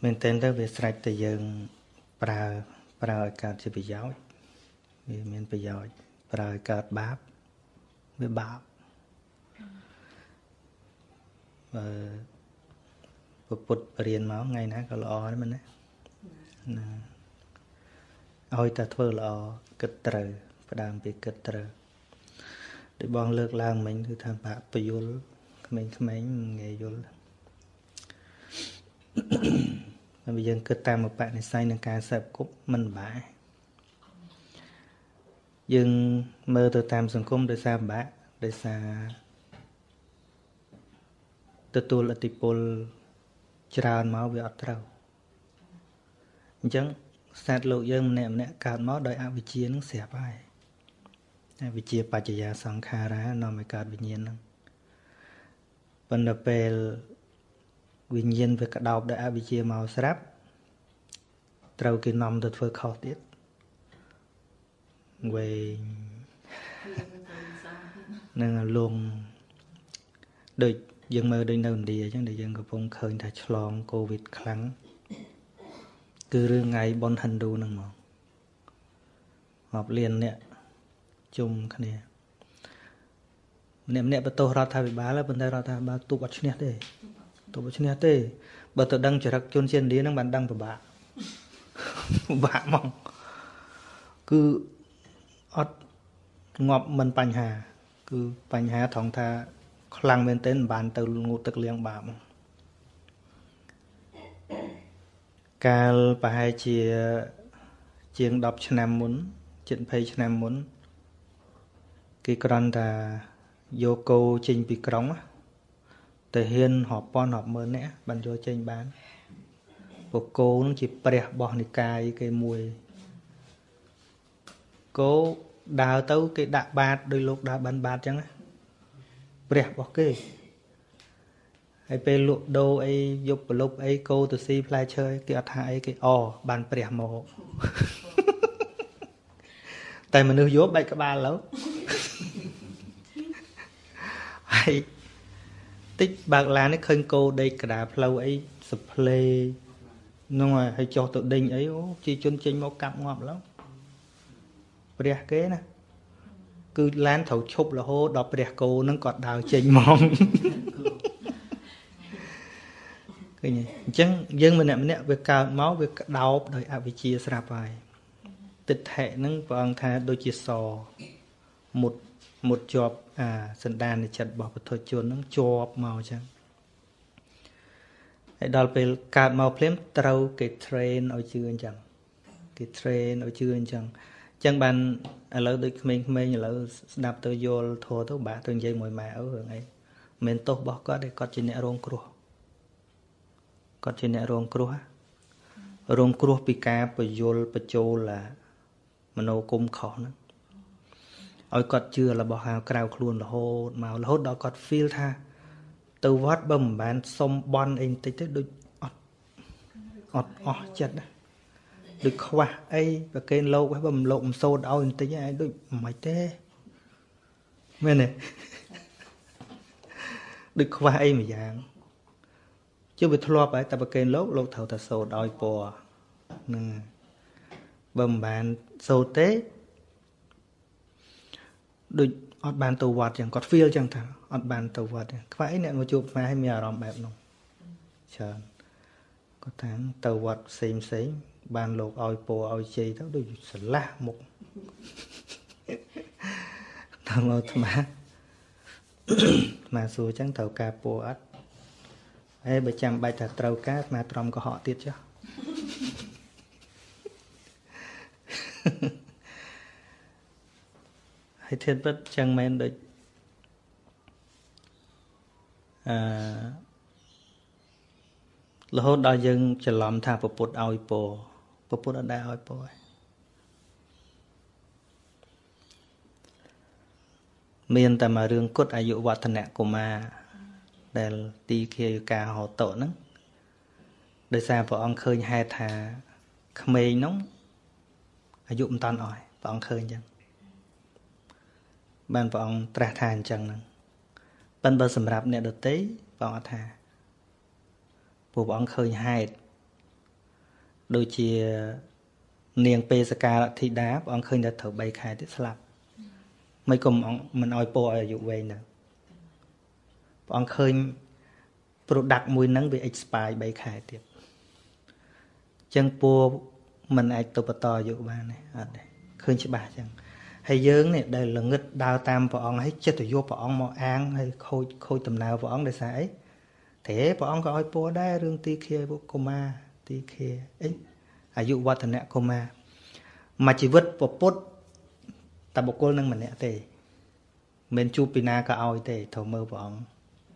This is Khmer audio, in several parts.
mình tên tới về sạch từ dương pra cát chỉ bị giáo vì mình bị giáo pra cát báp với báp Phật riêng máu ngày nãy có lo đấy mình đấy ôi ta thưa lo kịch trời và đang bị kịch trời để bọn lược làng mình thì tham bạc bởi vô mình nghe vô và bây giờ cứ tam một bạn này xây nâng ca sạp cúp mình bãi nhưng mơ từ tam sân cung để xa bác để xa từ tu là tì bồn tràn máu vì ọt trâu chẳng sát lộ dân nè cạt máu đợi áo vị chia nó xẹp ai vị chia bà chả giá sẵn khá ra nó mới cạt vị nhiên nâng vấn đề về vị nhiên về cả đọc đợi áo vị chia màu sáp trâu kì nằm thật phơi khó tiết về nên là luôn đợi dân mơ đôi nâu đìa chẳng để dân có phong khơi ta chlong Covid kháng cứ rương ngày bọn hình đu nâng mong họp liền nè chung khá nè nè bà tô ra thà bị bá là bên đây ra thà bà tụ bạch nè tê bà tự đăng trở rắc chôn trên đĩa nâng bạn đăng bà bạ mong cứ ọt ngọp mình bánh hà cứ bánh hà thòng thà khăn bên tên bàn từ ngụ tức liêng bà mong cả bà hai chia chiếng đọc cho nam muốn chuyện phê cho nam muốn cái con là vô cô trình bị cống thể hiện họp bon họp mơ nè bàn vô trình bán bộ cô nó chỉ bè bỏ này cái mùi cô đào tấu cái đạ bát đôi lúc đào bàn bát chẳng bè bỏ cái ai pe lụa đô ai dục lúc ai cô từ si play chơi cái ọt hai cái bàn bè mồ tại mình đưa vô bay cả ba lâu hay tích bạc lá nó khơi cô đây cả đá lâu ấy sập play nó ngoài hay cho tự đình ấy chi chân chinh máu cặm ngọt lắm bè kế nè cứ lán thầu chụp là hô đọc bè cô nó còn đào chinh mong cái gì chẳng dân mình nè về cao máu về đau đời à bị chia sạp bài tịch hệ nó vâng tha đôi chia sò một job sân đàn để chặt bỏ thôi chuồn nó job màu chẳng hãy đào về card màu phím trâu cái train ở chưa anh chẳng cái train ở chưa anh chẳng bàn lỡ được mình lỡ đạp tôi vô thua tôi bả tôi dây mồi mà ở hưởng ấy mình tốt bỏ có để có chuyện này rong cua có chuyện này rong cua bị cá bị vô là mà nô cung khó nữa ôi cọt chưa là bỏ hàng cào luôn là hốt đó cọt feel tha từ vót bầm bán xong bon anh tích đôi ọt chết đó được khoa ấy và cây lâu cái bầm lộn sâu đau anh tích ai đôi mày tê nghe này được khoa ấy mà dạng chứ bị thua phải ta cây lốt thầu ta sâu đau bò nè bầm bán sâu tế đôi ọt bàn tàu vọt chẳng có feel chẳng thà ọt bàn tàu vọt phải nè một chụp mà hay mèo ròm bẹp nông chờ có tháng tàu vọt xem bàn lột oi po oi chi đó đôi sờ lá một thằng ơi mà xua chẳng tàu cà po ắt ấy bởi chẳng bay thật trâu cát mà trông có họ tiết chứ hay thiên bất chẳng men được là hốt đo dân chỉ làm thà bộ bột oi ở đây oi po miền ta mà rương cốt ai dụ vật thần nè của mà để ti kia cả họ tổ nắng để xa vợ ông khơi hai thà khmei nóng ai dụ toàn ỏi vợ ông khơi chẳng ban vợ ông tra than chẳng nè ban bờ sầm rạp nè được tí vợ ông thà bộ vợ ông khơi hai đôi chia niềng pê sa ca thì đá ông khơi đã thở bay khai tiếp slap mấy cùng ông mình oi po ở dụ về nè ông khơi product mùi nắng bị expire bay khai tiếp chân po mình ai tụ to dụ ba này ở đây khơi chỉ bà chẳng hay dướng này đây là nghịch đào tam vào ông hay chết từ vô vào ông mò ăn hay khôi tầm nào vào ông để xài thế vào ông có oi po đây rương ti kia vô coma ti kia ấy dụ qua thành nè coma mà chỉ vứt vào pốt ta bọc cô nâng mình nè tề mình chu pina cả oi tề thầu mơ vào ông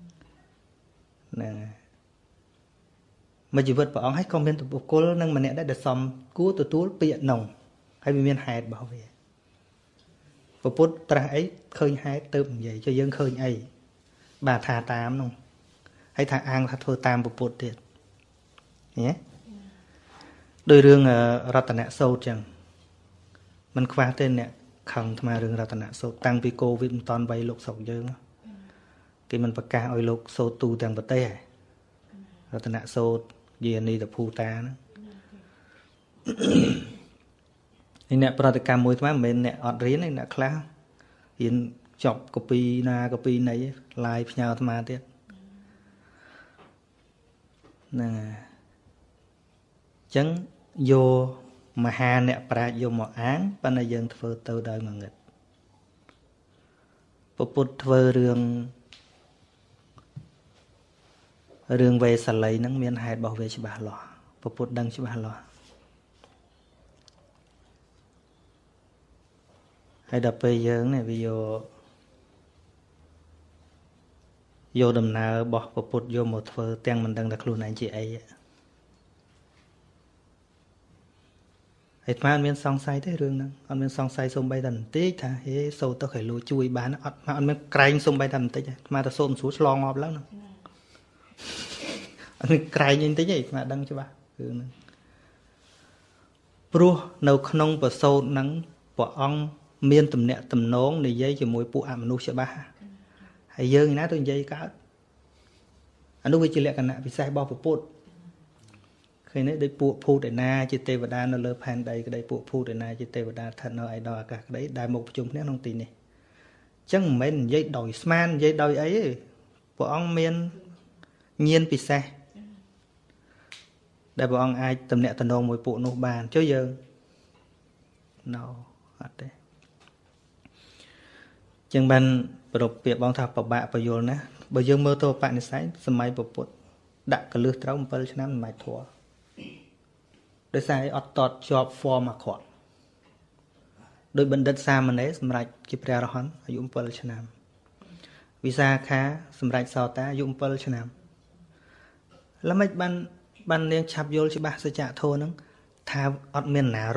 nè mà chỉ vượt vào ông hay comment tụi cô nâng mình nè đã được xong cú tụi túi bị nồng hay bị miên hại bảo vệ và phút tra ấy khơi hái tụm vậy cho dân khơi ấy bà thà tám không hay thà ăn thà thôi tam một phút tiền nhé đôi rương Ratana sâu chẳng mình khoa tên nè khẩn mà rương Ratana sâu tăng vì Covid toàn bay lục sọc dương thì mình phải ca oi lục sâu tu tăng vật tê Ratana sâu gì này tập phu ta nữa nè protocol mùi mà mình nè ọt riêng này nè class hiện chọc copy này like nhau tham tiết nè chấn vô mà hà nè pra vô một án ban này dân thơ từ đời mà nghịch bút thơ rương về sả lấy nắng miền hai bảo vệ cho bà lọ bút đăng cho bà lọ hay đập bây giờ này video vô đầm nào bỏ bút vô một thơ tiếng mình đang đặt luôn anh chị ấy hết mà anh miền song say thế rương năng anh miền song say xôm bay đần tí thà hế sâu tao khởi lùi chui bán mà anh miền cày xôm bay đần tí mà tao xôm xuống lo ngọt lắm anh miền cày như thế vậy mà đăng cho bà rương năng pro nấu khung bờ sâu nắng bỏ ong miên tầm nẹt tầm nón này dây chỉ mùi phụ ẩm nuôi cho ba hay dơ ná tôi dây cá anh nuôi chỉ lẹ cả nạ vì sai bao phụ bột khi nãy đây phụ để na chỉ tê và đa nó lơ pan đây cái đây phụ để na chỉ tê và đa thật nó ai đòi cả cái đấy đại một chung nét không tin này chẳng mấy dây đòi sman dây đòi ấy của ông miên nhiên vì sai đại bọn ai tầm nẹt tầm nón mùi phụ nô bàn chứ giờ no đấy chẳng ban bậc việc bong tháp bậc bạ bậc vô nè bây giờ mơ tô bạn này sắm máy bậc bột đã cả lứa trâu một phần năm máy thua để sai ọt tọt job for mà khó đôi bên đất xa mà đấy sắm rạch kịp ra đó hắn dùng phần năm visa khá sắm rạch sao ta dùng phần năm là mấy ban nên chạp vô chỉ ba sẽ trả thôi nó thà ọt miền nà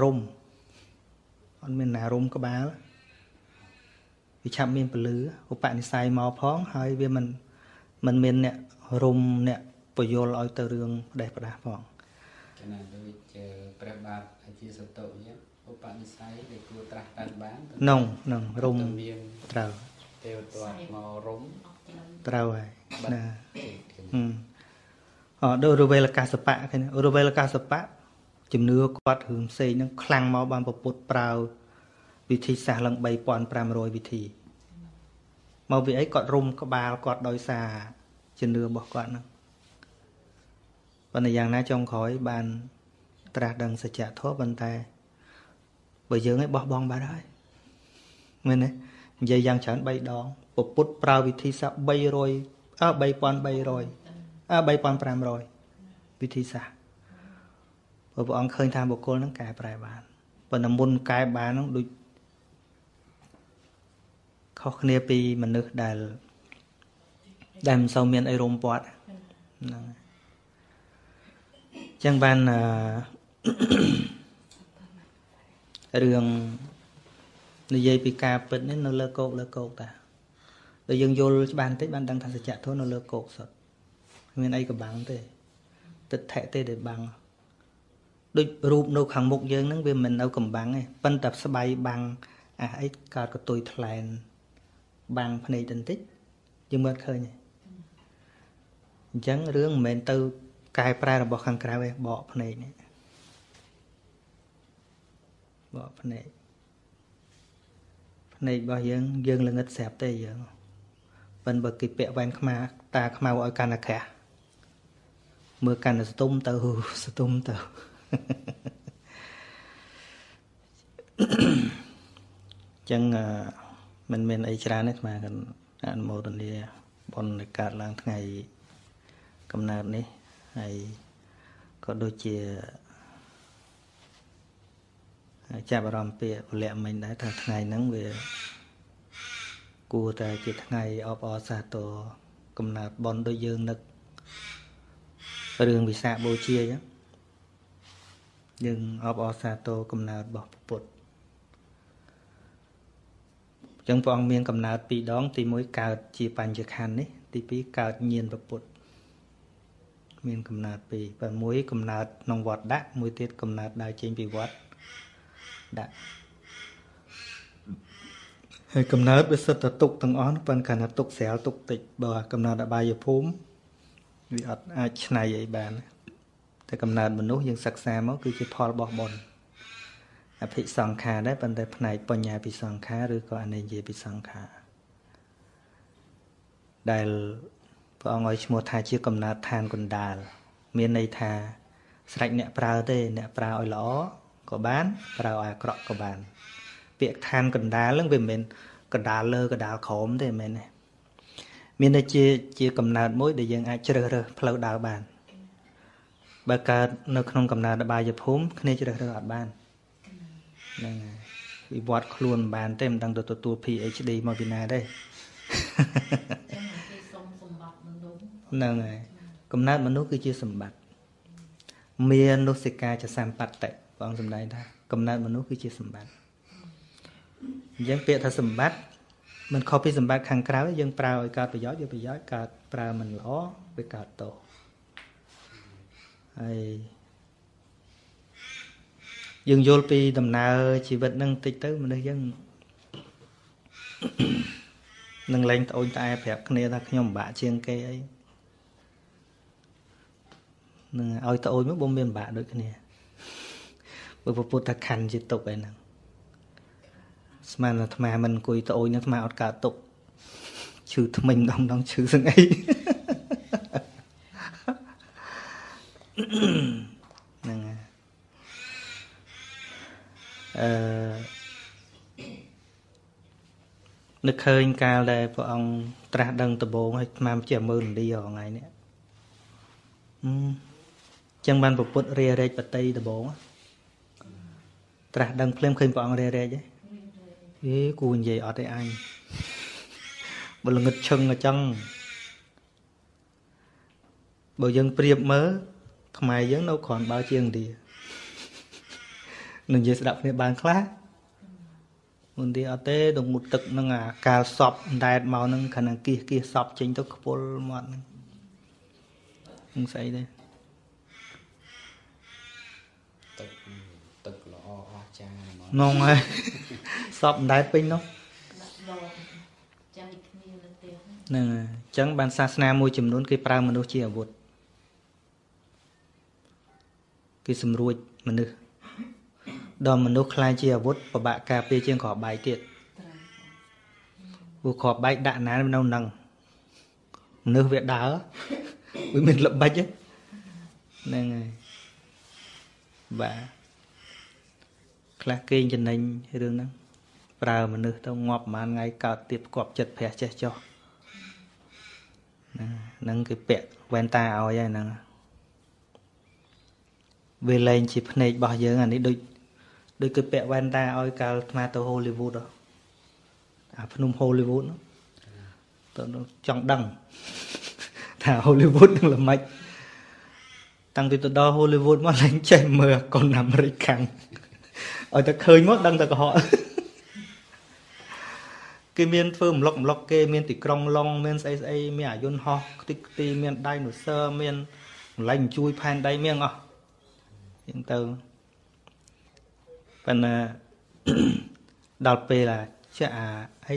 rôm có bá vì chạm miền bờ lứ của bạn thì xài màu phóng hay vì mình miền nè rôm nè bờ vô lòi từ đường đẹp và đa phẳng cái này tôi chờ prep bạc hay chia sẻ tội nhé của bạn thì xài để cua tra tan bán nồng rôm trào theo toàn màu rôm trào này nè đôi rồi về là cà sập bạ cái này rồi về là cà sập bạ chùm nưa quạt hướng xây nó khăng máu ban bột praoวิธีสาลังใบปอนปรามโรยวิธีมาวิไอ้กอดรุมก็บาลกอดดอยสาจนเรือบอกก่อนนะปัญญาณนะจงคอยบานตราดังสัจจะทบันแต่bởi giờ ấy bỏ bong bà đấy mình này giờ giang chán bay đón bộ bút prao vị thi sao bay rồi bay pon pram rồi vị thi sao bởi bọn ông khơi tham bộ cô nó cài bài bàn và nằm môn cài bàn nó đôi khó khăn pi mình nước đàm sau miền Aerom Port chẳng ban đường nơi dây pika bên đến nó lơ cột ta rồi dân vô ban tết ban đăng thành chặt thôi nó lơ cột sọt miền ấy có bằng thế tịch thẻ tê để bằng đôi rụp nô khang mục dân nó về mình đâu cầm bằng này phân tập sẽ bay bằng ấy cả có tôi thèn bằng phần này tình tích nhưng mà khơi này chẳng rương mình từ cài pra là bỏ khăn cài về bỏ phần này bỏ phần này bao dương dương là ngất xẹp tê dương vẫn bật kịp bẹ van khma ta khma gọi can là cả mưa can là stung tàu chẳng mình ấy ra nét mà gần ăn một tuần đi bọn cả lang ngày cầm nạt này hay có đôi chia cha bà ròm bịa lẹ mình đã thật ngày nắng về cua ta chỉ ngày ở xa tổ cầm nạt bọn đôi dương nực đường bị xạ bô chia chứ nhưng ở xa tổ cầm nạt bỏ bột chẳng phong miên cầm nạt bị đón thì mỗi cào chỉ bàn trực hành ấy thì bị cào nhiên và bột miên cầm nạt bị và mỗi cầm nạt nông vọt đá mỗi tiết cầm nạt đại trên bị vọt đã hay cầm nát bây giờ tục thằng ó nó vẫn cả tục xẻo tục tịch bờ cầm nát đã bay giờ phốm vì ở ai này vậy bạnแต่cầm nát mình nuốtยังศักดิ์สิทธิ์มั้งคือจะพอบอกบอลอภิสังขาได้ปันแต่ภายปัญญาภิสังขาหรือก็อันนี้เยภิสังขาได้พอเอาไว้ชโมทาชื่อกำนาดทานคนดาลเมียนในทาสระเนี่ยปลาเต้เนี่ยปลาอ้อยล้อก็บ้านปลาอ้อยกรอกก็บ้านเปียกทานคนดาลเรื่องเป็นเมนกระดาลเลอกระดาลขมเต้เมนเนี่ยเมียนในเจียกำนาดมุ้ยเดี๋ยวยังอาจจะเรื่อเพลาดาวบ้านบางการในขนมกำนาดบายจะพุ่มคืนจะเรื่อบ้านนั่นไงวิวัฒน์ครูนบานเต็มดังตัว PhD มาวินาได้นั่นไงกำนัดมนุษย์คือชื่อสมบัติเมียนุสิกาจะสัมปัตเตะฟังสมได้ท่ากำนัดมนุษย์คือชื่อสมบัติยังเปียถ้าสมบัติมันขอพิสมบัติขังคราวยังเปล่าการประโยชน์การเปล่ามันล้อไปการโตไอยังโยลปีดำนาชีวิตนั่งติดเต้มันยังนั่งเล่นโอนตายแบบนี้ถ้าขยมบะเชียงเกยนั่งเอาตะโอนไม่บ่มเบียนบะด้วยกันเนี่ยบางพุทธคันจิตตกไปนั่งสมัยนั้นทำไมมันคุยตะโอนเนี่ยทำไมอดกาตกชื่อทำไมน้องชื่อสังไงนั่งนึกเคยการเลยพระองค์ตรัสดังตะโบงให้มาเจียมือดีออกไงเนี่ยจังบันปุตเรียเรจปฏิตะโบงตรัสดังเพลงเคยพระองค์เรียเรจกูใหญ่อดได้อันบลงึดชงอะจังบ่ยังเปรียบเมื่อทำไมยังเราขอนbaoเชียงดีหนึ่งจะดับในบางคลามันดีเอาเต้ดงมุดตึกนั่งการสอบได้เมานั่งขนาดกี่สอบจริงต้องขบวนหมดมึงใส่ได้ตึกล้อจ้านองไงสอบได้เป็นเนาะนั่นจังบรรศาสนามวยจำนวนกี่ปรามนุษย์เชี่ยวบุตรกี่สำรวจมนุษย์ดอมมนุษย์คลายเชียวุฒิประบะกาเปียเชียงขอบใบเตียดบุขอบใบด่าน้ำมันนั่งมนุษย์เวียดดาววิมิตหลบใบchứนั่นไงบ่าคลาเก่งจนนั่งเรื่องนั้นปลามนุษย์ต้องงอบมันไงกาเตียบกอบจัดแผลเจ๊จ่อนั่งคือเปะแวนตาเอาอย่างนั้นเวลาจีบในบ่อเยอะอันนี้โดยคือเปะแวนตาเอาการมาตัวฮอลลีวูดพนมฮอลลีวูดตัวจังดังถ้าฮอลลีวูดนั่นละไม่ตั้งตัวดอฮอลลีวูดมาเล่นใจเมื่อคนอเมริกันเอาแต่เคยมดดังแต่ก็họ cái miền phơm lọc cái miền tỉ krong long miền say miền yun ho tì miền đai nửa sơ miền lành chui phan đai miền hiện từ phần đào pe là chứ ấy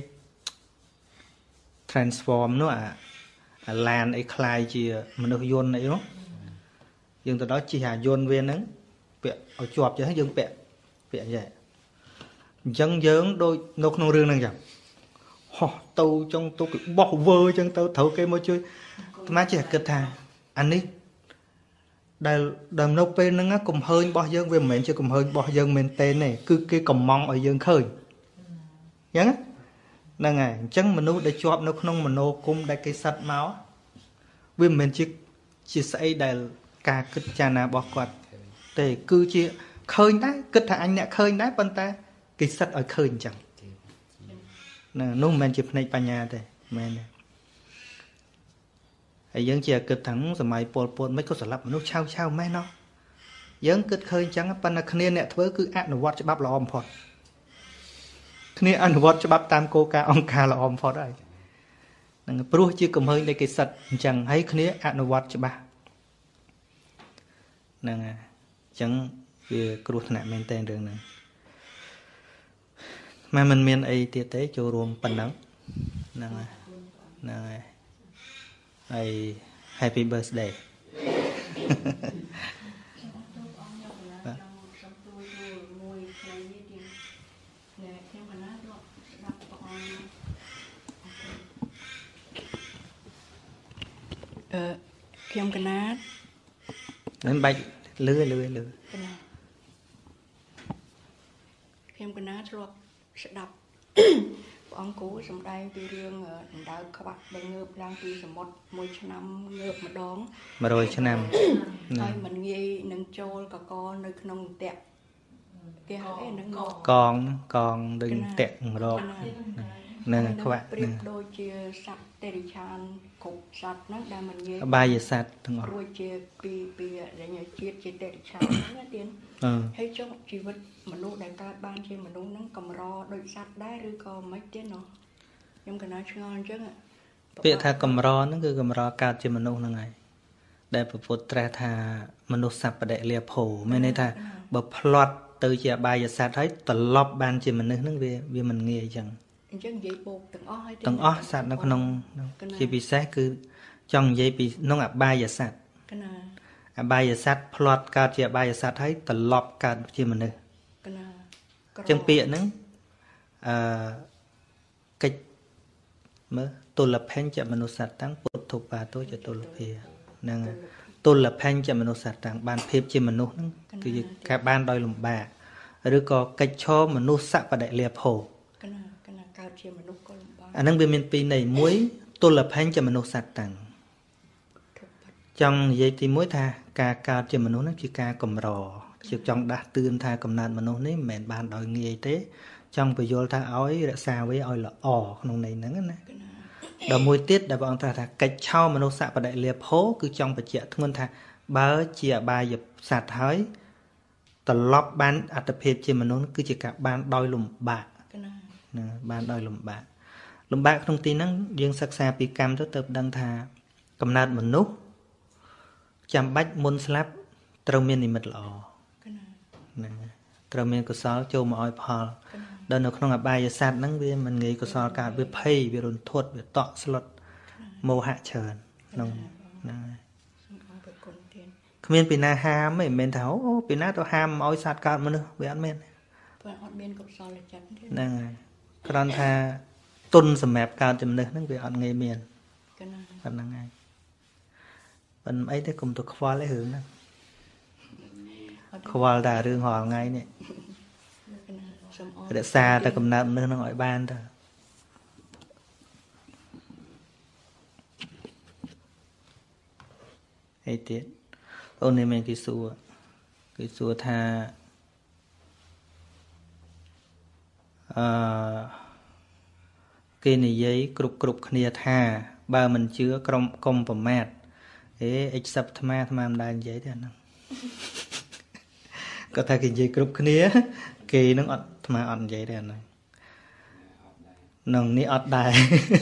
transform nữa lan ấy khai chỉ mình được yun này đúng nhưng từ đó chỉ hà yun viên nắng bẹ ở chuột cho hết dương bẹ vậy Dân dớn đôi nô không rương năng chẳng tâu trong tôi bỏ vơ chân tâu thấu cái môi chơi má chỉ kết thà anh ấy đầm nô pê nó cùng hơi bỏ dân về mình chưa cùng hơi bỏ dân mình tên này cứ cái cầm mong ở dân khơi nhớ nè ngày chẳng mình nô để chọp nó không mình nô cũng đại cái sạch máu vì mình chỉ xây đại cả kết cha na bỏ quạt để cứ chia khơi đấy kết thà anh nè khơi đấy bên ta cái sạch ở khơi chẳng nè nô mình chụp này pa nhà đây mình hay dân chia kết thẳngสมัย Pol mấy có sập lập nó trao mấy nó dân kết khơi chẳng pan là khné nè thưa cứ ăn nó vót cho bắp là om phọt khné ăn nó vót cho bắp tam cô ca ông ca là om phọt đấy nè pru chưa cầm hơi đây cái sạch chẳng hay khné ăn nó vót cho bắp nè chẳng về kêu thằng này men tên đường này mà mình miền ấy tiệt tế cho rùm pan nắng nè happy birthday Khiêm cái nát nên bay lưới khiêm cái nát rồi sẽ đọc ông cũ trong đây vì riêng đã các bạn đang ngợp đang đi từ một năm ngợp mà đón mà rồi cho năm thôi mình nghĩ nâng trôi cả con nơi nông tẹt cái hỏi nâng con đừng tẹt rồi nè các bạn đôi chia sạch tê chan cục sạch nó đang mình nghĩ ba giờ sạch thằng ngọc đôi chia pi để nhớ chia tê chan nó tiền hay trong chỉ vật mình nuôi đại ca ban chia mình nuôi nó cầm ro đôi sạch đá rồi còn mấy tiếng nó nhưng cái nói ngon chứ ạ việc tha cầm ro nó cứ cầm ro cao chia mình nuôi này để phục tra tha mình nuôi sạch và để liệp hổ mấy này tha bậc plot từ chia ba giờ sạch thấy tận lóp ban chia mình nuôi nó về mình nghe chẳng từng ó sạch nó không chỉ bị sát cứ trong giấy bị nó ngập ba giờ sạch ba giờ sạch plot cao chia ba giờ sạch thấy tận lóp cao chia mình nuôi chân bịa nó cách mới tôi lập hành cho mình sạch tăng bột thuộc và tôi cho tôi lập here năng tôi lập hành cho mình sạch tăng ban phép cho mình nóคือcác ban đòi lùm bà rồi có cách cho mình sạch và đại liệp hồ anh năng bên miền Tây này muối tôi lập hành cho mình sạch tăng trong giấy thì muối tha ca cao cho mình nó chỉ ca cầm rò chỉ trong đã tương tha cầm nát mình nó mền ban đòi nghề thế trong bây giờ tha ói đã xa với ói là nông này nắng nè đầu mùi tiết đã bọn ta cách trao mà nó xạ và đại liệp hố cứ trong bạch chợ thương tha bớ chia ba dập sạt hới tờ lóp ban ạt tập hiệp trên mà nó cứ chỉ cả ban đôi lùm bạc ban đôi lùm bạc thông tin nó riêng sắc xa bị cam rất tập đăng thà cầm nát một nút chăm bách môn slap trâu miên thì mệt lọ trâu miên của sáu châu mà oi phò đơn nó không là bài giờ sát nắng với mình nghĩ có sao cả với pay với đồn thuột với tọ slot màu hạ trơn nông không biết pina ham mấy men tháo pina tôi ham oi sát cả mà nữa với ăn men nè còn tha tuân sầm mẹp cao chấm nữa nắng với ăn nghề miền còn năng ngay bên ấy thế cùng tôi khoa lấy hướng nè khoa là đường họ ngay nè để xa ta cầm nợ nó gọi ban thôi hay tiết ôn này mình cái xua tha cái này giấy cục kia tha ba mình chứa công phẩm mát thế accept tham đàn giấy thế nào có thay cái giấy cục kia kỳ nó mà ăn vậy đây này nông ní ọt đài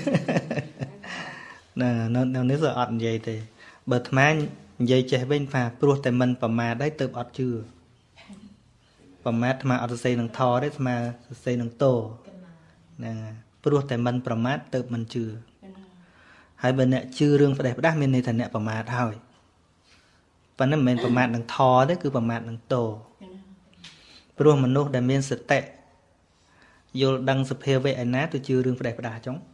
nè nó nếu giờ ăn vậy thì bật má vậy chạy bên phà protein phẩm mà đấy tự ọt chưa phẩm mát mà ọt xây nông thò đấy mà xây nông tổ nè protein phẩm mát tự mình chưa hai bên nè chưa riêng phải đẹp đắt bên này thành nè phẩm mát thôi và nó mình phẩm mát nông thò đấy cứ phẩm mát nông tổ rồi mình nuốt để miên sệt tệ vô đăng sập heo vậy anh tôi chưa rương phải đá chống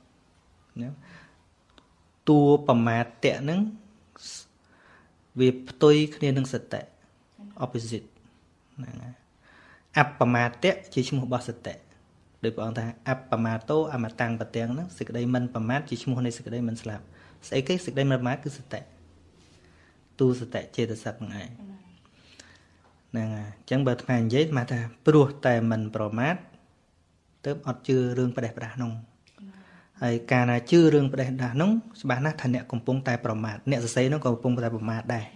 tua bầm mát tệ nứng vì tôi kia nâng sệt tệ opposite áp bầm mát tệ chỉ một bao sệt tệ được bọn ta áp bầm mát tô mà tăng bật tiếng nó sự đây mình bầm mát chỉ một này sự đây mình slap sẽ cái sự đây mình mát cứ sệt tệ tu sệt tệ chơi được sạch ngay nè chẳng bật màn giấy mà ta pro tài mình pro mát tới ọt chưa rương phải đẹp nông hay cả là chưa rương phải đẹp nông bạn nó thành nẹt cùng pung tài pro mát nẹt giấy nó còn pung tài pro mát đây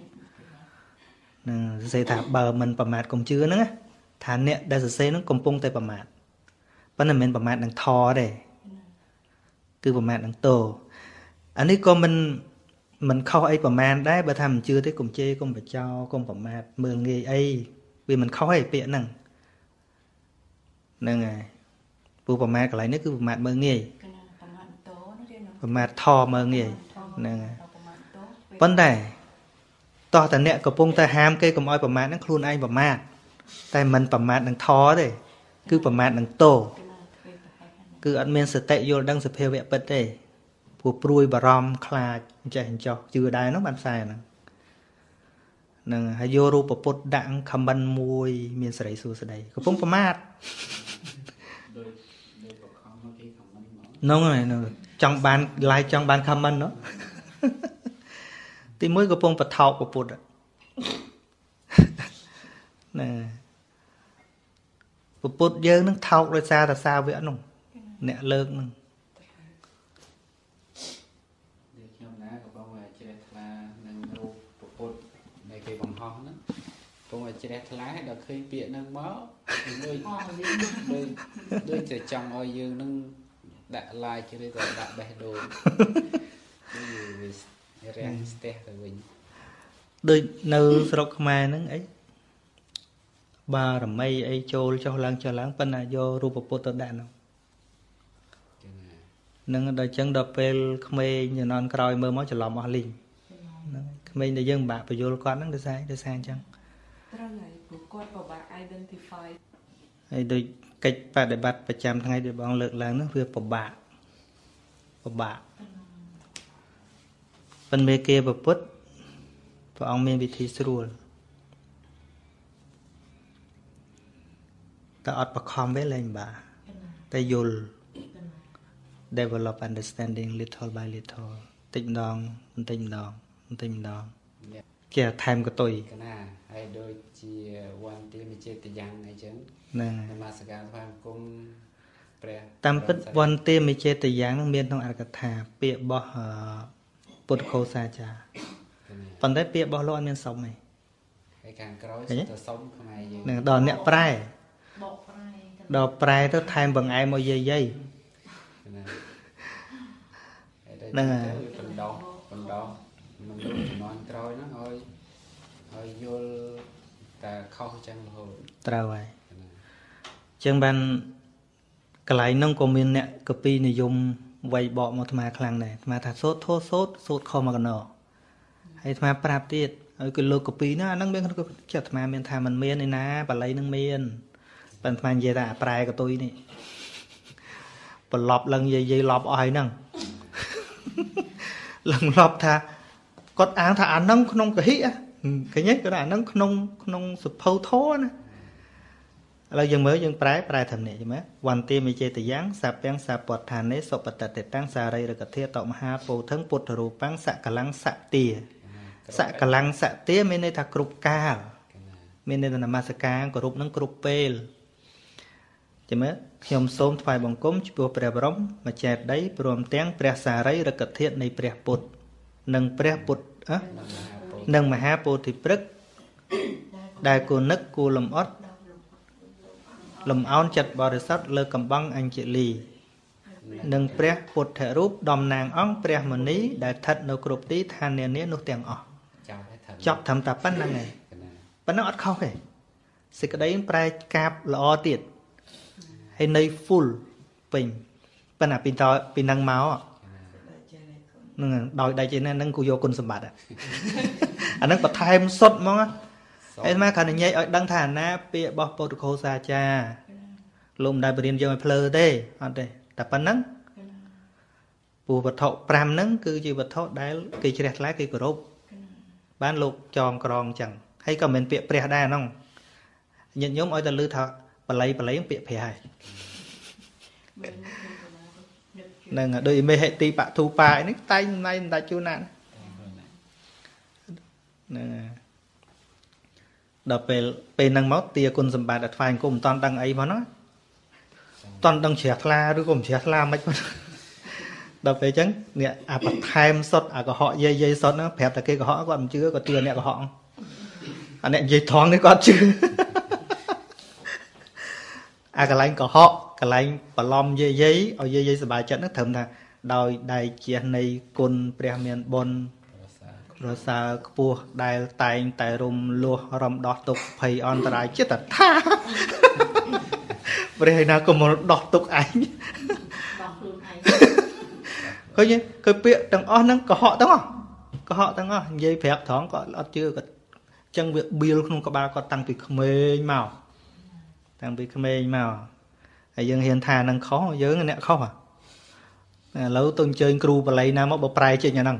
giấy thả bờ mình pro mát cũng chưa nữa thả nẹt đây giấy nó cùng pung tài pro mát vấn đề mình pro mát đang thò đây cứ pro mát đang tổ anh ấy có mình khâu ấy pro mát đấy bà thầm chưa thấy cùng chê cùng phải cho cùng pro mát mượn nghề ấy vì mình khâu ấy bịa năng nè phụ phẩm mát lại nó cứ phẩm mát mơ nghề phẩm mát thò mơ nghề nè vấn đề to ta nè cặp bông ta ham cây cầm oi phẩm mát nó luôn anh phẩm mát tại mình phẩm mát đang thò đấy cứ phẩm mát đang tổ cứ ăn men sệt tệ vô đang sập heo vẹt bật đấy phụ pruy bà rom kha chạy hình cho chưa đai nó bàn sai nè hay vô ru bột bột đặng khăm ban mùi miền sấy xù sấy cặp bông phẩm mát nông này trong ban like trong ban comment đó thì mới có phong vật thọ của bột nè bột dơ nó thọ rồi xa là sao vậy nông nè lợn nè công việc chơi lái được khi bịa nâng máu đôi trời chồng ơi dương nâng đã like cho đây đã bẻ đồ đôi nơi sọc mai nâng ấy ba rầm mây ấy trôi cho láng bên này do ruột bột đạn không nâng đôi chân đập pel khmei như non còi mơ máu cho lòng ở linh khmei để dân bạc phải vô con nâng để sang chăng đôi cách bạn để bắt phải chăm ngay để bọn lực là nó vừa bỏ bạ phần mê kia và put và ông mê bị thi srul ta ọt bạc khom với lên bà ta yul develop understanding little by little tinh đòn kia time của tôi hay đôi chỉ quan điểm chơi từ giang này chứ nè mà sẽการฟังគុំ tam pit quan điểm mình chơi từ giang nó miên trong Akatha bịa bỏ bột khô sa cha phần đấy bịa bỏ lo miên sống này cái càng cối từ sống không ai gì nè đòn nẹt prai đòn prai tới time bằng ai mỗi giây nè phần đó mình nói cối nó thôi vô ta không chân hồ trao vậy chân ban cái lại nông của mình nè copy này dùng vay bỏ một thằng khang này mà thà sốt không mà còn nọ hay thằng prap tiết ở cái lô copy nó nâng bên nó chặt thằng mình thà mình miên này ná bà lấy nâng miên bạn thằng về đã prai của tôi này bà lọp lần dây lọp ỏi nâng lần lọp thà con án thà ăn nâng không cái hít cái nhất cái là nó không sụp thâu thô nè là dân mới dân prai thầm này chứ mấy hoàn tiền mình chơi từ giáng sạp beng sạp bọt thàn đấy sọp bật tật tăng xà đây rồi cả thiết tọm ha phù thắng bột rù băng sạ cả lăng sạ tía bên đây thà cục ca bên đây là masaka của rụp nâng cục pel chứ mấy nhom xôm phải bằng cốm chùa pre brom mà chẹt đấy brom tiếng pre xà đây rồi cả thiết này pre bột nâng pre bột á nâng mà ha bột thì prek đại cô nấc cô lầm áo chặt bò để sắt lơ cầm băng anh chị lì nâng pre bột thể rúp đom nàng ong pre mà ní đại thật nấu cột tí than nè nè nấu tiền ọ chọc thầm tập bắt năng này bắt nó ắt khóc này sẽ cái đấy pre cáp lọ tiệt hay nơi full bình bắt nạp pin năng máu đòi đại chị nên nâng cô vô con sầm bạt anh nâng bật thêm sốt mong á em mà khả năng nhảy ở đăng thản na bịa bỏ protocol xa cha lùm đại bền giờ phơi thế ăn thế tập bắn nắng bùa vật thọ pram nắng cứ chỉ vật thọ đá cây chè lá cây cỏ rốt bán lục tròn tròn chẳng hay còn mình bịa bịa đa nông nhận nhóm ở ta lư thọ bà lấy bịa bịa hay nên đôi mê hệ ti bạ thu bài nó tay nay người ta chưa nạn đợt về năng máu tia con dầm bà đặt phai cùng toàn đăng ấy mà nó toàn đăng chẹt la đứa cùng chẹt la mấy con đợt về chấn nè à bật time sốt à có họ dây sốt nó phẹp là kia có họ còn chưa có tia nè có họ anh em dây thoáng đấy con chưa à cái lạnh có họ cái lạnh bà lom dây ở dây sờ bài trận nó thầm là đòi đại chiến này con premium bon rồi sao cua đại tài tài rùm lúa rầm đọt tục phải on tài chết thật tha bây nào có một đọt tục ảnh coi như cái bịa đằng on nó có họ đúng không có họ đúng không dây phép thoáng có lót chưa có chân việc bill không có ba có tăng bị mê màu tăng bị mê màu ai dân hiện thà năng khó dớ nè khó à lâu tôi chơi crew và lấy nam một prai chơi nhà năng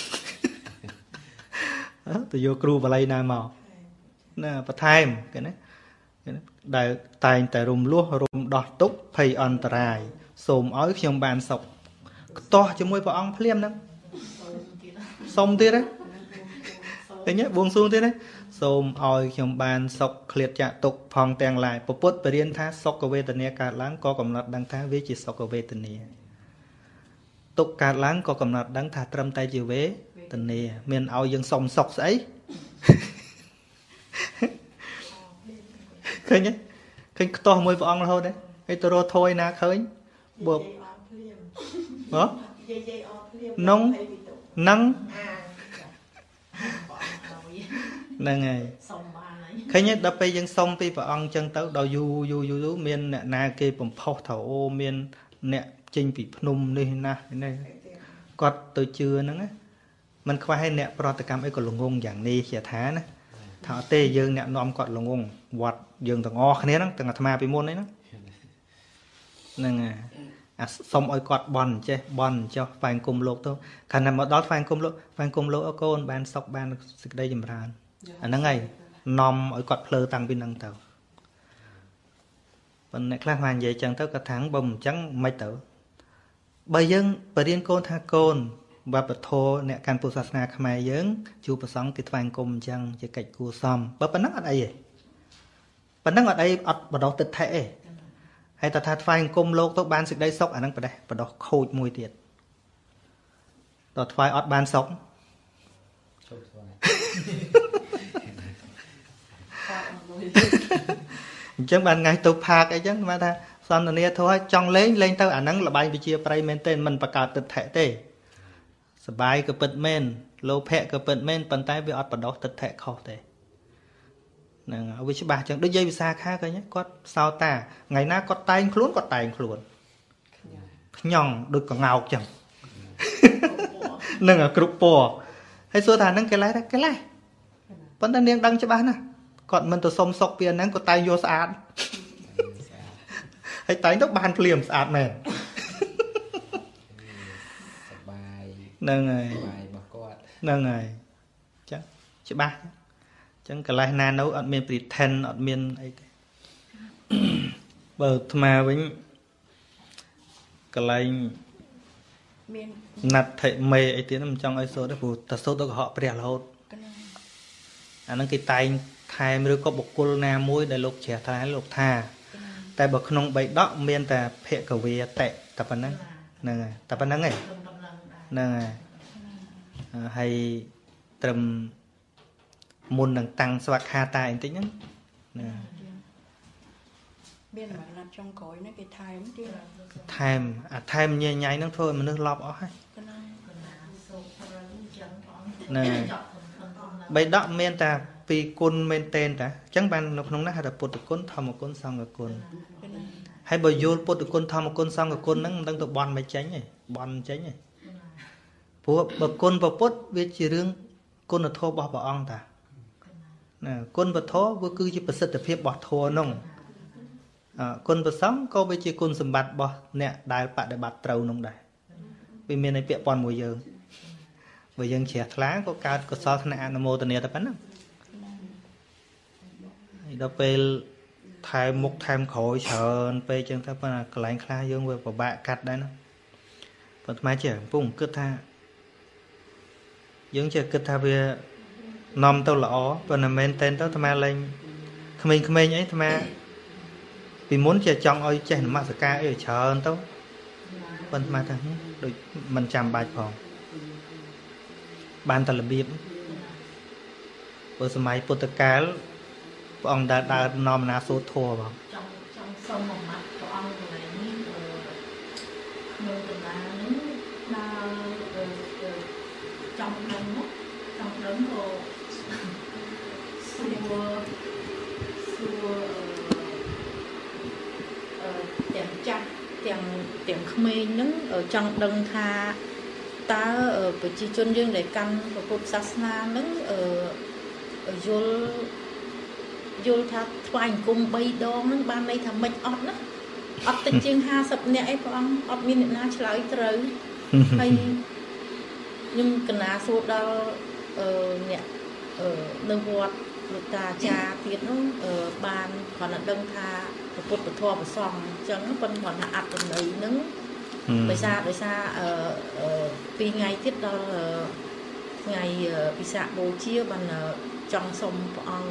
tôi vô crew và lấy nam màu nè và time cái này đại tài tài rùm lúa rùm đọt túc pay on tài xồm ói trong bàn sọc to cho môi vào ông phim đó xong thế đấy đấy nhé buông xuống thế đấy xồm ói trong bàn sọc liệt chạ tục phòng tèng lại bộ phốt và điên tha sọc của tần nia cả láng có cầm nát đăng tha với chỉ sọc của tần nia tục cả láng có cầm nát đăng tha trâm tay chiều vế tần nia miền ao dân sòng sọc sấy khơi nhé khơi to môi vào ông thôi đấy cái tôi thôi na khơi buộc đó nóng nắng nè ngày khơi nhé đập bây dân xong pi vào ông chân tới đòi du miền nè na kê bầm phao thầu miền nè chinh bị nôm đây na này quạt tôi chưa nữa mình khoai hay nè protocam ấy còn lùng ngôn dạng này sẽ thá nè thảo tê dương nè nom quạt lùng ngôn quạt dương tầng o khné đó tầng tham bị môn đấy nó nè à xong ơi quạt bòn cho phanh cùng lột thôi khả năng mà đó phanh cùng lột ở con ban sọc ban sự đây dùm ra anh nó ngày nom ơi quạt phơ tăng bên năng tàu bên này khác hoàn vậy chẳng tới cả tháng bông trắng mấy tử bây giờ bà điên con tha con và bật thô nè can phụ sát na khmai dưỡng chu bờ sóng tịt phanh cùng chẳng chỉ cạch cua xòm bờ nắng ở đây vậy bờ nắng ở đây ọt bờ đầu tịt thệ hay ta thắt phanh cùng lột tôi ban sự đây sốc anh đang bờ đó khôi mùi tiệt đọt phai ọt ban sống chẳng ban ngày tôi phạt cái chẳng mà ta xong rồi thôi trong lên tao ảnh nắng là bay bị chia pray men tên mình bạc cả tịt thệ têสบายก็เปิดเมนโลเพะก็เปิดเมนปันใต้ไปอดปันดอกตัดแทะคอเตะนั่งเอาวิชบาจังด้วยยัยวิสาค่ากันเนี้ยก็ซาวตาไงน่าก็ตายคล้วนก็ตายคล้วนย่องโดยก็เงาจังนั่งกรุบปอให้สัวทานนั่งแกไล่ได้แกไล่ปันตาเนียงดังใช่บ้านนะก่อนมันตัวสมศกเปลี่ยนนั่งก็ตายโยสะอาดให้ตายต้องบานเปลี่ยมสะอาดแม่nâng ngày chắc chứ ba chẳng cả lại na nấu ở miền pretend ở miền ấy bờ mà với cả lại nặt thệ mê ấy tiếng nằm trong ấy số đó phụ tật số đó họ bè lột anh đang cái tay thay mới có bọc cô na muối để lục trẻ thái lục thà tại bậc nông bậy đó miền ta phệ cầu về tệ tập anh năng nè tập anh năng này nè hay trầm môn đằng tăng sạc hà tài anh tính nè bên mà làm trong cõi nó cái time nhẹ nhảy nó thôi mà nước lọc ó hay nè bây đó men ta vì côn men tên ta chẳng ban nó không nói là bột côn thầm một côn xong rồi côn hay bởi vô bột côn thầm một côn xong rồi côn nó đang tụ bòn mày tránh này bòn tránh này phụ bậc côn bậc bút biết chỉ riêng côn là thô bỏ ông ta nè côn bậc thô vừa cứ chỉ bật sật phép bỏ thô nông គុណប្រសងក៏វាជាគុណសម្បត្តិរបស់អ្នកដែលបដិបត្តិត្រូវនោះដែរវាមានន័យពាក់ព័ន្ធមួយយើងបើយើងជ្រះថ្លាក៏កើតកុសលថ្នាក់អនុមោទនាតែប៉ុណ្ណឹងហើយដល់ពេលថែមមុខថែមក្រោយច្រើនពេកចឹងទៅប៉ុន្តែកន្លែងខ្លះយើងវាពិបាកកាត់ដែរណាប៉ុន្តែជាកំពុងគិតថាយើងចេះគិតថាវានាំទៅល្អប៉ុន្តែមែនតែនទៅអាត្មាលេងក្មេងៗអីអាត្មាពីមុនជាចង់ឲ្យចេះនមស្ការអីច្រើនទៅប៉ុន្តែអាត្មាថាដូចមិនចាំបាច់ផងបានតែរបៀបព្រោះសម័យពុទ្ធកាលព្រះអង្គដើរនាំណាសូត្រធម៌បងចង់សុំមួយម៉ាត់ព្រះអង្គកន្លែងនេះក្នុងកណ្ដាលនេះដើរចង់ដឹងក៏សួរទាំងចាស់ទាំងក្មេងហ្នឹងចង់ដឹងថាតើប្រជាជនយើងដែលកាន់ពុទ្ធសាសនាហ្នឹងយល់ថាថ្វាយអង្គម3ដងហ្នឹងបានន័យថាម៉េចអត់ណាអត់តិចជាង50នាក់អីព្រះអង្គអត់មានអ្នកណាឆ្លើយត្រូវហើយខ្ញុំកណាសួរដល់អ្នកនៅវត្តលោកតាអាចារ្យទៀតនោះបានគ្រាន់តែដឹងថាពុទ្ធពធប្រសងអញ្ចឹងប៉ុន្តែគ្រាន់តែអត្តន័យហ្នឹងដោយសារ2ថ្ងៃទៀតដល់ថ្ងៃពិសាខបូជាបានចង់សុំព្រះអង្គ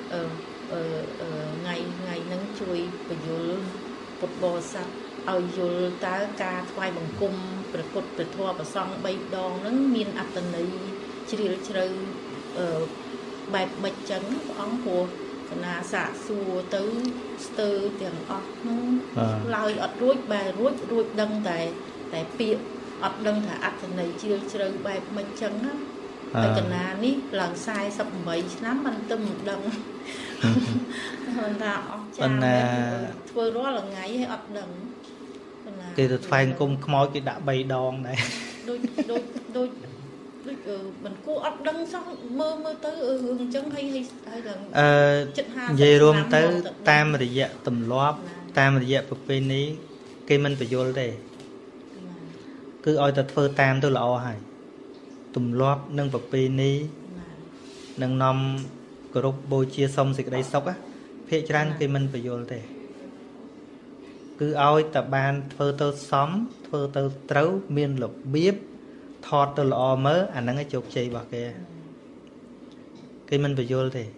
ថ្ងៃហ្នឹងជួយបញ្យល់ពុទ្ធបរិស័ទឲ្យយល់តើការថ្វាយបង្គំព្រះពុទ្ធព្រះធម៌ព្រះសង្ឃ3ដងហ្នឹងមានអត្តន័យជ្រាលជ្រៅបែបម៉េចចឹងព្រះអង្គព្រោះកណាសាកសួរទៅស្ទើរទាំងអស់ហ្នឹងឡើយអត់រួចបែររួចដឹងតែពាក្យអត់ដឹងថាអត្ថន័យជ្រាលជ្រៅបែបម៉េចចឹងណាហើយកណានេះឡើង48ឆ្នាំមិនទៅមិនដឹងមិនថាអស់ចាធ្វើរាល់ថ្ងៃឲ្យអត់ដឹងគេទៅថ្វាយអង្គមខ្មោចគេដាក់3ដងដែរដូចមិនគួរអត់ដឹងសោះមើលទៅរឿងអញ្ចឹងហើយឡើងចិត្ត50និយាយរួមទៅតាមរយៈទម្លាប់តាមរយៈប្រពៃណីគេមិនបញ្យល់ទេគឺឲ្យតែធ្វើតាមទៅល្អហើយទម្លាប់និងប្រពៃណីនឹងនាំគោរពបូជាសុំសេចក្តីសុខភាគច្រើនគេមិនបញ្យល់ទេគឺឲ្យតែបានធ្វើទៅសមធ្វើទៅត្រូវមានរបៀបថតទៅល្អមើលអាហ្នឹងឯងជោគជ័យរបស់គេមិនបញ្យល់ទេ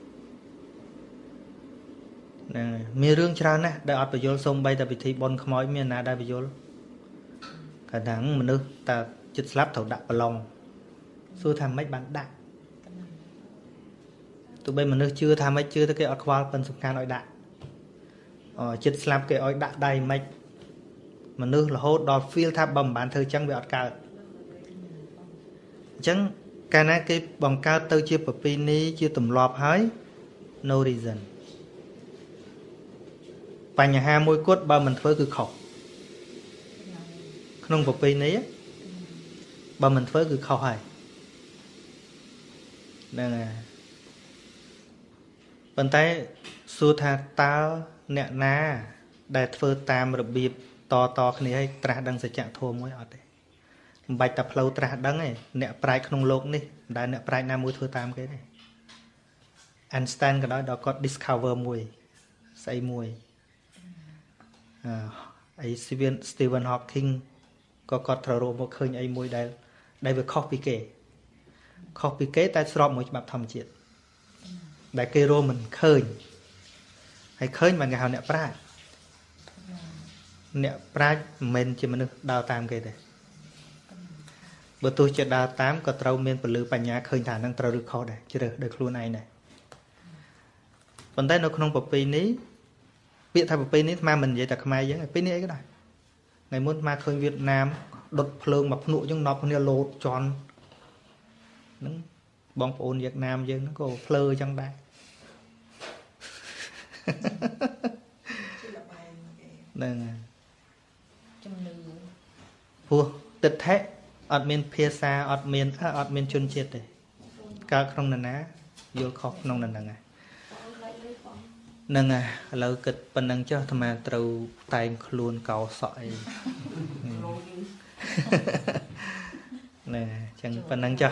ហ្នឹងមានរឿងច្រើនណាស់ដែលអត់បញ្យល់សូម្បីតែពិធីបុណ្យខ្មោចមានណាដែលបញ្យល់កាលហ្នឹងមនុស្សតែចិត្តស្លាប់ត្រូវដាក់ប្រឡងសួរថាម៉េចបានដាក់ទោះបីមនុស្សជឿថាម៉េចជឿទៅគេអត់ខ្វល់ប៉ុន្តែសំខាន់ឲ្យដាក់ចិត្តស្លាប់គេឲ្យដាក់ដៃម៉េចមនុស្សរហូតដល់ feel ថាបើមិនបានធ្វើចឹងវាអត់កើតអញ្ចឹងកាលណាគេបង្កើតទៅជាប្រពៃណីជាទម្លាប់ហើយ no reason បញ្ហាមួយគត់បើមិនធ្វើគឺខុសក្នុងប្រពៃណីបើមិនធ្វើគឺខុសហើយហ្នឹងហើយប៉ុន្តែសួរថាតើអ្នកណាដែលធ្វើតាមរបៀបតគ្នាឲ្យត្រាស់ដឹងសច្ចធម៌មួយអត់ទេមិនបាច់តែផ្លូវត្រាស់ដឹងទេអ្នកប្រាជ្ញក្នុងโลกនេះមិនដែលអ្នកប្រាជ្ញណាមួយធ្វើតាមគេទេ Einstein ក៏ដោយដល់គាត់ discover មួយស្អីមួយអី Stephen Hawking ក៏គាត់ត្រូវរកមកឃើញអីមួយដែលវាខុសពីគេតែស្របមួយច្បាប់ធម្មជាតិដែលគេរកមិនឃើញហើយឃើញបានគេហៅអ្នកប្រាជ្ញមិនមែនជាមនុស្សដើរតាមគេទេបើទោះជាដើរតាមក៏ត្រូវមានពលឺបញ្ញាឃើញថានឹងត្រូវឬខុសដែរជ្រើសដោយខ្លួនឯងដែរប៉ុន្តែនៅក្នុងប្រពៃណីពាក្យថាប្រពៃណីអាត្មាមិននិយាយតែខ្មែរយើងប្រពៃណីអីក៏ដែរថ្ងៃមុនអាត្មាឃើញវៀតណាមដុតភ្លើងមកភ្នក់ចឹង10គ្នាលោតជន់ហ្នឹងបងប្អូនវៀតណាមយើងហ្នឹងក៏ភ្លើចឹងដែរហ្នឹងជំនឿព្រោះទិដ្ឋិអត់មានភាសាអត់មានជនជាតិទេកើតក្នុងនរណាយល់ខុសក្នុងនរហ្នឹង nâng à lâu kịch bên năng cho thầm mà trâu tay luôn cầu sỏi nè chẳng bên năng cho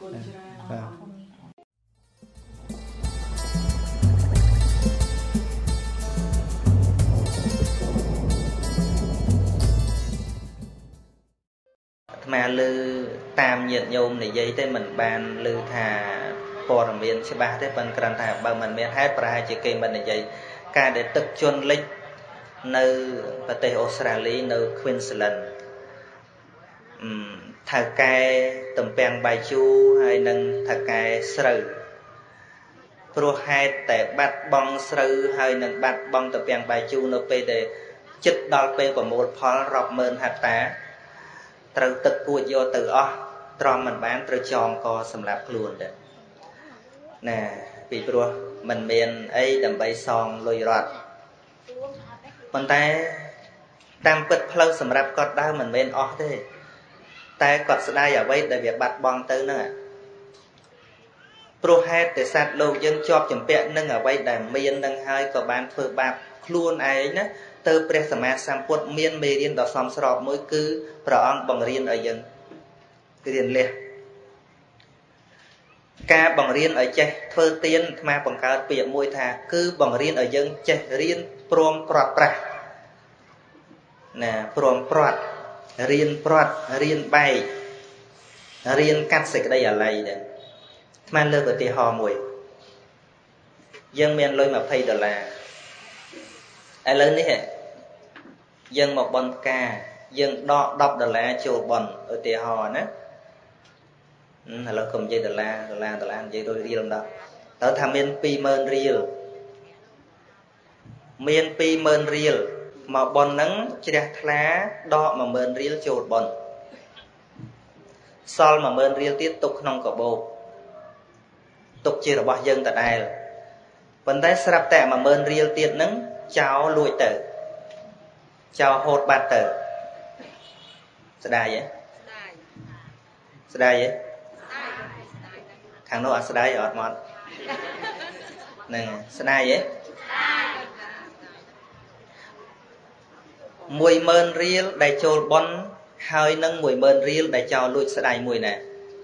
mà lư tam nhiệt nhôm này giấy tới mình bàn lư thà bò làm miền sẽ ba thế bên cần thà bao mình miền hết pra chỉ kê mình này giấy ca để tập chôn lịch nơiประเทศ Australia nơi Queensland thà cài tầm bèn bài chu hay nâng thà cài sợi pro haiแต่บัดบองสรือให้หนึ่งบัดบองตะเปียงใบจูโนเปเดจิตดอลเปกว่าโมลพอลรอบเมินหัตตาตรึกตึกปูโยตือตรอมมันบ้านตรึกจองก็สำหรับกลุ่นเด็ดน่ะปีปลัวมันเมียนไอ้ดำใบซองลอยรอดมันแต่ตามปิดเพลาสำหรับกอดได้มันเมียนได้แต่กอดสได้อย่าไว้แต่เบียบัดบองตือนั่นโปรเฮตแต่สัตว์โลกยังชอบจำเป็นนั่งเอาไว้แต่เมียนนั่งให้กับบานเพื่อบาปคล้วนไอ้นะเติมเปรียสมาสัมพุทธเมียนเรียนต่อสอมสอบมือคือพระองค์บังเรียนอะไรยังเรียนเลี้ยการบังเรียนอะไรเจ้เธอเตียนมาบังการเปรียบมวยธาคือบังเรียนอะไรยังเจ้เรียนพรวมปลอดประนะพรวมปลอดเรียนปลอดเรียนใบเรียนกัดเสกได้อะไรเนี่ยมันเลิกกับตีหอมวยยังเมียนลอยมา$20ไอ้เรื่องนี้ยังmộtบอลกายัง$10 โจบอลởตีหอนะเราคงใจดอลลาร์ใจโดยเรียลđóเราทำเมียน20,000 เรียลเมียน20,000 เรียลมาบอลนั้นจะได้ทลาดอกมา10,000 เรียลโจบอลซอลมา10,000 เรียลที่ตกนองกระโบตกเจริญบ่ยังแต่ได้ปัจจัยสลับแต่มา10,000 เรียลเตียนนั้นเจ้าลอยเต๋อเจ้าโหดบาดเต๋อสดายยังสดายยังทางโน้นสดายอดมอดนั่นสดายยัง10,000 เรียลได้โจลบอลให้นั่ง10,000 เรียลได้เจ้าลอยสดายมวยน่ะ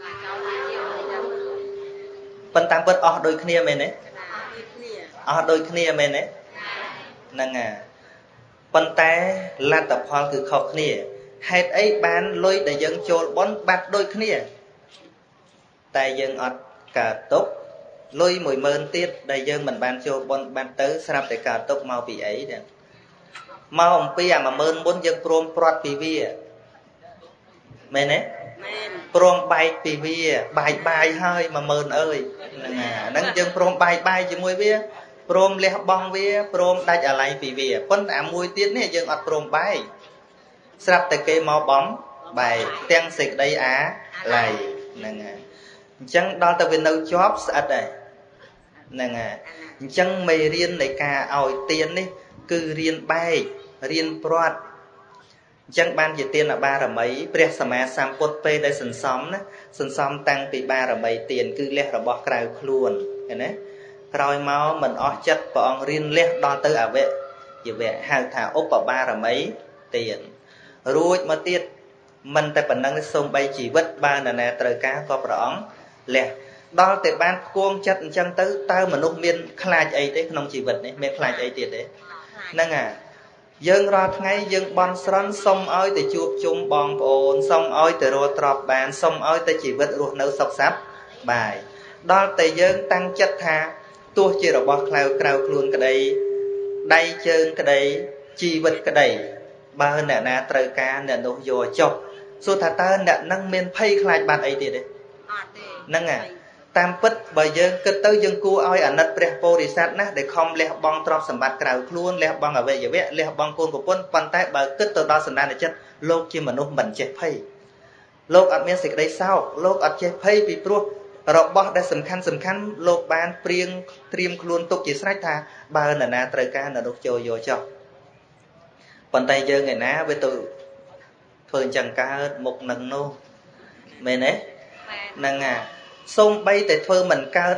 ปัญตามเปิดออกโดยเคลียร์ไหมเนี่ยออกโดยเคลียร์ไหมเนี่ยนั่งไงปัญแต่ลาตพอลคือขอบเคลียร์เหตุไอ้บ้านลอยแต่ยังโจลบอลบัดโดยเคลียร์แต่ยังอดกาตกลอย10,000 ติดแต่ยังมันบ้านโจลบอลบ้านเต๋อสลับแต่กาตกเมาปีไอ้เนี่ยเมาองปีมา10,000 บนยังโปรมปลอดปีวีไหมเนี่ยโปรมใบปีวีใบให้มา10,000 เอ้ยนั่งยังโปรมใบจะมวยวีโปรมเลี้ยบองวีโปรมได้อะไรปีวีพ้นแต่มวยตีเนี่ยยังอัดโปรมใบสลับแต่เกมมาบอมใบเตียงสิกได้ไหลนั่งจังดอลตะวินเอาจ็อบสัตว์ได้นั่งจังไม่เรียนในกาเอาเตียนนี่คือเรียนใบเรียนปลอดจังบ้านจีเตียนบาระไมเปรียสมาสัมปดไปได้สันซ้อมนะสันซ้อมตั้งปีบาระไมเตียนคือเลี้ยระบอกกลายคล้วนเห็นไหมรอยเมาเหมือนออกจัดปองเรียนเลี้ยดอเตอร์อาเวะอยู่เวะหางถาอุปบาระไมเตียนรู้มาเตียนมันแต่ปัญญาในทรงใบจีวัดบ้านน่ะตระกาก็ประองเลี้ยดอแต่บ้านกวงจัดจังเตอร์มนุษย์เมียนคลายใจเต้ขนมจีวัดนี่เมียนคลายใจเตียนเด้นั่งยังรอไงยังบอลสร้อนส่งอ้อยแต่จูบจุ่มบองโอนส่งอ้อยแต่รัวตรอบบานส่งอ้อยแต่จีวัดรัวเนื้อสับซับบ่ายดอแต่ยังตั้งจัดท่าตัวเจริญบอกคลาวคลุนกระไดได้เชิงกระไดจีวัดกระไดบ้านเนี่ยนาตระกาเนี่ยโนโยจบสุดท้ายเนี่ยนั่งเมียนไพ่คลายบานไอเดียเลยนั่งตามปิดใบยังกระตุ้ยังกูอ้อยอันนัดเปรียบโพธิสัตว์นะได้คอมเลี้ยบองตรอบสมบัติกล่าวคล้วนเลี้ยบองเอาไว้อย่าเวะเลี้ยบองโกนกับปนปันแต่ใบกึศตัวดอสันดานในจัดโลกที่มนุษย์มันเจ็บไพ่โลกอัดเมียสิกได้เศร้าโลกอัดเจ็บไพ่ปีปลุกเราบอกได้สำคัญโลกบานเปรียงเตรียมคล้วนตกจีสไรธาบานน่ะนาตระการน่ะดกโจโยจอกปันแต่ยังไงนะเวตุเพิ่งจังกาหมกนังโนเมเน่นังส้มใบแต่เธอมันเกิดนะ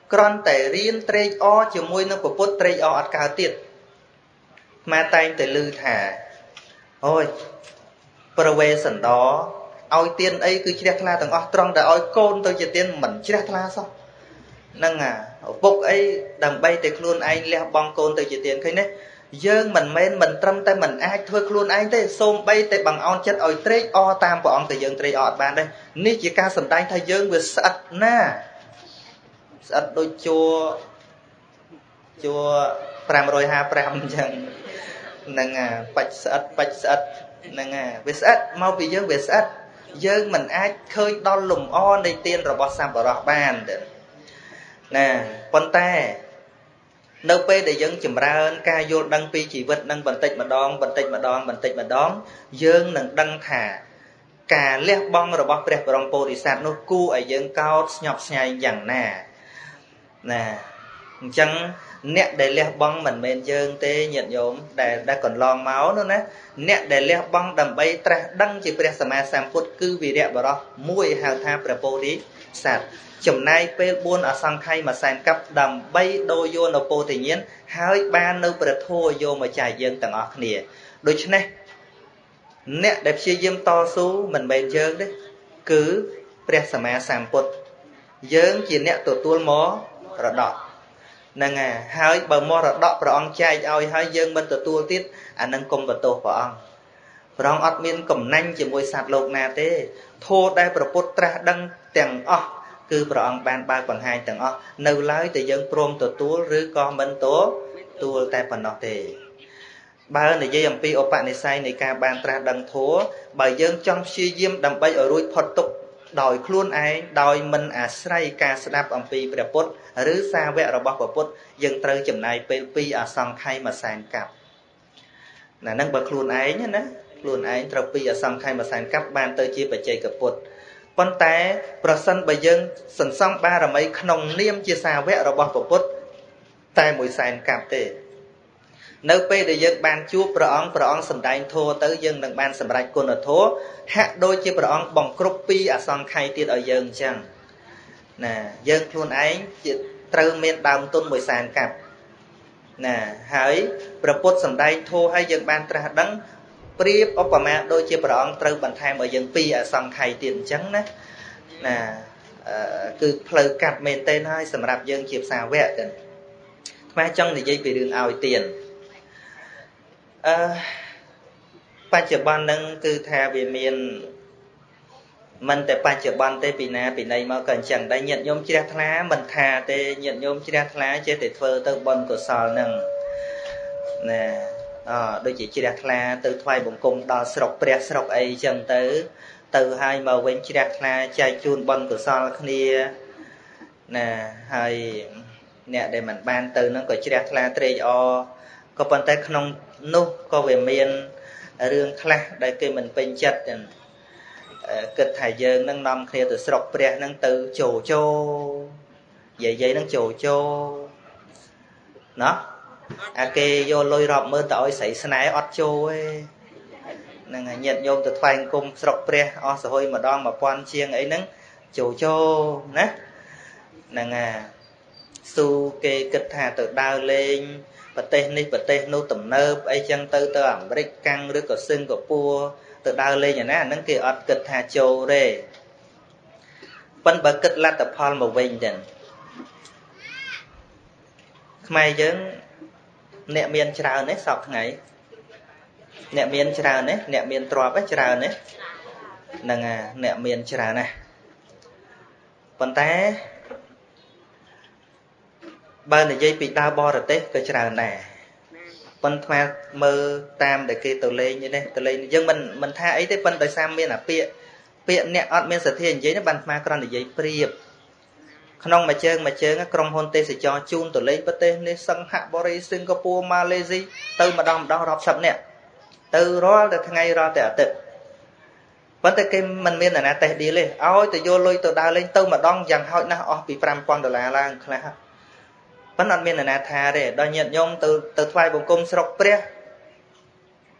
Còn tại riêng trade o chỉ môi nó của bút trade o ở cao tiết mà tay tại lư thả ôi profession đó ôi tiên ấy cứ chia la từng trong đã ôi côn tôi chỉ tiên mình chia la sao nâng bục ấy đằng bay để luôn anh leo bong côn tôi chỉ tiên cái này dương mình men mình trâm tay mình ai thôi luôn anh thế xôm bay tay bằng on chất ôi trade o tam của ông từ dương trade o ban đây ní chỉ ca sầm tay thay dương vừa sạch na sạch đôi chua 550 chẳng nâng bạch sạch nâng về sạch mau bị dương về sạch dương mình ai khơi đo lùm o này tiên rồi bỏ xăm bỏ bàn nè con ta nâu pe để dân chùm ra ơn ca vô đăng pi chỉ vật nângបន្តិចម្ដងយើងនឹងដឹងថាការលះបង់របស់ព្រះបរមពោធិសត្វនោះគួរឲ្យយើងកោតស្ញប់ស្ញែងយ៉ាងណាណាអញ្ចឹងអ្នកដែលលះបង់មិនមែនយើងទេញាតិញោមដែលកន្លងមកនោះណាអ្នកដែលលះបង់ដើម្បីត្រាស់ដឹងជាព្រះសម្មាសម្ពុទ្ធគឺវីរៈបរោះមួយហៅថាព្រះពោធិសត្វចំណាយពេល4អសង្ខ័យមួយសែនកັບដើម្បីដូរយកនៅពោធិញ្ញាណហើយបាននៅព្រះធម៌យកមកចែកយើងទាំងអស់គ្នាដូច្នេះអ្នកដែលព្យាយាមតស៊ូមិនមែនយើងទេគឺព្រះសម្មាសម្ពុទ្ធយើងជាអ្នកទទួលមរតកហ្នឹងហើយបើមរតកព្រះអង្គចែកឲ្យហើយយើងមិនទទួលទៀតអានឹងគុំបន្ទោសព្រះអង្គអត់មានកំណាញ់ជាមួយសត្វលោកណាទេធម៌ដែលព្រះពុទ្ធត្រាស់ដឹងទាំងអស់គឺព្រះអង្គបានបើកបង្ហាញទាំងអស់នៅឡើយតែយើងព្រមទទួលឬក៏មិនទទួលតែប៉ុណ្ណោះទេបើនិយាយអំពីឧបនិស្ស័យនៃការបានត្រាស់ដឹងធម៌បើយើងចង់ព្យាយាមដើម្បីឲ្យរួចផុតទុក្ខដោយខ្លួនឯងដោយមិនអាស្រ័យការស្ដាប់អំពីព្រះពុទ្ធឬសាវករបស់ព្រះពុទ្ធយើងត្រូវចំណាយពេល2អសង្ខ័យមួយសែនកັບណាហ្នឹងបើខ្លួនឯងណាខ្លួនឯងត្រូវ2អសង្ខ័យមួយសែនកັບបានទៅជាបច្ចេកពុទ្ធប៉ុន្តែប្រសិនបើយើងសន្សំបារមីក្នុងនាមជាសាវករបស់ព្រះពុទ្ធតែ1សែនកັບទេនៅពេលដែលយើងបានជួបព្រះអង្គសម្ដែងធម៌ទៅយើងនឹងបានសម្រេចគុណធម៌ហាក់ដូចជាព្រះអង្គបង្គ្រប់2អសង្ខ័យទៀតឲ្យយើងអញ្ចឹងណាយើងខ្លួនឯងជាត្រូវមានដើមទុន1សែនកັບណាហើយព្រះពុទ្ធសម្ដែងធម៌ឲ្យយើងបានត្រាស់ដឹងប្រៀបឧបមាដូចជាព្រះអង្គត្រូវបន្ថែមឲ្យយើង2អសង្ខ័យទៀតអញ្ចឹងណាគឺផ្លូវកាត់មែនទេហើយសម្រាប់យើងជាសាវកទៅថ្មចង់និយាយពីរឿងឲ្យទានបច្ចុប្បន្នហ្នឹងគឺថាវាមានមិនតែបច្ចុប្បន្នទេពីណាពីណីមកក៏អញ្ចឹងដែរញាតិញោមជ្រះថ្លាមិនថាទេញាតិញោមជ្រះថ្លាចេះតែធ្វើទៅបុណ្យកុសលហ្នឹងណាដូចជាជ្រះថ្លាទៅថ្វាយបង្គំដល់ស្រុកព្រះស្រុកអីអញ្ចឹងទៅហើយមកវិញជ្រះថ្លាចែកជូនបុណ្យកុសលគ្នាណាហើយអ្នកដែលមិនបានទៅហ្នឹងក៏ជ្រះថ្លាត្រេកអរក៏ប៉ុន្តែក្នុងនោះក៏វាមានរឿងខ្លះដែលគេមិនពេញចិត្តចឹងគិតថាយើងនឹងនាំគ្នាទៅស្រុកព្រះហ្នឹងទៅជោយាយហ្នឹងជោណោះអាគេយកលុយរាប់ម៉ឺនទៅឲ្យស្រីស្នេហ៍អត់ជោទេហ្នឹងហើយញាតិញោមទៅថ្វាយគុំស្រុកព្រះអស់សហុយម្ដង 1000 ជាងអីហ្នឹងជោណាហ្នឹងហើយស៊ូគេគិតថាទៅដើរលេងប្រទេសនេះប្រទេសនោះទំនើបអីចឹងទៅអាមេរិកកាំងឬក៏សិង្ហបុរីទៅដើរលេងអាណាហ្នឹងគេអត់គិតថាជោទេប៉ុន្តែបើគិតលទ្ធផលមកវិញចឹងខ្មែរយើងអ្នកមានច្រើនទេសពថ្ងៃអ្នកមានច្រើនទេអ្នកមានទ្រព្យច្រើនទេហ្នឹងហើយអ្នកមានច្រើនណាស់ប៉ុន្តែបើនិយាយពីដើរបរទេសក៏ច្រើនដែរប៉ុន្តែមើលតាមដែលគេទៅលេងនេះទៅលេងយើងមិនថាអីទេប៉ុន្តែដោយសារមានអាពាក្យអ្នកអត់មានសទ្ធានិយាយបានស្មាគ្រាន់និយាយប្រៀបក្នុងមួយជើងក្រុមហ៊ុនទេសចរជូនទៅលេងប្រទេសនេះសិង្ហបុរីសិង្ហបុរីម៉ាឡេស៊ីទៅម្ដងរាប់សិបនាក់ទៅរាល់តែថ្ងៃរាល់តែអាទិត្យប៉ុន្តែគេមិនមានអាណាតេះឌីលទេឲ្យទៅយកលុយទៅដើរលេងទៅម្ដងយ៉ាងហោចណាស់អស់ពី$5000ឡើងខ្លះប៉ុន្តែអត់មានអាណាថាទេដល់ញាតិញោមទៅថ្វាយបង្គំស្រុកព្រះ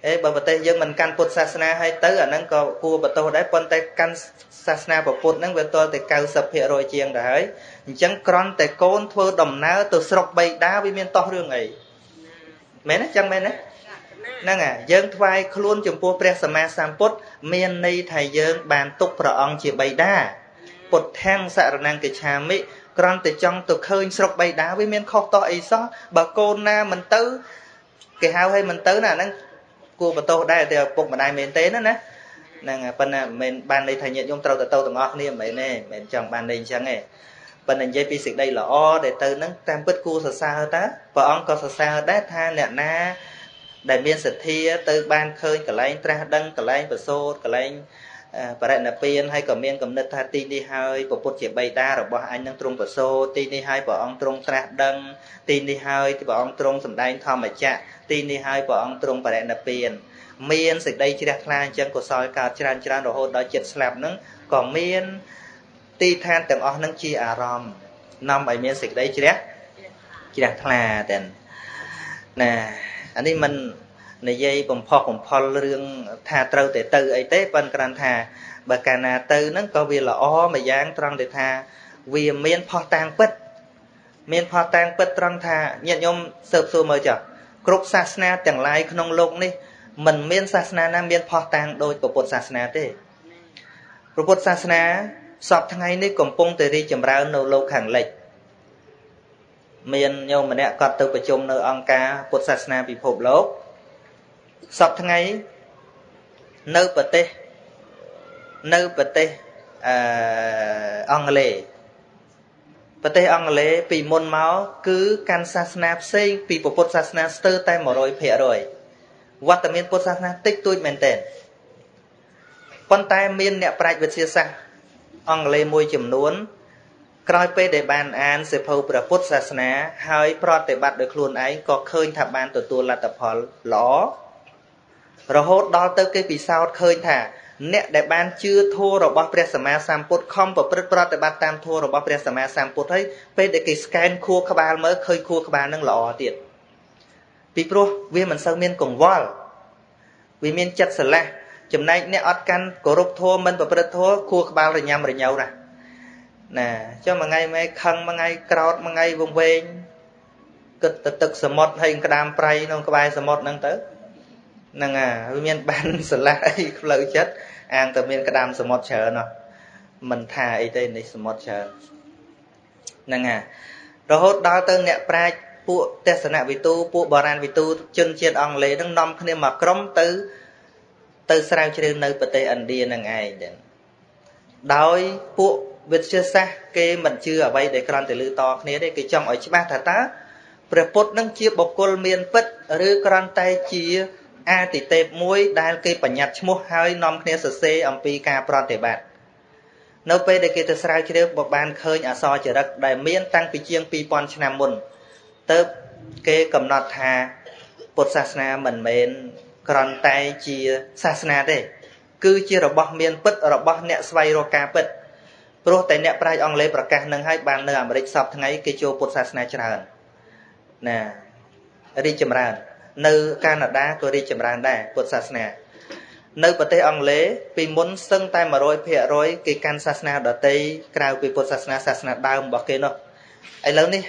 បើប្រទេសយើងមិនកាន់ពុទ្ធសាសនាហើយទៅអាហ្នឹងក៏គួរបន្ទោសដែរប៉ុន្តែកាន់សាសនាពុទ្ធហ្នឹងវាទាល់តែ 90% ជាងទៅហើយអញ្ចឹងគ្រាន់តែកូនធ្វើដំណើរទៅស្រុកបៃតាវាមានតោះរឿងអីមែនទេចឹងមែនទេហ្នឹងហើយយើងថ្វាយខ្លួនចំពោះព្រះសម្មាសម្ពុទ្ធមានន័យថាយើងបានទុកព្រះអង្គជាបៃតាពុទ្ធាំងសរណង្កិច្ឆាមិគ្រាន់តែចង់ទៅឃើញស្រុកបៃតាវាមានខុសតោះអីសោះបើកូនណាមិនទៅគេហៅឲ្យមិនទៅណាហ្នឹងគួរបន្ទោសដែរតែឪពុកម្ដាយមែនទេណាហ្នឹងហើយប៉ុន្តែមិនបានន័យថាញាតិញោមត្រូវទៅទាំងអស់គ្នាមិនមែនទេមិនចង់បានន័យអញ្ចឹងទេប៉ុន្តែនិយាយពីសេចក្តីល្អដែលទៅហ្នឹងតាមពិតគួរសរសើរតើព្រះអង្គក៏សរសើរដែរថាអ្នកណាដែលមានសទ្ធាទៅបានឃើញកន្លែងត្រាស់ដឹងកន្លែងប្រសូតកន្លែងបរិណិព្វានហើយក៏មានគំនិតថាទីនេះហើយពុទ្ធជាបិតារបស់អញនឹងទ្រង់ប្រសូតទីនេះហើយព្រះអង្គទ្រង់ត្រាស់ដឹងទីនេះហើយព្រះអង្គទ្រង់សម្ដែងធម្មចក្រទីនេះហើយព្រះអង្គទ្រង់បរិណិព្វានមានសេចក្តីជ្រះថ្លាអញ្ចឹងកុសលកើតច្រើនរហូតដល់ចិត្តស្លាប់ហ្នឹងក៏មានទីឋានទាំងអស់ហ្នឹងជាអារម្មណ៍នាំឲ្យមានសេចក្តីជ្រះថ្លាតែណាអានេះមិននិយាយបំផុសបំផុលរឿងថាត្រូវតែទៅអីទេប៉ុន្តែគ្រាន់ថាបើកាលណាទៅហ្នឹងក៏វាល្អមួយយ៉ាងត្រង់ដែលថាវាមានផុសតាងពិតត្រង់ថាញាតិញោមស៊ើបសួរមើលចុះគ្រប់សាសនាទាំងឡាយក្នុងโลกនេះមិនមានសាសនាណាមានផុសតាងដូចពុទ្ធសាសនាទេពុទ្ធសាសនាសពថ្ងៃនេះកំពុងតែរីកចម្រើននៅលោកខាងលិចមានញោមម្នាក់គាត់ទៅប្រជុំនៅអង្គការពុទ្ធសាសនាពិភពលោកសពថ្ងៃនៅប្រទេសអង់គ្លេសពីមុនមកគឺកាន់សាសនាផ្សេងពីពុទ្ធសាសនាស្ទើរតែ 100% វត្តមានពុទ្ធសាសនាតិចតួចមែនទែនប៉ុន្តែមានអ្នកប្រាជ្ញវិទ្យាសាស្ត្រអង់គ្លេសមួយចំនួនក្រោយពេលដែលបានអានសៀវភៅព្រះពុទ្ធសាសនាហើយប្រតិបត្តិដោយខ្លួនឯងក៏ឃើញថាបានទទួលលទ្ធផលល្អរហូតដល់ទៅគេពិសោធន៍ឃើញថាអ្នកដែលបានជឿធម៌របស់ព្រះសម្មាសម្ពុទ្ធខំប្រព្រឹត្តប្រតិបត្តិតាមធម៌របស់ព្រះសម្មាសម្ពុទ្ធហើយពេលដែលគេស្កែនខួរក្បាលមើលឃើញខួរក្បាលនឹងល្អទៀតពីព្រោះវាមិនសូវមានកង្វល់វាមានចិត្តស្រឡះចំណែកអ្នកអត់កាន់គោរពធម៌មិនប្រព្រឹត្តធម៌ខួរក្បាលរញ៉ាំរញ៉ៅណាចុះមួយថ្ងៃម៉ែខឹងមួយថ្ងៃក្រោតមួយថ្ងៃវង្វេងគិតទៅទឹកសមុទ្រហើយក្តាមប្រៃក្នុងក្បែរសមុទ្រហ្នឹងទៅហ្នឹងវាមានបានស្រឡះអីផ្លូវចិត្តអាងតែមានក្តាមសមុទ្រច្រើនមិនថាអីទេនេះសមុទ្រច្រើនហ្នឹងរហូតដល់ទៅអ្នកប្រាជ្ញពួកទេសនវិទូពួកបរាណវិទូជនជាតិអង់គ្លេសហ្នឹងនាំគ្នាមកក្រុមទៅស្រាវជ្រាវនៅប្រទេសឥណ្ឌាហ្នឹងឯងដោយពួកវិទ្យាសាស្ត្រគេមិនជឿអ្វីដែលគ្រាន់តែឮតគ្នាទេគេចង់ឲ្យច្បាស់ថាតើព្រះពុទ្ធនឹងជាបុគ្គលមានពិតឬគ្រាន់តែជាអាទិទេពមួយដែលគេបញ្ញត្តិឈ្មោះហើយនាំគ្នាសរសេរអំពីការប្រតិបត្តិនៅពេលដែលគេទៅស្រាវជ្រាវបានឃើញអក្សរចរិតដែលមានតាំងពីជាង 2000 ឆ្នាំមុនទៅគេកំណត់ថាពុទ្ធសាសនាមិនមែនគ្រាន់តែជាសាសនាទេគឺជារបស់មានពិតរបស់អ្នកស្វែងរកការពិតព្រោះតែអ្នកប្រាជ្ញអង់គ្លេសប្រកាសនឹងឲ្យបាននៅអាមេរិកសពថ្ងៃគេចូលពុទ្ធសាសនាច្រើនណារីកចម្រើននៅកាណាដាក៏រីកចម្រើនដែរពុទ្ធសាសនានៅប្រទេសអង់គ្លេសពីមុនសឹងតែ 100% គេកាន់សាសនាដទៃក្រៅពីពុទ្ធសាសនាសាសនាដើមរបស់គេនោះឥឡូវនេះ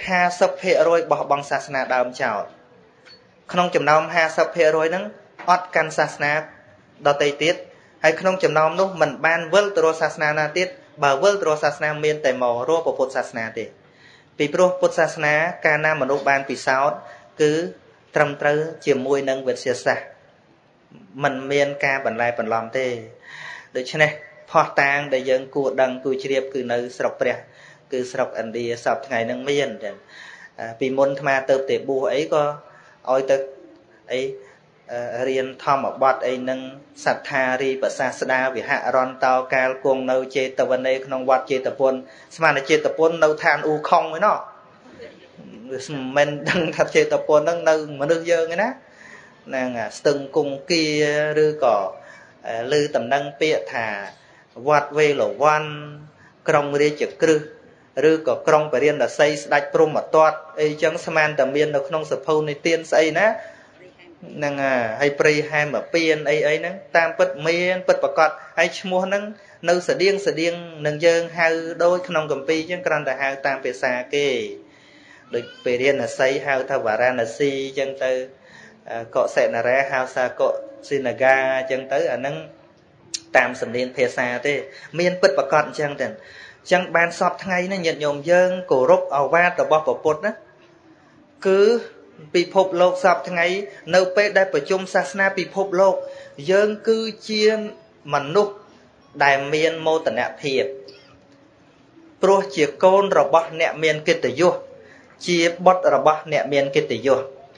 50% បោះបង់សាសនាដើមចោលក្នុងចំណោម 50% ហ្នឹងអត់កាន់សាសនាដទៃទៀតហើយក្នុងចំណោមនោះមិនបានវិលទៅរកសាសនាណាទៀតបើវិលទៅរកសាសនាមានតែមករកពុទ្ធសាសនាទេពីព្រោះពុទ្ធសាសនាកាលណាមនុស្សបានពិសោធន៍គឺត្រឹមត្រូវជាមួយនឹងវិទ្យាសាស្ត្រមិនមានការបន្លែបន្លំទេដូច្នេះផុសតាងដែលយើងគួរដឹងគួរជ្រាបគឺនៅស្រុកព្រះគឺស្រុកឥណ្ឌាសពថ្ងៃហ្នឹងមានពីមុនអាត្មាទៅតែបួសអីក៏ឲ្យទៅអីរៀនធម្មបទអីនឹងសត្ថារីបសាស្ដាវិហរន្តោកាលគង់នៅចេតវនេក្នុងវត្តចេតពុនស្មានតែចេតពុននៅឋានអ៊ូខុងឯណោះមិនដឹងថាចេតពុនហ្នឹងនៅមនុស្សយើងឯណាហ្នឹងស្ទឹងគង្គាឬក៏ឮតំណែងពាក្យថាវត្តវេលវ័នក្រុងរាជក្រឹសឬក៏ក្រុងបរិញ្ញាសីស្ដេចព្រហ្មទត្តអីចឹងស្មានតែមាននៅក្នុងសភៅនៃទានស្អីណា năng hay pri hai mà piên ấy nắng tam bật miên bật bạc cọt hay mua nắng nơi sở điên nâng dương hai đôi không cầm pi chứ còn tại hai tam về xa kê được về điên là xây hai thao và ra là si chân tư cọ sẽ là ra hai xa cọ sinaga chân tới ở nắng tam sầm điên về xa thế miên bật bạc cọt chân tiền chân ban sọp ngay nó nhận nhôm dương cổ rốc ao va tờ bò bột đó cứ bị phụp lộc sọp ngay nơi pe đạiประชุม ศาสนา bị phụp lộc dương cứ chia mảnh nút đại miên mô tả nạp hiệp pro chia côn rồi bắt nẹt miên kết tử vô chia bớt rồi bắt nẹt miên kết tử vô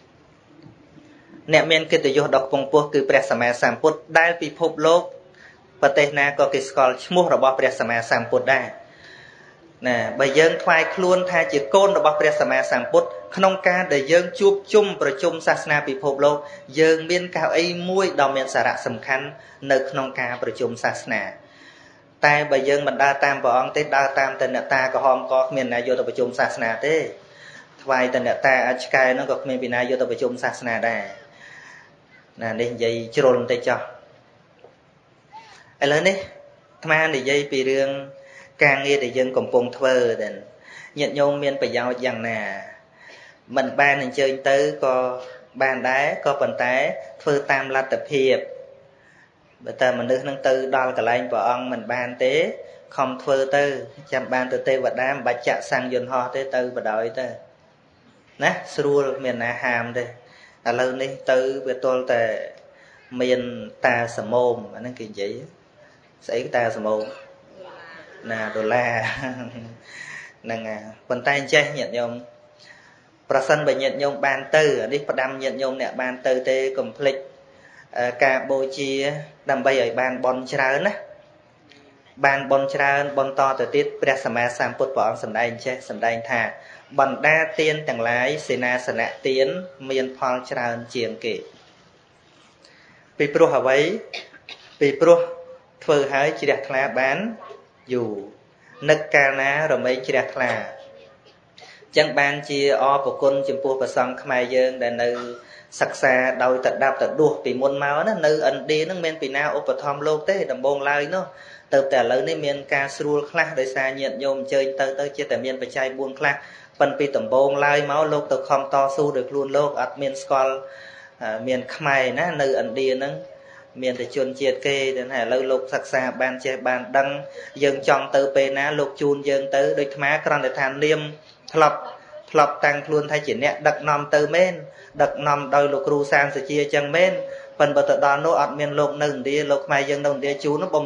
nẹt miên kết tử vô đọc phong pua cứព្រះសម្មាសម្ពុទ្ធដែលពិភពលោកប្រទេសណាក៏គេស្គាល់ឈ្មោះរបស់ព្រះសម្មាសម្ពុទ្ធដែរណាបើយើងថ្វាយខ្លួនថាជាកូនរបស់ព្រះសម្មាសម្ពុទ្ធក្នុងការដែលយើងជួបជុំប្រជុំសាសនាពិភពលោកយើងមានកៅអីមួយដ៏មានសារៈសំខាន់នៅក្នុងការប្រជុំសាសនាតែបើយើងមិនដើរតាមព្រះអង្គទេដើរតាមតែអ្នកតាក្រហមកគ្មានណាយកទៅប្រជុំសាសនាទេថ្វាយតែអ្នកតាអាចឆ្កែហ្នឹងក៏គ្មានពីណាយកទៅប្រជុំសាសនាដែរណានេះនិយាយជ្រុលបន្តិចចុះឥឡូវនេះអាត្មានិយាយពីរឿងការងារដែលយើងកំពុងធ្វើដែរញាតិញោមមានប្រយោជន៍យ៉ាងណាមិនបានអញ្ជើញទៅក៏បានដែរក៏ប៉ុន្តែធ្វើតាមលទ្ធភាពបើតើមនុស្សនឹងទៅដល់កន្លែងព្រះអង្គមិនបានទេខំធ្វើទៅចាំបានទៅទេវតាមិនបាច់ចាក់សាំងយន្តហោះទេទៅបដ ாய் ទៅណាស្រួលមានណាហាមទេឥឡូវនេះទៅវាទល់តែមានតាសមោមអាហ្នឹងគេនិយាយស្អីតាសមោមណាដុល្លារហ្នឹងប៉ុន្តែអញ្ចេះញាតិញោមប្រសិនបើញាតិញោមបានទៅអានេះផ្ដាំញាតិញោមអ្នកបានទៅទេកុំភ្លេចការបូជាដើម្បីឲ្យបានបន់ច្រើនណាបានបន់ច្រើនបន់តទៅទៀតព្រះសម្មាសម្ពុទ្ធព្រះអង្គសម្ដែងចេះសម្ដែងថាបណ្ដាទានទាំងឡាយសេនាសនៈទានមានផលច្រើនជាងគេពីព្រោះអ្វីពីព្រោះធ្វើឲ្យជ្រះថ្លាបានយូរនឹកកាលណារមែងជ្រះថ្លាចឹងបានជាអរប្រគុណចំពោះព្រះសង្ឃខ្មែរយើងដែលនៅសិក្សាដោយតដាប់តដួសពីមុនមកណានៅឥណ្ឌានឹងមានពីណាឧបត្ថម្ភលោកទេដំបងឡើយនោះទៅតែឥឡូវនេះមានការស្រួលខ្លះដោយសារញាតិញោមអញ្ជើញទៅជាតែមានបច្ច័យ4ខ្លះប៉ុន្តែពីដំបងឡើយមកលោកទៅខំតស៊ូដោយខ្លួនលោកអត់មានស្គាល់មានខ្មែរណានៅឥណ្ឌាហ្នឹងមានតែជនជាតិគេតែឥឡូវលោកសិក្សាបានចេះបានដឹងយើងចង់ទៅពេលណាលោកជូនយើងទៅដូចអាគ្រាន់តែថានាមធ្លាប់តាំងខ្លួនថាជាអ្នកដឹកនាំទៅមែនដឹកនាំដោយលោកគ្រូសានសុជាចឹងមែនប៉ុន្តែទៅដល់នោះអត់មានលោកនៅឥណ្ឌាលោកខ្មែរយើងនៅឥណ្ឌាជូននោះ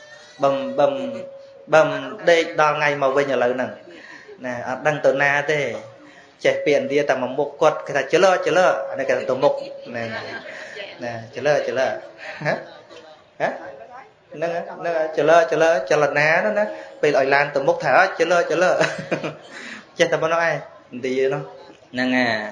បំដេកដល់ថ្ងៃមកវិញឥឡូវហ្នឹងណាអត់ដឹងទៅណាទេចេះពីឥណ្ឌាតែមកមុខគាត់គេថាចលើអានេះគេទៅមុខណាចលើហ៎ហ្នឹងចលើចលនានោះណាពេលឲ្យឡានទៅមុខថាចលើចេះតែប៉ុណ្ណោះឯងឥណ្ឌានោះហ្នឹង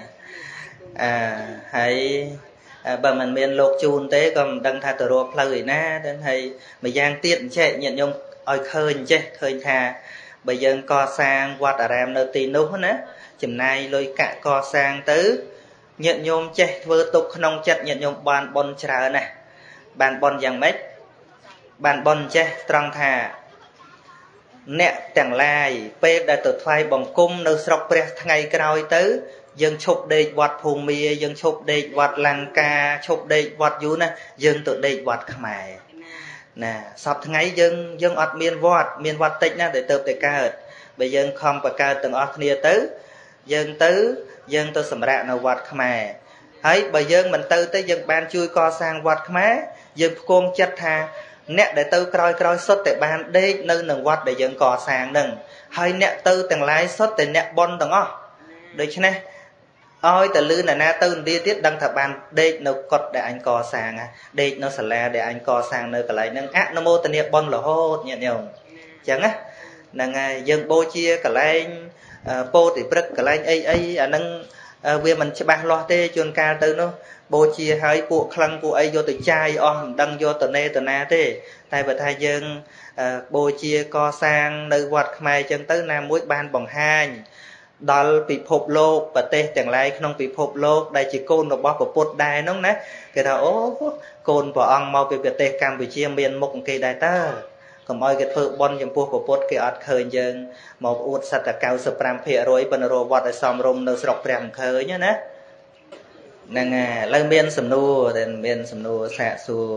ហើយបើមិនមានលោកជូនទេក៏មិនដឹងថាទៅរកផ្លូវឯណាទៅហើយម្យ៉ាងទៀតអញ្ចេះញាតិញោមឲ្យឃើញចេះឃើញថាបើយើងកសាងវត្តអារាមនៅទីនោះណាចំណាយលុយកាក់កសាងទៅញាតិញោមចេះធ្វើទុកក្នុងចិត្តញាតិញោមបានបន់ច្រើនណាស់បានបន់យ៉ាងម៉េចបានបន់ចេះត្រង់ថាអ្នកទាំងឡាយពេលដែលទៅថ្វាយបង្គំនៅស្រុកព្រះថ្ងៃក្រោយទៅយើងឈប់ដេកវត្តភូមាយើងឈប់ដេកវត្តលង្កាឈប់ដេកវត្តយូណាយើងទៅដេកវត្តខ្មែរណាសពថ្ងៃយើងអត់មានវត្តតិចណាដែលទៅកើតបើយើងខំបង្កើតទាំងអស់គ្នាទៅយើងទៅសម្រាកនៅវត្តខ្មែរហើយបើយើងមិនទៅទេយើងបានជួយកសាងវត្តខ្មែរយើងផ្គងចិត្តថាអ្នកដែលទៅក្រោយសុទ្ធតែបានដេកនៅនឹងវត្តដែលយើងកសាងនឹងហើយអ្នកទៅទាំងឡាយសុទ្ធតែអ្នកបន់ទាំងអស់ដូច្នេះឲ្យតែលឺអ្នកណាទៅឥណ្ឌាទៀតដឹងថាបានដេកនៅកុដដែលអញកសាងដេកនៅសាលាដែលអញកសាងនៅកន្លែងហ្នឹងអនុមោទនាបុណ្យរហូតញាតិញោមអញ្ចឹងណាហ្នឹងហើយយើងបូជាកន្លែងពោធិព្រឹកកន្លែងអីអាហ្នឹងវាមិនច្បាស់លាស់ទេជួនកាលទៅនោះបូជាឲ្យពួកក្លឹងពួកអីយកទៅចាយអស់មិនដឹងយកទៅណាទេតែបើថាយើងបូជាកសាងនៅវត្តខ្មែរអញ្ចឹងទៅណាមួយបានបង្ហាញដល់ពិភពលោកប្រទេសទាំងឡាយក្នុងពិភពលោកដែលជាកូនរបស់ព្រះពុទ្ធដែរនោះណាគេថាអូកូនព្រះអង្គមកពីប្រទេសកម្ពុជាមានមុខគេដែរតើកុំឲ្យគេធ្វើបន់ចំពោះព្រះពុទ្ធគេអត់ឃើញយើងមកអួតសត្វតែ 95% ប៉ុន្តែរវត្តឲ្យសំរុំនៅស្រុកព្រះមិនឃើញណាហ្នឹងហើយឥឡូវមានសំណួរដែលមានសំណួរសាកសួរ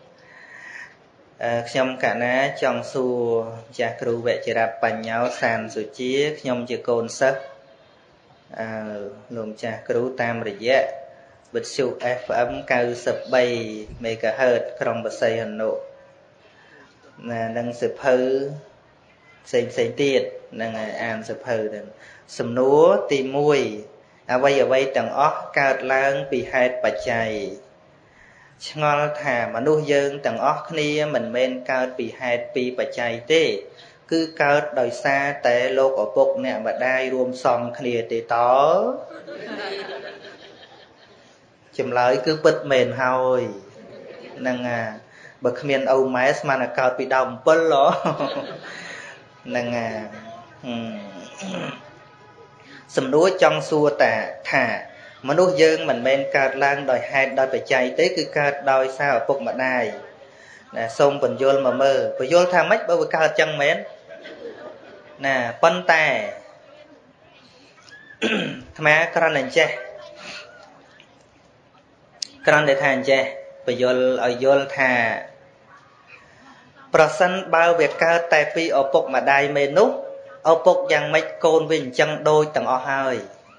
ខ្ញុំកណាចង់សួរចាស់គ្រូវជ្ជរៈបញ្ញោសានសុជាខ្ញុំជាកូនសិស្សលោកម្ចាស់គ្រូតាមរយៈវិទ្យុ FM 93 MHz ក្រុងបរសៃហនុណានឹងសិភៅផ្សេងទៀតនឹងអានសិភៅទៅសំណួរទី1អ្វីទាំងអស់កើតឡើងពីហេតុបច្ច័យឆ្ងល់ថាមនុស្សយើងទាំងអស់គ្នាមិនមែនកើតពីហេតុពីបច្ច័យទេគឺកើតដោយសារតែលោកឪពុកអ្នកម្ដាយរួមសងគ្នាទេតចម្លើយគឺពិតមែនហើយហ្នឹងបើគ្មានឪម៉ែស្មានតែកើតពីដើម7ហ្នឹងសំណួរចង់សួរថាមនុស្សយើងមិនមែនកើតឡើងដោយហេតុដោយបច្ច័យទេគឺកើតដោយសារឪពុកម្ដាយណាសូមបញ្យល់មកមើលបញ្យល់ថាម៉េចបើវាកើតចឹងមែនណាប៉ុន្តែអាត្មាគ្រាន់តែចេះគ្រាន់តែថាអញ្ចេះបញ្យល់ឲ្យយល់ថាប្រសិនបើវាកើតតែពីឪពុកម្ដាយមែននោះឪពុកយ៉ាងម៉េចកូនវាអញ្ចឹងដូចទាំងអស់ហើយ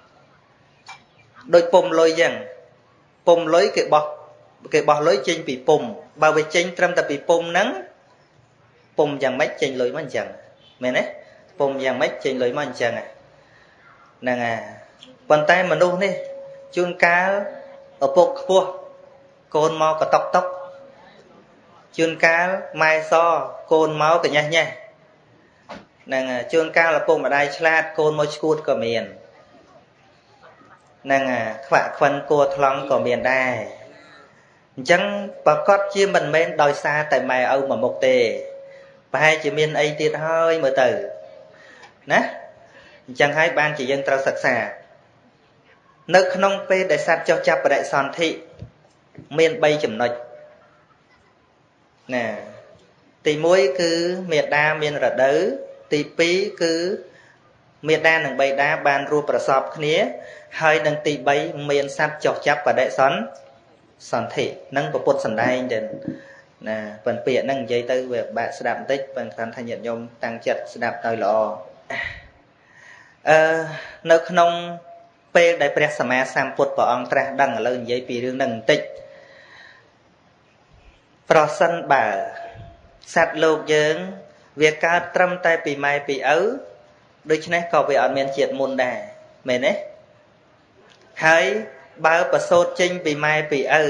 ដូចពុំលុយចឹងពុំលុយគេបោះលុយចេញពីពុំបើវាចេញត្រឹមតែពីពុំហ្នឹងពុំយ៉ាងម៉េចចេញលុយមកអញ្ចឹងមែនទេពុំយ៉ាងម៉េចចេញលុយមកអញ្ចឹងហ្នឹងប៉ុន្តែមនុស្សនេះជួនកាលឪពុកខ្ពស់កូនមកកតុកតុកជួនកាលម៉ែសកូនមកកញ៉េះញ៉េះហ្នឹងជួនកាលឪពុកម្ដាយឆ្លាតកូនមកឈួតក៏មានហ្នឹងខ្វាក់ខ្វិនគួរថ្លង់ក៏មានដែរអញ្ចឹងប្រកាសជាមិនមែនដោយសារតែម៉ែឪមួយមុខទេប្រហែលជាមានអីទៀតហើយមើលទៅណាអញ្ចឹងហើយបានជាយើងត្រូវសិក្សានៅក្នុងពេលដែលសត្វចុះចាប់បដិសន្ធិមាន3ចំណុចណាទី1គឺមេដាមានរដូវទី2គឺមេដានិងបិតាបានរួបប្រសពគ្នាហើយនឹងទី3មានសត្វចុះចាប់បដិសន្ធិនឹងពុទ្ធសម្ដែងទៅណាប៉ុន្តែពាក្យហ្នឹងនិយាយទៅវាបាក់ស្ដាប់បន្តិចប៉ុន្តែថាញាតិញោមតាំងចិត្តស្ដាប់ទៅល្អនៅក្នុងពេលដែលព្រះសម្មាសម្ពុទ្ធព្រះអង្គត្រាស់ដឹងឥឡូវនិយាយពីរឿងហ្នឹងបន្តិចប្រសិនបើសត្វលោកយើងវាកើតត្រឹមតែពីម៉ែពីឪដូច្នេះក៏វាអត់មានជាតិមុនដែរមែនទេហើយបើប្រសូតចេញពីម៉ែពីឪ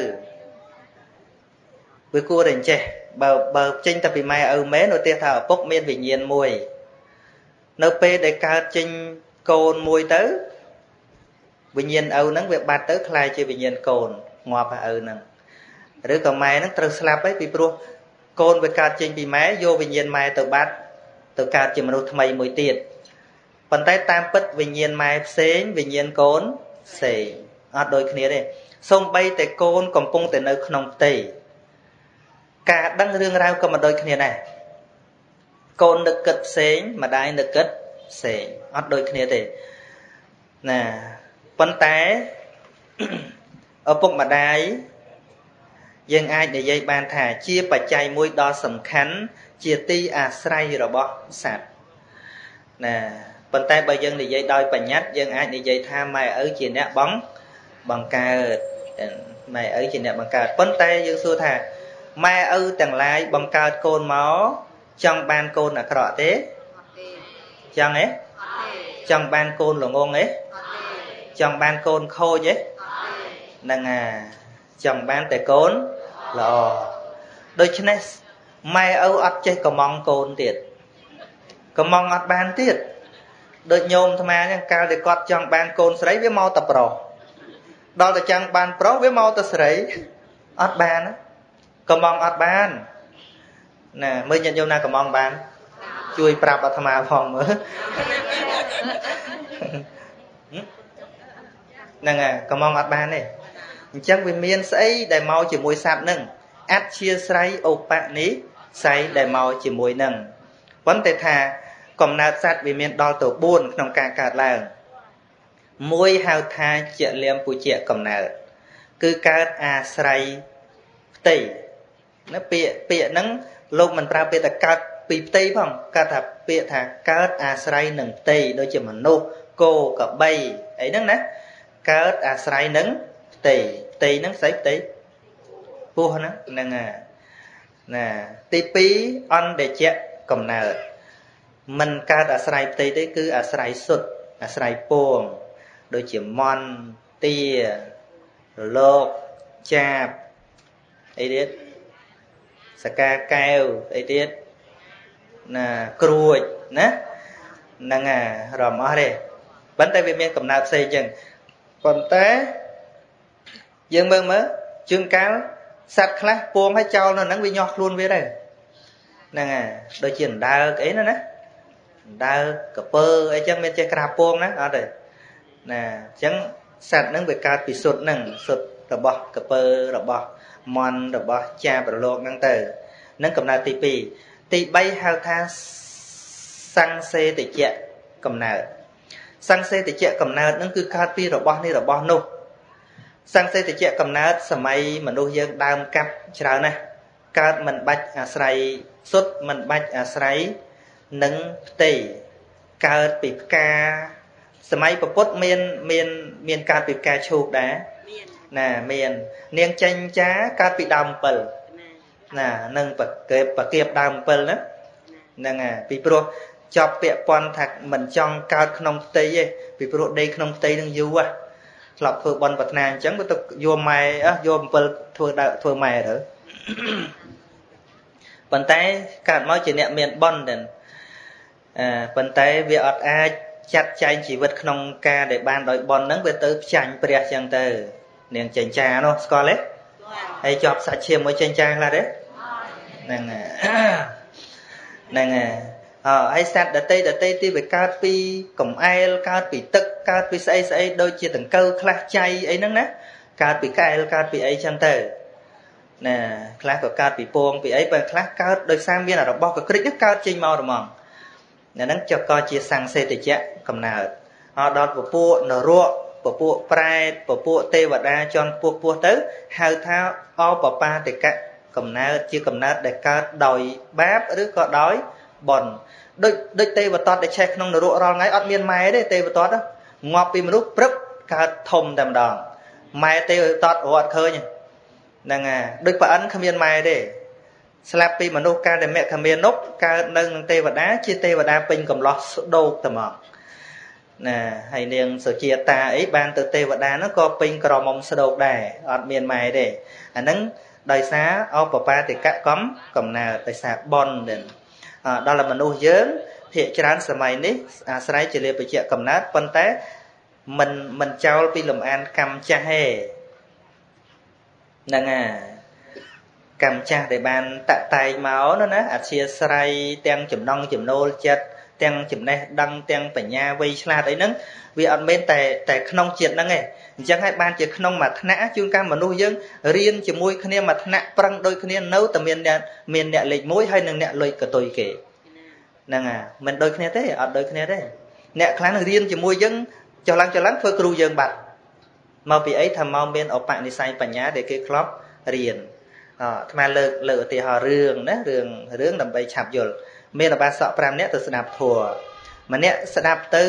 វាគួរតែចេះបើចេញតែពីម៉ែឪមែនឧទាហរណ៍ថាឪពុកមានវិញ្ញាណមួយនៅពេលដែលកើតចេញកូនមួយទៅវិញ្ញាណឪហ្នឹងវាបាត់ទៅคล้ายជាវិញ្ញាណកូនងាប់ឪហ្នឹងឬក៏ម៉ែហ្នឹងត្រូវស្លាប់ហើយពីព្រោះកូនវាកើតចេញពីម៉ែយកវិញ្ញាណម៉ែទៅបាត់ទៅកើតជាមនុស្សថ្មីមួយទៀតប៉ុន្តែតាមពិតវិញ្ញាណម៉ែផ្សេងវិញ្ញាណកូនផ្សេងអត់ដូចគ្នាទេសូម្បីតែកូនកំពុងតែនៅក្នុងផ្ទៃការដឹងរឿងរ៉ាវក៏មិនដូចគ្នាដែរកូននឹកគិតផ្សេងម្ដាយនឹកគិតផ្សេងអត់ដូចគ្នាទេណាប៉ុន្តែឪពុកម្ដាយយើងអាចនិយាយបានថាជាបច្ច័យមួយដ៏សំខាន់ជាទីអាស្រ័យរបស់សត្វណាប៉ុន្តែបើយើងនិយាយដោយបញ្ញត្តិយើងអាចនិយាយថាម៉ែឪជាអ្នកបង្កើតម៉ែឪជាអ្នកបង្កើតប៉ុន្តែយើងសួរថាម៉ែឪទាំងឡាយបង្កើតកូនមកចង់បានកូនអាក្រក់ទេចង់ទេចង់បានកូនល្ងងទេចង់បានកូនខូចទេហ្នឹងចង់បានតែកូនល្អដូច្នេះម៉ែឪអត់ចេះកំងកូនទៀតកំងអត់បានទៀតដូចញោមអាត្មាចឹងកាលតែគាត់ចង់បានកូនស្រីវាមកតែប្រុសដល់តែចង់បានប្រុសវាមកតែស្រីអត់បានកំងអត់បានណាមើលញាតិញោមណាកំងបានជួយប្រាប់អាត្មាផងមើល nâng à có mong ọt ban này chẳng vì miên sấy để mau chỉ mùi sạp nâng át chia sấy ốp bạc ní sấy để mau chỉ mùi nâng vấn đề thà còn nát sát vì miên đo tổ buôn trong ca cạt làng mùi hào tha chệ liêm phụ chệ còn nát cứ cát à sấy tì nó bịa nâng lúc mình ra bịa là cát bị tì không cát thà bịa thà cát à sấy nâng tì đôi chỉ mà nô cô cả bay ấy nâng ná cát à sấy nâng tì nâng sấy tì vua nó nâng à nè tì pí on để chệ còn nát mình cát à sấy tì đấy cứ à sấy sụt à sấy buông đôi chỉ mon tia lột chạp ấy biết saka keo ấy biết là cruôi nè năng à ròm ở đây vấn tay về miền cầm nạp xây dựng còn té dương mơ mớ chương cáo sạch khá buông hay trâu nó nắng bị nhọt luôn với đây năng à đôi chuyện đau ấy nữa nè đau cà pơ ấy chẳng bên chơi cà buông đó ở đây nè chẳng sạch nắng bị cát bị sụt nằng sụt rồi bỏ cà pơ rồi bỏ mòn rồi bỏ cha rồi lột nắng từ nắng cầm nào tì bay hao tha sang xe tì chẹ cầm nào sang xe tì chẹ cầm nào nắng cứ cát pi rồi bỏ nô sang xe tì chẹ cầm nào sầm mây mà nuôi dân đam cắt chào nè cát mình bạch à sấy sút mình bạch à sấy nắng tì cát bị caสมัยประพุทธเมียนการปิดการโชคได้น่ะเมียนเนียงจันจ้าการปิดดำเปิลน่ะนั่งปะเก็บดำเปิลนะนั่งอ่ะปีโปรจับเปียปอนถักเหมือนจ้องการขนมตีปีโปรได้ขนมตีนึงยูอ่ะหลับเพื่อบอลปัตนานจังก็ต้องโยมไม้โยมเปิลทัวไม้เหรอปันไตการม้อยจีเนี่ยเมียนบอลเด่นปันไตเวียอดอาจัดใจชีวิตขนมกาได้บานโดยบอลนั้นไปเติมจันเปรียจังเตอเนียงจันจ้าเนาะสกอเล็กไอจอบสัตว์เชียมไว้จันจ้าละเด้นั่งไอสัตว์เดตที่ไปการปีกลมไอการปีตึกการปีใส่โดยเฉถึงเกลือคลาใจไอ้นั่นนะการปีไก่การปีไอจังเตอน่ะคลากับการปีโป่งปีไอไปคลาการโดยสร้างเวียนอะไรบอกกับคริสการจริงเมาหรือมั่งนั่นจะก็จะสั่งเสติเจกำเนิดดอดปปูนรัวปปูปลายปปูเทวดาจนปูเต๋อหาเท้าอปปาติกะกำเนิดชื่อกำเนิดได้การดอยแบบหรือก็ดอยบอลโดยเทวตอดได้ใช้ขนมนรัวรอไงอดเมียนไม้ได้เทวตอดนะงอปีมนุษย์ปรึกการทมดำดองไม้เทวตอดอดเคยเนี่ยนั่งไงโดยปะอันขมิ้นไม้ได้สลับปีมนุษย์การได้แม่ขมิ้นนกการนึ่งเทวดาชื่อเทวดาเป็นกำลังโดกตะมองน่ะให้เนียงสุเจียตาไอ้บางตัวเทวดาnóก็เป็นกระมงสะดกได้อดเมียนไม้ได้อันนั้นโดยสาเอาปปาติกะก้มกำเนิดโดยสาบอลเด่นđó là mนุษย์เยอะเพียรานสมัยนี้อาศัยจะเรียกไปเจาะกำเนิดปันแต่มันเจ้าปีลมอันกำจ้าให้นั่งกำจ้าในบ้านตะไตเมาเนาะนะอาเชียสไรเตียงจุ่มน้องจุ่มโนจัดเตียงจุ่มในดังเตียงปัญญาวิชลาได้นั้นวิอันเป็นแต่ขนมเจียดนั่งไงจังให้บ้านเจียดขนมมาธนะจุนการมนุษย์เยอะเรียนจะมวยคะแนนมาธนะปรังโดยคะแนนเนื้อแต่เมียนเนี่ยเล็กมวยให้หนึ่งเนี่ยเลยกระตุยเก๋นั่งมันโดยคะแนนได้อัดโดยคะแนนได้เนี่ยครั้งเรียนจะมวยยังจะลังเพื่อครูยังบัดมาปีไอ้ทำมาเมียนออกปะในไซปัญญาเด็กเกครอบเรียนทำไมเลิกตีหอเรื่องนะเรื่องดำไปฉับยลเมียนบาสอบปรามเนี่ยตัวสนับถั่วมันเนี่ยสนับตื้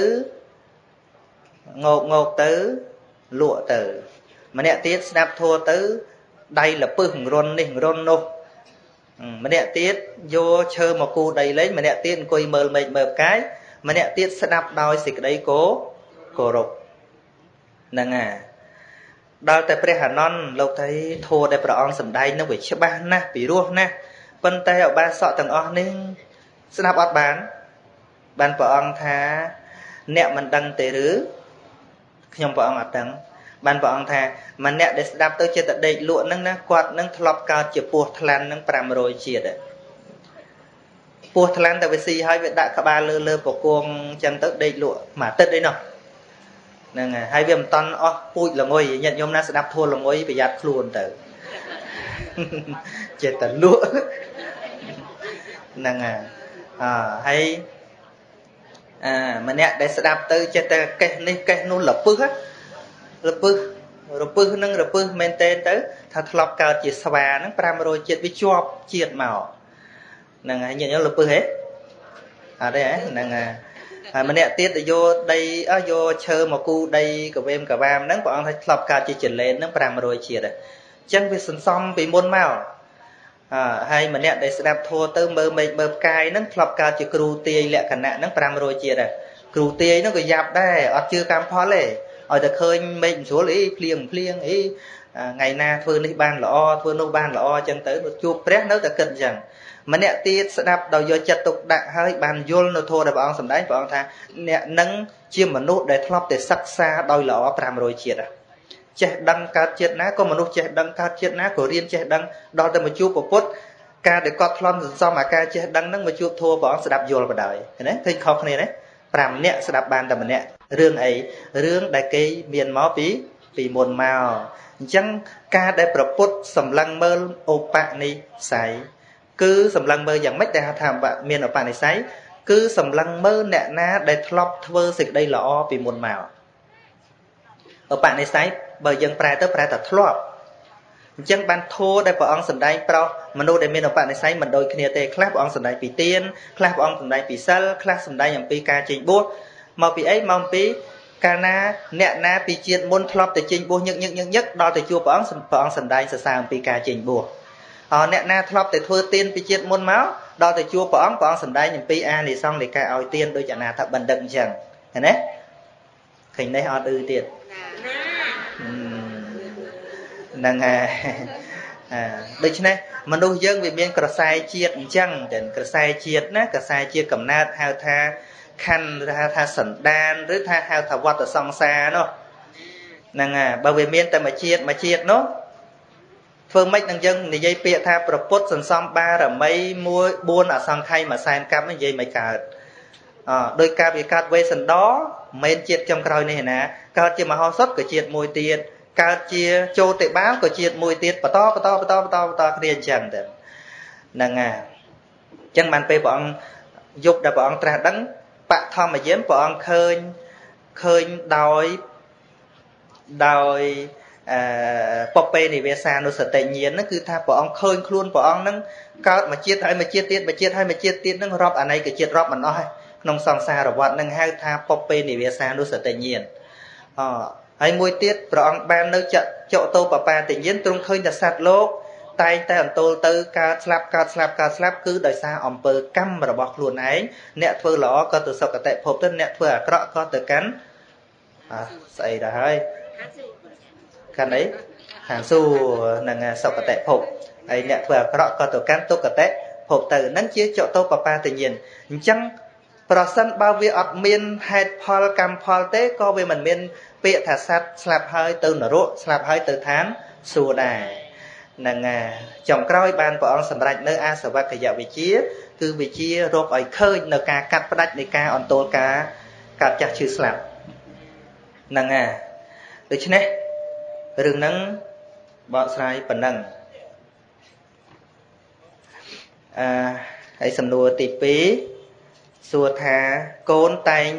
องกตื้อลวดตื้อมันเนี่ยตีสนับถั่วตื้อได้ละปื้งรนนี่รนโนมันเนี่ยตีโยเชอมากูได้เลยมันเนี่ยตีกุยเมิลcáiมันเนี่ยตีสนับดอยสิกได้โกรกนั่งđó tại pre hà non lâu thấy thua đạiประองสำได้nó bị chớp ban na bị ruột na bên tay ở ba sọ tầng on nên snap ọt banประองthà nẹo mình đăng tề rứ nhomประองọt đăng banประองthà mà nẹo để đạp tới chơi tại đây lụa nâng na quạt nâng thọp cao chỉ pua thlan nâng pram rồi chia đấy pua thlan tại vì si hai việc đại cả ba lơ bộ cuồng chẳng tới đây lụa mà tới đây nào nè hai viêm ton pui là ngồi nhận nhôm na sẽ đạp thua là ngồi bị giặt luôn tử chết tận lúa nè hay mà nè để sẽ đạp tới chết cái nô lập bức á lập bức nâng lập bức men tên tới thật lọc cao chỉ xòa nâng pram rồi chết với chọp chết màu nè hay nhận nhớ lập bức hết đây á nè mà nè tiết là vô đây vô chơi một cu đây cả vam nâng bọn thấy lọc cao chỉ chuyển lên nâng pram rồi chết rồi chẳng vì sẵn xong bị môn màu hay mà nè để sẽ đạp thua tới mơ cài nâng lọc cao chỉ cừu tê lẹ cả nè nâng pram rồi chết rồi cừu tê nó có dạp đây ở chưa cam phó lệ ở được khơi mình số lý plieng ý ngày na thưa đi ban lọ thưa nô ban lọ chân tới một chụp press nó ta cần rằng mà nè tiết sẽ đạp đầu vô chặt tục đại hơi bàn vô nó thua để bọn sầm đánh bọn tha nè nâng chiêm mà nút để thọp để sắc xa đôi lọ pram rồi chết à che đăng cá chết ná có mà nút che đăng cá chết ná của riêng che đăng đo tới một chụp một phút ca để có thon do mà ca che đăng nâng một chụp thua bọn sẽ đạp vô vào đời thế thấy khó này đấy pram nè sẽ đạp bàn tầm nè rương ấy rương đại cây miền máu vì mồn màu chẳng ca để proput sầm lăng mơ ô bạ ni sấy cứ sầm lăng mơ dạng mấy để tham bạn miền ở bạn này sấy cứ sầm lăng mơ nè na để thọp thưa xịt đây lọ vì mồn màu ở bạn này sấy bởi dân prai tới prai ta thọp chẳng ban thua để bọn sầm đai pro mà nô để miền ở bạn này sấy mình đôi kia tê clap bọn sầm đai bị tiên clap bọn sầm đai bị sal clap sầm đaiอย่าง pi ca chỉnh bút màu pi ấy màu pi cana nè na pi chiết môn thọp để chỉnh bút nhất đo để chua bọn sầm đai sẽ sang pi ca chỉnh bút nè na thọp để thua tiên pi chiết môn máu đo để chua bọn sầm đaiอย่าง pi a thì xong để ca ao tiên đôi chả na thập bần đựng chẳng thế đấy hình đấy họ ư tiền năng đây này mà đôi dân vì miền cờ sai chiết chăng đến cờ sai chiết ná cờ sai chiết cầm nát hao tha khăn tha sẩn đan rồi tha hao thà vọt ở song xa nó năng bao vì miền tại mà chiết nó phương mấy năng dân thì dây pịa tha propose sẵn xong ba là mấy mua buôn ở song khay mà sai cam mấy dây mấy cả đôi ca vì cát vây sẵn đó men chiết trong còi này nè cao chỉ mà ho sốt của chiết mùi tiền cao chia châu tệ báo của chiết mùi tiền và to kia chẳng được năng chân bàn pe bọn dục đã bọn tra đắng bạn thom mà dám bọn khơi đòi pope này về xa nó sợ tự nhiên nó cứ tha bọn khơi luôn bọn nó cao mà chiết tiết nó rót ở này cái chiết rót mà nói nông song xa rồi bọn nâng hai tha pope này về xa nó sợ tự nhiên hay mùi tiết bọn ban nơi chợ tô bà tự nhiên trung khơi là sạt lốt tay ẩn tô tư ca slap cứ đời xa ổng bờ căm mà bọc luôn ấy nẹ thưa lõ có từ sọc cả tệ phộp tới nẹ thưa cọ có từ cắn xảy ra hơi cái đấy hàng xu nâng sọc cả tệ phộp ấy nẹ thưa cọ có từ cắn tốt cả tệ phộp từ nâng chia chợ tô bà tự nhiên chăng pro sân bao vi ọt miên hay pol cam pol tế có về mình miên bịa thả sát slap hơi từ nở rộ slap hơi từ tháng xua đài nâng chồng cõi ban của ông sầm rạch nơi a sở vật cái dạo vị chia cứ vị chia rộp ở khơi nơi ca cắt bắt đạch nơi ca on tô ca cắt chặt chữ slap nâng được chứ nè rừng nâng bọn sai phần nâng hãy sầm nùa tỉ pí xua thà côn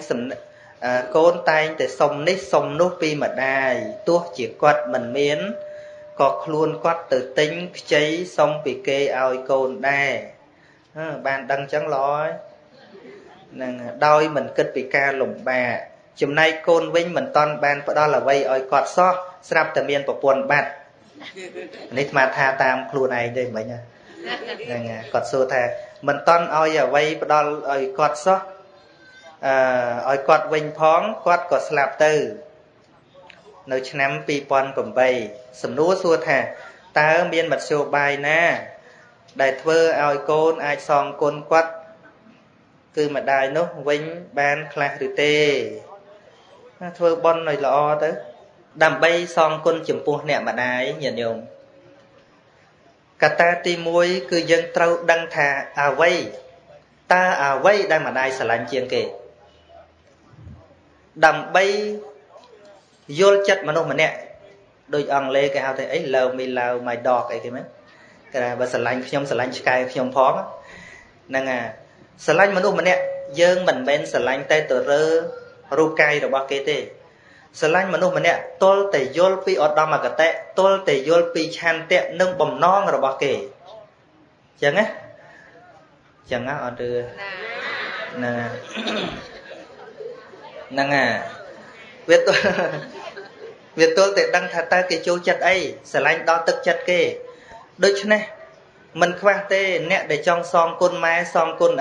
tay để sông nít sông nốt pi mà đài tuốt chỉ quạt mình miến có luôn quát từ tính cháy xong bị kê ao côn đài bàn đăng trắng lói đôi mình kết bị ca lủng bà chùm nay côn vinh mình toàn bàn đó là vây oi quạt so sắp tầm miên của buồn bát nít mà tha tam luôn này đây mấy nha quạt xô thà mình toàn oi ở vây đó oi quạt so oi quạt vinh phóng quạt có slap tư nơi năm pi pon cầm bay sầm núa xua thà ta miên mặt siêu bài na đại thơ ao côn ai song côn quát cứ mà đài nó vinh ban class tê thơ bon này lọ tới đầm bay song côn chấm pu nè mà đài nhìn nhung cả ta ti muối cứ dân trâu đăng thà vây ta vây đang mà đài sờ lạnh chiên kề đầm bay vô chất mà nó mà nè đôi ông lê cái hào thế ấy lầu mi lầu mày đọt ấy cái mấy cái này và sờ lạnh sky nhom phóm á năng à sờ lạnh mà nó mà nè dương mình bên sờ lạnh tay từ rơ ru cay rồi bao cái thế sờ lạnh mà nó mà nè tôi tẩy vô pi ở đâu mà cái tệ tôi tẩy vô pi chan tệ nâng bầm non rồi bao cái chẳng á ở từ nè năng à việc tôi để đăng thật ta cái châu chất ấy sẽ lạnh đo tức chất kê đôi chứ này mình khoa tê nè để trong son côn mai son côn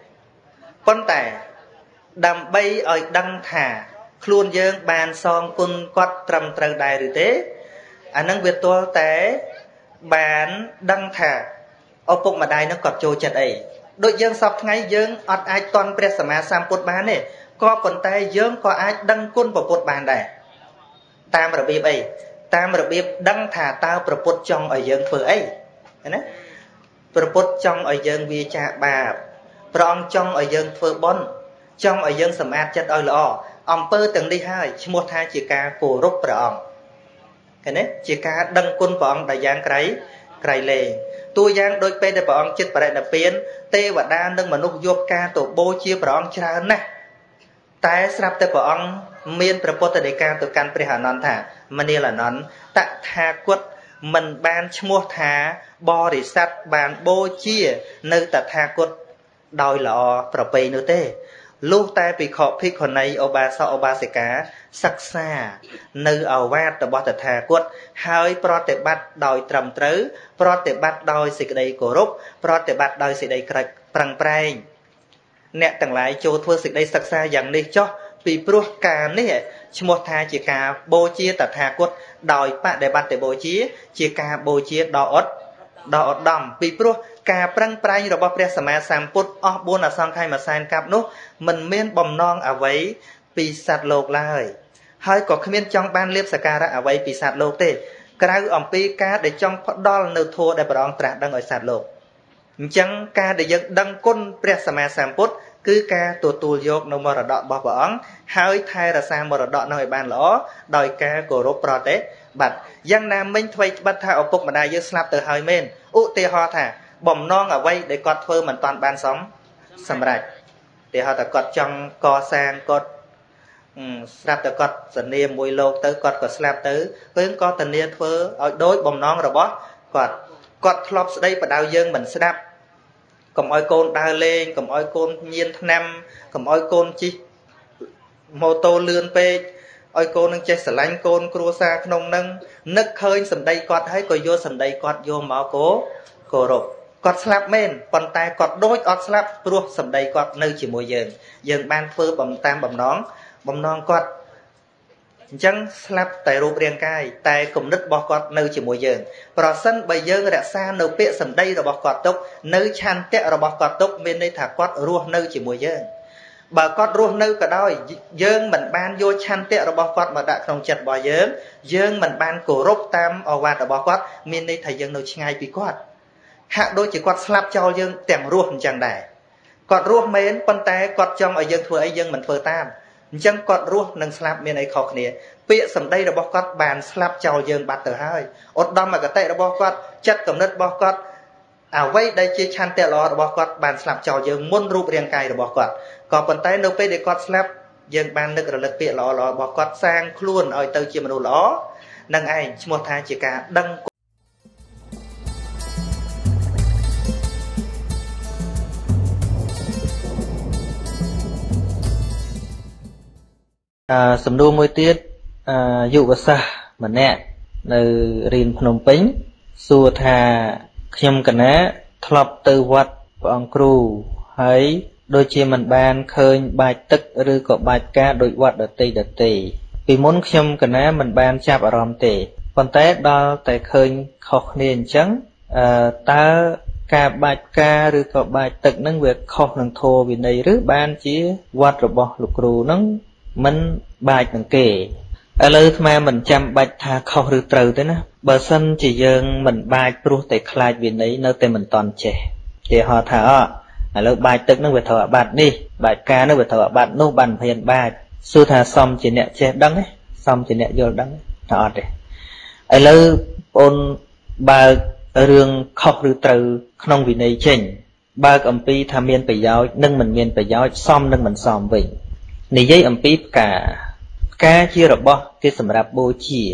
con tẻ đầm bay ở đăng thả luôn dương bàn son côn quát trầm trầm đài rồi thế anh năng việc tôi té bàn đăng thả ở phục mà đài nó cọp châu chất ấy đôi dương sọc ngay dương ọt ai toàn pre sama sam cột bàn này có con tay dương có ai đăng côn vào cột bàn này tam rồi bịp ấy tam rồi bịp đăng thả tao propos trong ở dương phơi ấy nè propos trong ở dương vi cha bà prong trong ở dương phơi bon trong ở dương sầm át chất ơi lọ ông pơ từng đi hai một hai chỉ ca cổ rúc prong cái nè chỉ ca đăng côn prong đại giang cái lề tôi giang đôi pe để prong chết phải là biến tê và đa nâng mà nút vô ca tổ bố chia prong cha nè tại sắp tới prong miền propos để ca tổ can pre hà non thả mani là non tạ tha quất mình ban mua thả bo để sát bàn bố chia nơi tạ tha quất đòi lọ prope nữa tê lúc tai bị khó phi còn này ở ba sẽ cá sắc xa nơi ở vát từ bo tạ tha quất hơi prote bắt đòi trầm trứ prote bắt đòi xịt đầy cổ rúc prote bắt đòi xịt đầy prang prang nè tầng lại châu thưa xịt đầy sắc xa dạng đi cho vì pro cả này một thà chỉ cả bố chia tạt hà quất đòi bạn để bắt để bố chia chỉ cả bố chia đỏ ớt đầm vì pro cả prang prang rồi bao pre sama sam put buôn là sang khai mà san cặp nốt mình miên bầm non ở vậy vì sạt lột lại hơi có miên trong ban liệp sạc ra ở vậy vì sạt lột tê cái ông pi cá để trong đo nêu thua để bảo ông đang ở sạt lột chẳng ca để dân đăng côn pre sama sam put cứ ca tù dọc nó mờ đọt bỏ bỏng hơi thay ra sang mờ đọt nó bàn lõ đòi ca cổ rốt protest bạch dân nam minh thuê bắt thà ở cục mà đại dương snap từ hơi men tê ho thả bầm non ở vây để cọt phơ mình toàn ban sóng sầm rạch để họ ta cọt trong co sang cọt snap từ cọt sần nia mùi lô tới cọt snap tới với có tần nia phơ ở đối bầm non rồi bó cọt flop đây và đào dương mình snap cầm oi côn đa lên cầm oi côn nhiên năm cầm oi côn chi mô tô lươn pe oi côn nâng che sờ lanh côn cua xa nông nâng nức hơi sầm đây quạt hay coi vô sầm đây quạt vô máu cố cổ rộp quạt slap men còn tay quạt đôi quạt slap pro sầm đây quạt nơi chỉ mùi dường ban phơ bầm tam bầm non quạt chẳng slap tạiรูป riêng កាយ តែគំនិតរបស់គាត់នៅជាមួយយើង ប្រសិនបើយើងរក្សានៅពាក្យសម្ដីរបស់គាត់ទុកនៅឆន្ទៈរបស់គាត់ទុកមានន័យថាគាត់រស់នៅជាមួយយើងបើគាត់រស់នៅក៏ដោយយើងមិនបានយកឆន្ទៈរបស់គាត់មកដាក់ក្នុងចិត្តរបស់យើងមិនបានគោរពតាមអវាទរបស់គាត់មានន័យថាយើងនៅឆ្ងាយពីគាត់ហាក់ដូចជាគាត់ស្លាប់ចោលយើងទាំងរស់អញ្ចឹងដែរគាត់រស់មែនប៉ុន្តែគាត់ចង់ឲ្យយើងធ្វើអីយើងមិនធ្វើតាមអញ្ចឹងគាត់រស់នឹងស្លាប់មានអីខុសគ្នាពាក្យសម្ដីរបស់គាត់បានស្លាប់ចោលយើងបាត់ទៅហើយឧត្តមគតិរបស់គាត់ចិត្តគំនិតរបស់គាត់អ្វីដែលជាឆន្ទៈល្អរបស់គាត់បានស្លាប់ចោលយើងមុនរូបរាងកាយរបស់គាត់ក៏ប៉ុន្តែនៅពេលដែលគាត់ស្លាប់យើងបាននឹករលឹកពាក្យល្អៗរបស់គាត់សាងខ្លួនឲ្យទៅជាមនុស្សល្អនឹងឯងឈ្មោះថាជាការដឹងសំណួរមួយទៀតយុវសាស្ត្រម្នាក់នៅរៀនភ្នំពេញសួរថាខ្ញុំកណាធ្លាប់ទៅវត្តព្រះអង្គគ្រូហើយដូចជាមិនបានឃើញបាច់ទឹកឬក៏បាច់ការដូចវត្តដទៃពីមុនខ្ញុំកណាមិនបានចាប់អារម្មណ៍ទេប៉ុន្តែដល់តែឃើញខុសគ្នាអញ្ចឹងតើការបាច់ការឬក៏បាច់ទឹកនឹងវាខុសនឹងធម៌វិន័យឬបានជាវត្តរបស់លោកគ្រូនឹងមិនបាច់នឹងគេឥឡូវអាត្មាមិនចាំបាច់ថាខុសឬត្រូវទេណាបើសិនជាយើងមិនបាច់ព្រោះតែខ្លាចវិន័យនៅតែមិនតន់ចេះគេហៅថាឥឡូវបាច់ទឹកនឹងវាត្រូវអាបត្តិនេះបាច់ការនឹងវាត្រូវអាបត្តិនោះបានព្រានបាច់សួរថាសមជាអ្នកចេះដឹងទេ xong chỉ nẹt vô đắng nó đấy ấy lỡ ôn ba rương khóc rư từ không vì này chỉnh ba âm pi tham miên phải giáo nâng mình miên phải giáo xong nâng mình xong vậy này giấy âm pi cả cá chia rồi bỏ cái sầm rạp bô chia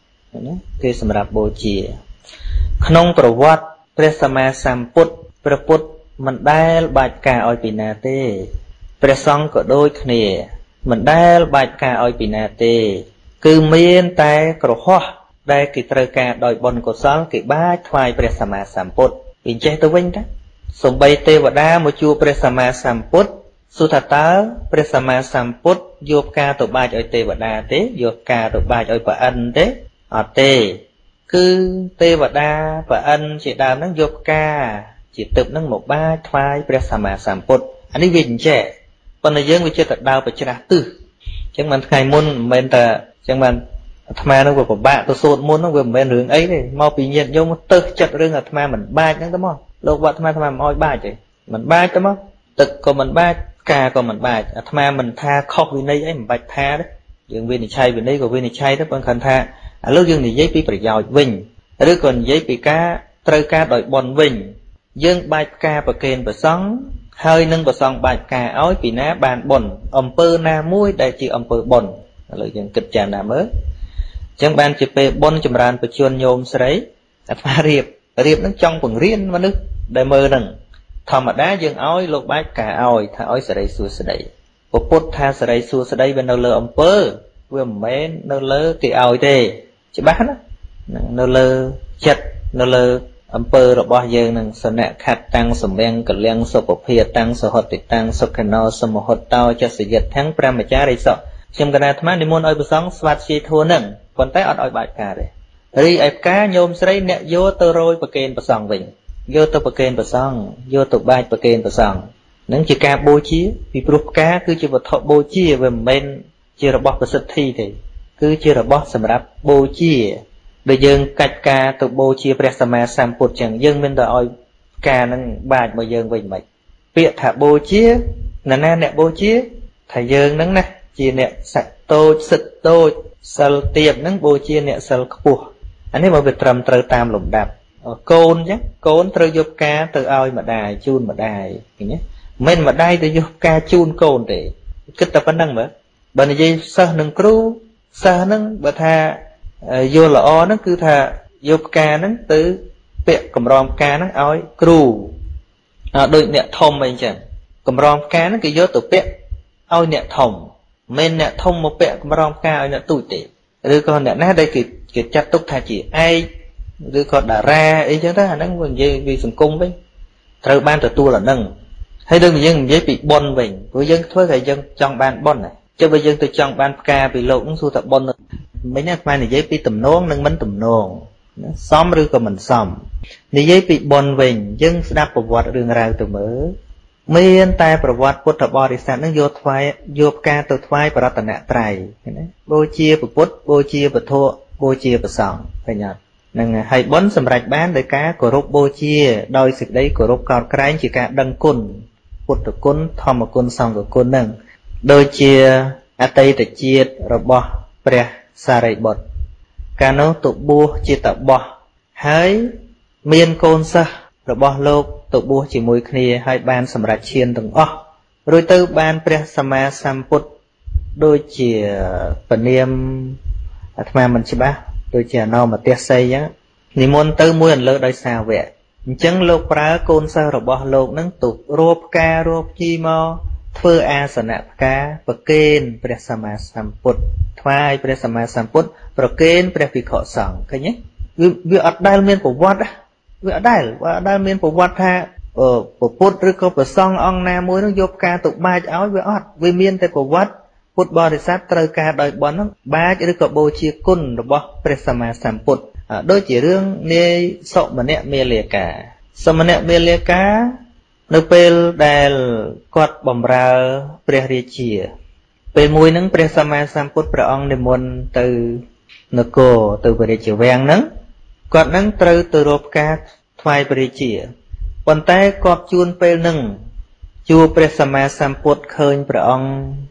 cái sầm rạp bô chia khôngประวัติព្រះសម្មាសម្ពុទ្ធព្រះពុទ្ធមិនដែលបាច់ការឲ្យពីណាទេព្រះសង្ឃក៏ដូចគ្នាមិនដែលបាច់ការឲ្យពីណាទេគឺមានតែក្រហោះដែលគេត្រូវការដោយបុណ្យកុសលគេបាច់ថ្វាយព្រះសម្មាសម្ពុទ្ធពីចេះទៅវិញតាសំបីទេវតាមកជួបព្រះសម្មាសម្ពុទ្ធសួរថាតើព្រះសម្មាសម្ពុទ្ធយកការទៅបាច់ឲ្យទេវតាទេយកការទៅបាច់ឲ្យព្រះអិនទេអត់ទេគឺទេវតាព្រះអិនជាដើមហ្នឹងយកការជាទឹកហ្នឹងមកបាច់ថ្វាយព្រះសម្មាសម្ពុទ្ធអានេះវាអញ្ចេះប៉ុន្តែយើងវាចិត្តតែដើរប្រច្រាស់ទិសអញ្ចឹងមិនថ្ងៃមុនមិនមែនតែអញ្ចឹងបានអាត្មានឹងវាពិបាកទៅសូត្រមុនហ្នឹងវាមិនមែនរឿងអីទេមកពីញាតិញោមទៅចិត្តរឿងអាត្មាមិនបាច់ហ្នឹងទៅមកលោកវត្តអាត្មាមិនអោយបាច់ទេមិនបាច់ទៅមកទឹកក៏មិនបាច់ការក៏មិនបាច់អាត្មាមិនថាខុសវិន័យអីមិនបាច់ថាទេយើងវិនិច្ឆ័យវិន័យក៏វិនិច្ឆ័យទៅប៉ុន្តែគាត់ថាឥឡូវយើងនិយាយពីប្រយោជន៍វិញឬក៏និយាយពីការត្រូវការដោយបុណ្យវិញយើងបាច់ការប្រកេនប្រសង់ហើយនឹងប្រសង់បាច់ការឲ្យពីណាបានបុណ្យអំពើណាមួយដែលជាអំពើបុណ្យឥឡូវយើងគិតចាំណាមើលអញ្ចឹងបានជាពេលបុណ្យចម្រើនបជនញោមស្រីអាត្មារៀបនឹងចង់បង្រៀនមនុស្សដែលមើលនឹងធម្មតាយើងឲ្យលោកបាច់ការឲ្យថាឲ្យសេរីសួស្តីពុទ្ធថាសេរីសួស្តីវានៅលើអំពើវាមិនមែននៅលើគេឲ្យទេច្បាស់ណានៅលើចិត្តនៅលើអំពើរបស់យើងនឹងសនៈខត្តតាំងសម្រាំងកលៀងសុភភាតាំងសហតិតាំងសុខណោសមហតោចសយិតទាំង ប្រមចារិស័កខ្ញុំកណាអាត្មានិមន្តឲ្យប្រសង់ស្វាត់ជាធัวនឹងប៉ុន្តែអត់ឲ្យបាច់ការទេរីឯផ្កាញោមស្រីអ្នកយកទៅរយប្រកេនប្រសង់វិញយកទៅប្រកេនប្រសង់យកទៅបាច់ប្រកេនប្រសង់នឹងជាការបូជាពីព្រោះផ្កាគឺជាវត្ថុបូជាវាមិនមែនជារបស់ប្រសិទ្ធិទេគឺជារបស់សម្រាប់បូជាដែលយើងកាច់ការទៅបូជាព្រះសម្មាសម្ពុទ្ធចឹងយើងមិនទៅឲ្យការនឹងបាច់មកយើងវិញមិនពាក្យថាបូជាណាអ្នកបូជាថាយើងនឹងណាជាអ្នកសក្តូចសិទ្ធតូចសិលទៀបនឹងបូជាអ្នកសិលខ្ពស់អានេះមកវាត្រឹមត្រូវតាមលំដាប់កូនចឹងកូនត្រូវយកការទៅឲ្យម្ដាយជូនម្ដាយឃើញទេមិនម្ដាយទៅយកការជូនកូនទេគិតតែប៉ុណ្្នឹងមើលបើនិយាយសិស្សនឹងគ្រូសិស្សហ្នឹងបើថាយល់ល្អហ្នឹងគឺថាយកផ្កាហ្នឹងទៅពាក់កម្រងផ្កាហ្នឹងឲ្យគ្រូដូចអ្នកធំអីចឹងកម្រងផ្កាហ្នឹងគេយកទៅពាក់ឲ្យអ្នកធំមិនអ្នកធំមកពាក់កម្រងផ្កាឲ្យអ្នកទូចទេឬក៏អ្នកណាដែលគេចាត់ទុកថាជាឯកឬក៏តារាអីចឹងទៅអាហ្នឹងវានិយាយពីសង្គមវិញត្រូវបានទទួលអាហ្នឹងហើយដូចយើងនិយាយពីបុណ្យវិញព្រោះយើងធ្វើតែយើងចង់បានបុណ្យណាចុះបើយើងទៅចង់បានផ្កាពីលោកហ្នឹងសួរថាបុណ្យមិញណាស្មាននិយាយពីទំនងនិងមិនទំនងសមឬក៏មិនសមនិយាយពីបុណ្យវិញយើងស្ដាប់ប្រវត្តិរឿងរ៉ាវទៅមើលមានតែប្រវត្តិពុទ្ធបរិស័ទនឹងយកផ្កាទៅថ្វាយបរតនត្រ័យណាបូជាពុទ្ធបូជាពធបូជាព្រះសង្ឃឃើញអត់ហ្នឹងហើយបុណ្យសម្រេចបានដោយការគោរពបូជាដោយសេចក្តីគោរពកោតក្រែងជាការដឹងគុណពុទ្ធគុណធម្មគុណសង្ឃគុណហ្នឹងដូចជាអតីតជាតិរបស់ព្រះសារីបុត្រកាលនោះទៅបួសជាតបោះហើយមានកូនសិស្សរបស់លោកទៅបួសជាមួយគ្នាហើយបានសម្រេចឈានទាំងអស់រួចទៅបានព្រះសម្មាសម្ពុទ្ធដូចជាពនាមអាត្មាមិនច្បាស់ដូចជាអនោមទេសីអញ្ចឹងនិមន្តទៅមួយអន្លើដោយសាវកអញ្ចឹងលោកប្រើកូនសិស្សរបស់លោកនឹងទៅរួបផ្ការរួបជីមកធ្វើអាសនៈផ្កាប្រគេនព្រះសម្មាសម្ពុទ្ធថ្វាយព្រះសម្មាសម្ពុទ្ធប្រគេនព្រះភិក្ខុសង្ឃឃើញទេវាអត់ដែលមានប្រវត្តិវាអត់ដែលមានប្រវត្តិថាពុទ្ធឬក៏ព្រះសង្ឃអង្គណាមួយនឹងយកផ្កាទៅបាចឲ្យវាអត់វាមានតែប្រវត្តិពុទ្ធបរិស័ទត្រូវការដោយបុណ្យហ្នឹងបាចឬក៏បូជាគុណរបស់ព្រះសម្មាសម្ពុទ្ធដូចជារឿងនាយសមនៈមាលាកាសមនៈមាលាកានៅពេលដែលគាត់បម្រើព្រះរាជាពេលមួយហ្នឹងព្រះសម្មាសម្ពុទ្ធព្រះអង្គនិមន្តទៅនគរទៅព្រះរាជវាំងហ្នឹងគាត់ហ្នឹងត្រូវទៅរកផ្កាថ្វាយព្រះរាជាប៉ុន្តែគាត់ជួនពេលហ្នឹងជួបព្រះសម្មាសម្ពុទ្ធឃើញព្រះអង្គ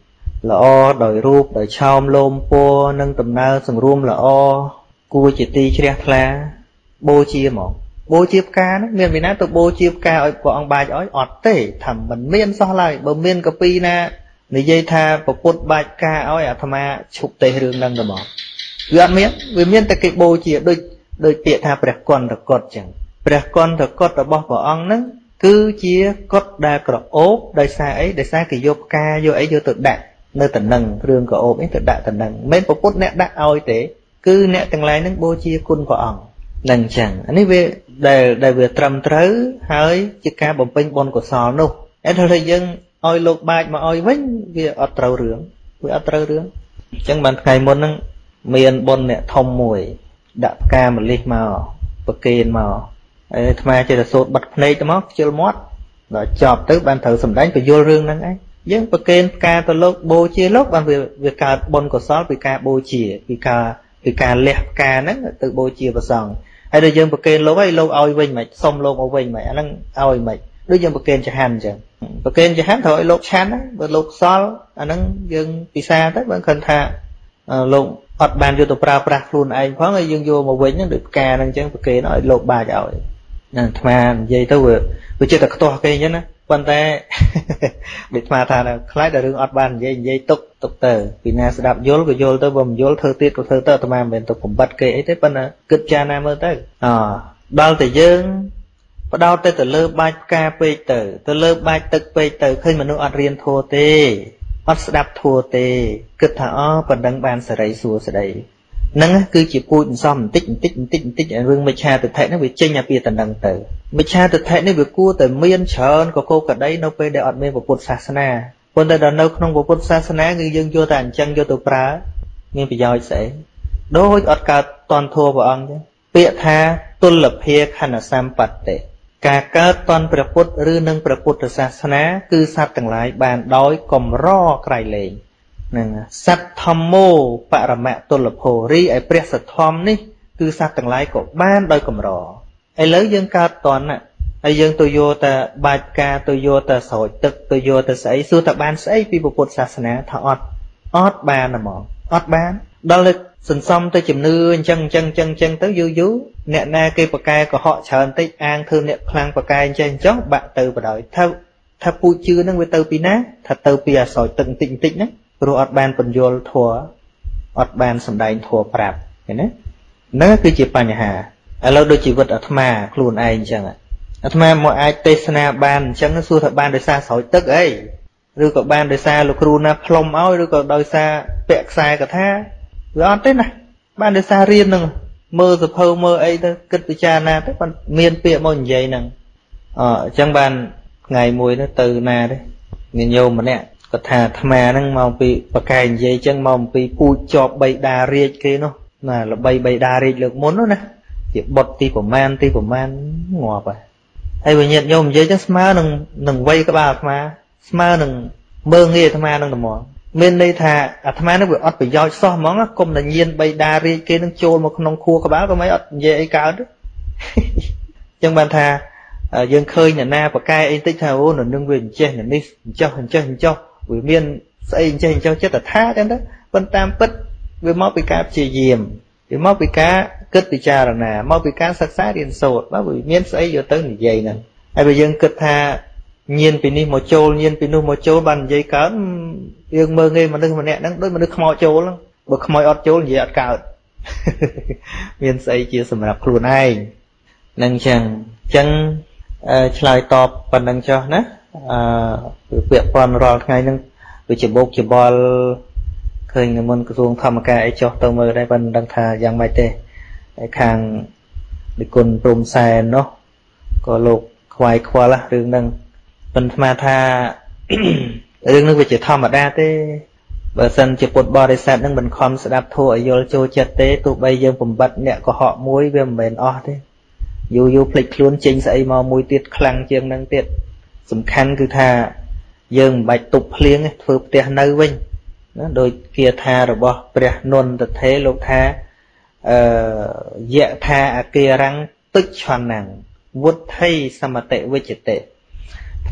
ល្អដោយរូបដោយឆោមលោមពណ៌និងដំណើរសង្រួមល្អគួរជាទីជ្រះថ្លាបូជាហ្មងបូជាផ្កាហ្នឹងមានពីណាទៅបូជាផ្កាឲ្យព្រះអង្គបាចឲ្យអត់ទេថាមិនមានសោះឡើយបើមានកពីណានិយាយថាពុទ្ធបាចផ្កាឲ្យអាត្មាឈប់ទេរឿងហ្នឹងទៅហ្មងវាអត់មានវាមានតែគេបូជាដូចពាក្យថាព្រះកន្តកុដអញ្ចឹងព្រះកន្តកុដរបស់ព្រះអង្គហ្នឹងគឺជាកុដដែលក្រអូបដោយសារអីដោយសារគេយកផ្កាយកអីយកទៅដាក់នៅតំណឹងគ្រឿងក្រអូបនេះទៅដាក់តំណឹងមិនមែនពុទ្ធអ្នកដាក់ឲ្យទេគឺអ្នកទាំងឡាយហ្នឹងបូជាគុណព្រះអង្គនឹងអញ្ចឹងអានេះវាដែលវាត្រឹមត្រូវហើយជាការបំពេញបុណ្យកុសលនោះតែถ้าយើងឲ្យលោកបាចមកឲ្យវិញវាអត់ត្រូវរឿងវាអត់ត្រូវរឿងអញ្ចឹងបានថ្ងៃមុនហ្នឹងមានបុណ្យអ្នកធំមួយដាក់ផ្កាម្លិះមកប្រគេនមកហើយអាត្មាចេះតែសូត្របិទភ្នែកទៅមកខ្ជិលមាត់ដល់ចប់ទៅបានត្រូវសម្ដែងបញ្យល់រឿងហ្នឹងឯងយើងប្រគេនផ្កាទៅលោកបូជាលោកបានវាកើតបុណ្យកុសលពីការបូជាពីការលះផ្កាហ្នឹងទៅបូជាព្រះសង្ឃហើយដល់យើងប្រគេនលោកឲ្យលោកឲ្យវិញមិនសុំលោកមកវិញមិនអាហ្នឹងឲ្យមិនដូចយើងប្រគេនចហាន់អញ្ចឹងប្រគេនចហាន់ត្រូវឲ្យលោកឆាន់បើលោកសល់អាហ្នឹងយើងពិសាទៅបើឃើញថាលោកអត់បានយកទៅប្រើប្រាស់ខ្លួនឯងផងហើយយើងយកមកវិញហ្នឹងដូចផ្កាហ្នឹងអញ្ចឹងប្រគេនឲ្យលោកបាចឲ្យអាត្មានិយាយទៅវាចិត្តតែខ្ទាស់គេអញ្ចឹងណាប៉ុន្តែដូចអាត្មាថាខ្លាចតែរឿងអត់បាននិយាយទុកទៅពីណាស្ដាប់យល់ក៏យល់ទៅបើមិនយល់ធ្វើទៀតក៏ធ្វើទៅអាត្មាមិនមែនទៅបំបត្តិគេអីទេប៉ុន្តែគិតចារណាមើលទៅដល់តែយើងបដោតទៅលើបាច់ផ្កាពេកទៅលើបាច់ទឹកពេកទៅឃើញមនុស្សអត់រៀនធម៌ទេអត់ស្ដាប់ធម៌ទេគិតថាប៉ុណ្ណឹងបានសេរីសួស្ដីហ្នឹងគឺជាពូជអន្សំបន្តិចរឿងមិច្ឆាទិដ្ឋិហ្នឹងវាចេញពីតំណឹងទៅមិច្ឆាទិដ្ឋិនេះវាគួរតែមានច្រើនកកកដីនៅពេលដែលអត់មានពុទ្ធសាសនាប៉ុន្តែដល់នៅក្នុងពុទ្ធសាសនាគឺយើងយកតែអញ្ចឹងយកទៅប្រើមានប្រយោជន៍ស្អីដូចអត់កើតតន់ធัวព្រះអង្គចឹងពាក្យថាទុលភាខណ្ឌសម្បត្តិការកើតតន់ព្រះពុទ្ធឬនឹងព្រះពុទ្ធសាសនាគឺសត្វទាំងឡាយបានដោយកំរក្រៃលែងនឹងសត្វធម្មោបរមៈទុលភោរីឯព្រះសទ្ធម្មនេះគឺសត្វទាំងឡាយក៏បានដោយកំរឥឡូវយើងកើតតន់ហើយយើងទៅយកតែបាច់ការទៅយកតែស្រោចទឹកទៅយកតែស្អីសួរតែបានស្អីពីពុទ្ធសាសនាថាអត់បានហ្មងអត់បានដល់សន្សំទៅជំនឿអញ្ចឹងទៅយូរអ្នកណាគេប្រកែកុហកច្រើនតិចអាងធ្វើអ្នកខ្លាំងប្រកែអញ្ចឹងចុះបាក់ទៅបដ ாய் ថាពូជជឿហ្នឹងវាទៅពីណាថាទៅពីអាស្រោចទឹកបន្តិចហ្នឹងព្រោះអត់បានបញ្យល់ធัวអត់បានសម្ដែងធัวប្រាប់ឃើញទេហ្នឹងគឺជាបញ្ហាឥឡូវដូចជីវិតអាត្មាខ្លួនឯងអញ្ចឹងអាត្មាមកអាចទេសនាបានអញ្ចឹងសួរថាបានដោយសារស្រោចទឹកអីឬក៏បានដោយសារលោកគ្រូណាផ្លុំឲ្យឬក៏ដោយសារពាក់ខ្សែកថាវាអត់ទេណាបានដោយសាររៀនហ្នឹងមើលសភៅមើលអីទៅគិតពិចារណាទៅបានមានពាក្យមកនិយាយហ្នឹងអញ្ចឹងបានថ្ងៃមួយនោះទៅណាទេមានញោមម្នាក់គាត់ថាអាត្មាហ្នឹងមកពីបកែនិយាយអញ្ចឹងមកពីពូជជាប់បៃតារាជគេនោះណាល្បីបៃតារាជលើកមុននោះណាជាបុតទីប្រមាណងាប់ហើយវិញ្ញាណញោមនិយាយចឹងស្មើនឹងវ័យក្បាលអាត្មាស្មើនឹងមើងងាយអាត្មានឹងត្មងមានន័យថាអាត្មានឹងវាអត់ប្រយោជន៍សោះហ្មងគុំតែញៀនបៃតារាជគេនឹងចូលមកក្នុងខួរក្បាលក៏មិនអត់និយាយអីកើតចឹងបានថាយើងឃើញអ្នកណាប្រកែអីតិចថាអូនឹងវាអញ្ចេះនេះអញ្ចោះវាមានស្អីអញ្ចេះចិត្តថាចឹងទៅប៉ុន្តែតាមពិតវាមកពីការព្យាយាមវាមកពីការគិតពិចារណាមកពីការសិក្សារៀនសូត្របើវាមានស្អីយកទៅនិយាយហ្នឹងហើយបើយើងគិតថាញៀនពីនេះមកចូលញៀនពីនោះមកចូលបាននិយាយកើតយើងមើលងាយមនុស្សម្នាក់ហ្នឹងដូចមនុស្សខ្មោចចូលហ្នឹងបើខ្មោចអត់ចូលនិយាយអត់កើតមានស្អីជាសម្រាប់ខ្លួនឯងហ្នឹងអញ្ចឹងឆ្លើយតបប៉ុណ្្នឹងចុះណាពាក្យប៉ុនរាល់ថ្ងៃហ្នឹងវាច្បោកច្បល់ឃើញមុនក្រសួងធម្មការអីចុះទៅមើលដែរប៉ុន្តែដឹងថាយ៉ាងម៉េចទេហើយខាងនិគុណព្រំសែននោះក៏លោកខ្វាយខ្វល់រឿងហ្នឹងប៉ុន្តែអាថារឿងនេះវាជាធម្មតាទេបើសិនជាពុទ្ធបរិស័ទនឹងមិនខំស្ដាប់ធម៌ឲ្យយល់ចូលចិត្តទេទោះបីយើងបំបត្តិអ្នកកុហកមួយវាមិនមែនអស់ទេយូរភ្លេចខ្លួនចេញស្អីមកមួយទៀតខ្លាំងជាងនឹងទៀតសំខាន់គឺថាយើងមិនបាច់ទប់ភ្លៀងធ្វើផ្ទះនៅវិញណាដោយគាថារបស់ព្រះនន្តថេរលោកថាយៈថាអគារੰទុច្ឆន្នੰវុទ្ធិសមតិវិជ្ជតិផ្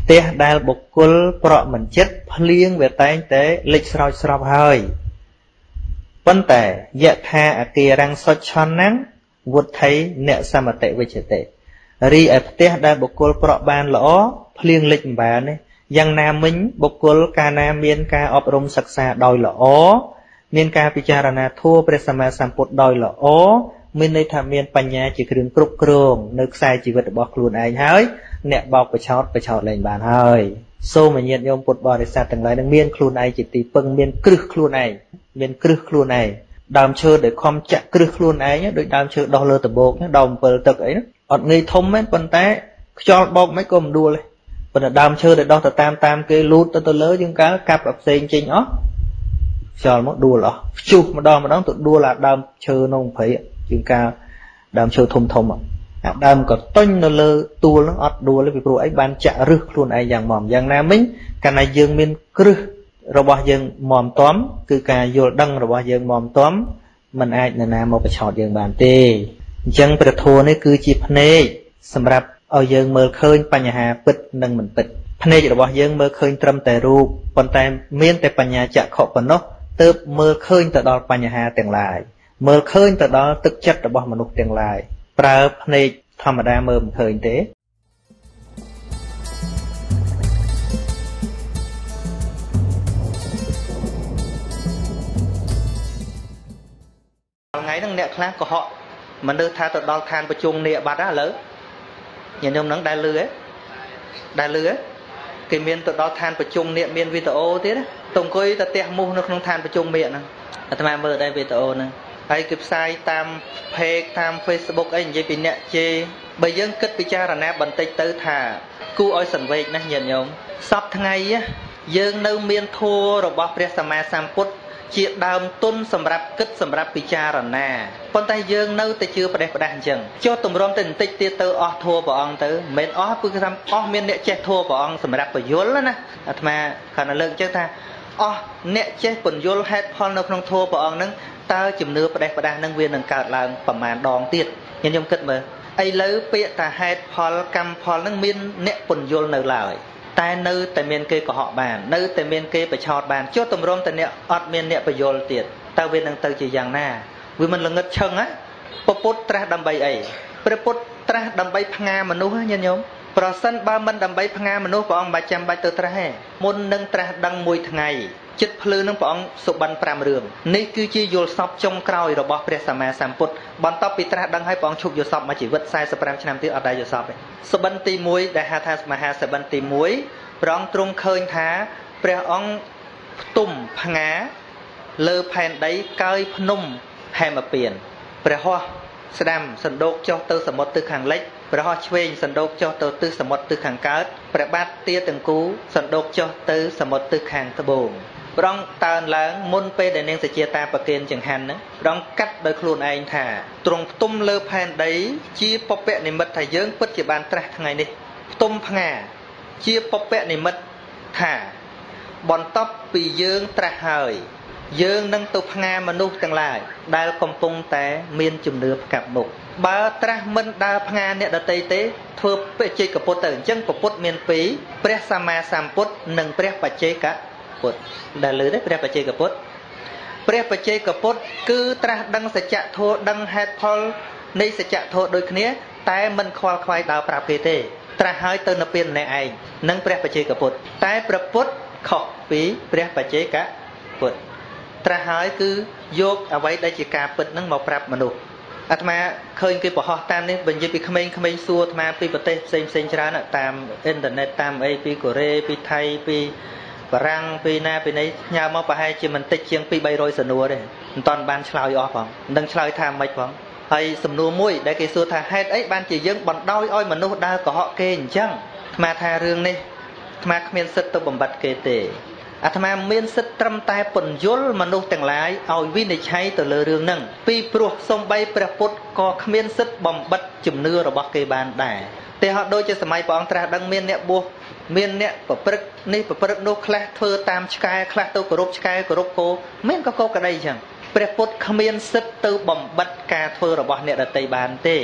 tia đal bộc cul pro mình chết phliêng về tay tế lịch srop hơi vấn đề dạ tha ở kia đang so chon nắng vụt thấy nẹo sa mà tệ với tệ ri ở tia đal bộc cul pro ban lõ phliêng lịch bà này yang nam minh bộc cul ca nam miên ca ọp rôm sặc xa đòi lõ miên ca picharana thua presama samput đòi lõ miên đây tham miên panya chỉ kêu cướp cương nước sai chỉ vật bọc luôn ai hơi nẹt bọcไปชอตlên bàn hơi xô mà nhiệt nhôm bột bò để sạt từng lại đang miên khuôn ai chỉ tì pưng miên krư khuôn này đàm chơi để com chặt krư khuôn ai nhé đôi đàm chơi đo lơ tập bộ nhé đòm bờ tật ấy ọt ngây thông mấy con té cho bọc mấy con đua lên còn là đàm chơi để đo tập tam cái lút tôi lớn những cá cặp ập xên trên ó cho nó đua lọ chụp mà đo tụi đua là đàm chơi nông phải những cá đàm chơi thông à đàm có toanh nó lơ tua nó ọt đua lấy vì pro ấy ban chạ rước luôn ai dạng mỏm dạng nam mình cái này dương miên krư rồi bao dương mỏm tóm cứ cả vô đăng rồi bao dương mỏm tóm mình ai là nam một cái chọt dương bàn tê chân bật thua này cứ chỉ phê sầm rạp ở dương mơ khơiปัญหา bứt nâng mình bứt phê rồi bao dương mơ khơi trầmแต่รูป còn tại miên tại ปัญหา chạ khọ còn nó từ mơ khơi từ đó ปัญหา tiền lại mơ khơi từ đó tức chất rồi baoមនុស្ស tiền lạiប្រើភ្នែកធម្មតាមើលមិនឃើញទេថ្ងៃហ្នឹងអ្នកខ្លះក៏ហក់មិនដឹងថាទៅដល់ឋានប្រជុំនេះបាត់ណាឥឡូវញញឹមហ្នឹងដែលលឺគេមានទៅដល់ឋានប្រជុំនេះមានវីដេអូទៀតទៅអង្គុយទៅផ្ទះមូសនៅក្នុងឋានប្រជុំនេះហ្នឹងអាត្មាមើលដែរវីដេអូហ្នឹងហើយគឺផ្សាយតាមpage តាម Facebook អីនិយាយពីអ្នកជេបើយើងគិតពិចារណាបន្តិចទៅថាគួរឲ្យសង្វេគណាស់ញាតិញោមសពថ្ងៃយើងនៅមានធម៌របស់ព្រះសម្មាសម្ពុទ្ធជាដើមទុនសម្រាប់គិតសម្រាប់ពិចារណាប៉ុន្តែយើងនៅតែជឿប្រទេសផ្ដាស់អញ្ចឹងចុះទម្រាំទៅបន្តិចទៀតទៅអស់ធម៌ព្រះអង្គទៅមិនមែនអស់គឺថាអស់មានអ្នកចេះធម៌ព្រះអង្គសម្រាប់បញ្យលណាអាត្មាគាត់លើកអញ្ចឹងថាអស់អ្នកចេះបញ្យលហេតុផលនៅក្នុងធម៌ព្រះអង្គហ្នឹងតើជំនឿផ្ដេសផ្ដាស់នឹងវានឹងកើតឡើងប្រមាណដងទៀតខ្ញុំគិតមើលឥឡូវពាក្យថាហេតុផលកម្មផលនឹងមានអ្នកពន្យល់នៅឡើយតែនៅតែមានគេកុហកបាននៅតែមានគេបិឆោតបានចុះទម្រាំតែអ្នកអត់មានអ្នកពន្យល់ទៀតតើវានឹងទៅជាយ៉ាងណាវាមិនល្ងឹតឈឹងណាព្រះពុទ្ធត្រាស់ដើម្បីអីព្រះពុទ្ធត្រាស់ដើម្បីផ្ងាមនុស្សញាតិញោមប្រសិនបើមិនដើម្បីផ្ងាមនុស្សព្រះអង្គមិនចាំបាច់ទៅត្រាស់ទេមុននឹងត្រាស់ដឹងមួយថ្ងៃចិត្តភ្លឺនឹងព្រះអង្គសុបិន5រឿងនេះគឺជាយល់សពចុងក្រោយរបស់ព្រះសម្មាសម្ពុទ្ធបន្ទាប់ពីត្រាស់ដឹងហើយព្រះអង្គឈប់យល់សពមួយជីវិត45ឆ្នាំទៀតអត់ដែរយល់សពទេសុបិនទី1ដែលហៅថាមហាសុបិនទី1ព្រះអង្គទ្រង់ឃើញថាព្រះអង្គផ្ទុំផ្ងាលើផែនដីកើយភ្នំហេមពៀនព្រះហស្ថស្ដាំសណ្ដូកចុះទៅសមុទ្រទិសខាងលិចព្រះហស្ថឆ្វេងសណ្ដូកចុះទៅទិសសមុទ្រទិសខាងកើតព្រះបាទទាទាំងគូសណ្ដូកចុះទៅសមុទ្រទិសខាងត្បូងព្រះអង្គតើនឡើងមុនពេលដែលនាងសជាតាប្រគិនចង្ហាន់ហ្នឹងព្រះអង្គកាត់ដោយខ្លួនឯងថាទ្រង់ផ្ទុំលើផែនដីជាពពនិមិត្តថាយើងពិតជាបានត្រាស់ថ្ងៃនេះផ្ទុំផ្ងាជាពពនិមិត្តថាបន្ទាប់ពីយើងត្រាស់ហើយយើងនឹងទៅផ្ងាមនុស្សទាំងឡាយដែលកំពុងតែមានជំនឿផ្កាប់មុខបើត្រាស់មិនដើរផ្ងាអ្នកដតីទេធ្វើបច្ចេកពុទ្ធទៅអញ្ចឹងពុទ្ធមានពីរព្រះសម្មាសម្ពុទ្ធនិងព្រះបច្ចេកពុទ្ធដែលលើទេព្រះបច្ចេកពុទ្ធគឺត្រាស់ដឹងសច្ចធម៌ដឹងហេតុផលនៃសច្ចធម៌ដូចគ្នាតែមិនខ្វល់ខ្វាយដើរប្រាប់គេទេត្រាស់ហើយទៅនៅពេលម្នាក់ឯងនិងព្រះបច្ចេកពុទ្ធតែព្រះពុទ្ធខុសពីព្រះបច្ចេកពុទ្ធត្រាស់ហើយគឺយកអ្វីដែលជាការពិតនឹងមកប្រាប់មនុស្សអាត្មាឃើញគេបង្ហោះតាមនេះបញ្ជាពីក្មេងៗសួរអាត្មាពីប្រទេសផ្សេងច្រើនតាមអ៊ីនធឺណិតតាមអីពីកូរ៉េពីថៃពីបារាំងពីណាពីណីញ៉ាំមកប្រហែលជាមិនតិចជាង200-300សំណួរទេមិនតាន់បានឆ្លើយអស់ផងមិនដឹងឆ្លើយថាម៉េចផងហើយសំណួរមួយដែលគេសួរថាហេតុអីបានជាយើងបណ្ដោយឲ្យមនុស្សដើរកុហកគេអញ្ចឹងអាត្មាថារឿងនេះអាត្មាគ្មានសិទ្ធិទៅបំបត្តិគេទេអាត្មាមានសិទ្ធិត្រឹមតែពន្យល់មនុស្សទាំងឡាយឲ្យវិនិច្ឆ័យទៅលើរឿងហ្នឹងពីព្រោះសំបីព្រះពុទ្ធក៏គ្មានសិទ្ធិបំបត្តិជំនឿរបស់គេបានដែរតែហត់ដូចជាសម័យព្រះអង្គត្រាស់ដឹងមានអ្នកបួសមានអ្នកប្រព្រឹត្តនេះប្រព្រឹត្តនោះខ្លះធ្វើតាមឆ្កែខ្លះទៅគោរពឆ្កែគោរពគោមានក៏គោក្តីអញ្ចឹងព្រះពុទ្ធគ្មានសិទ្ធិទៅបំបត្តិការធ្វើរបស់អ្នកដទៃបានទេ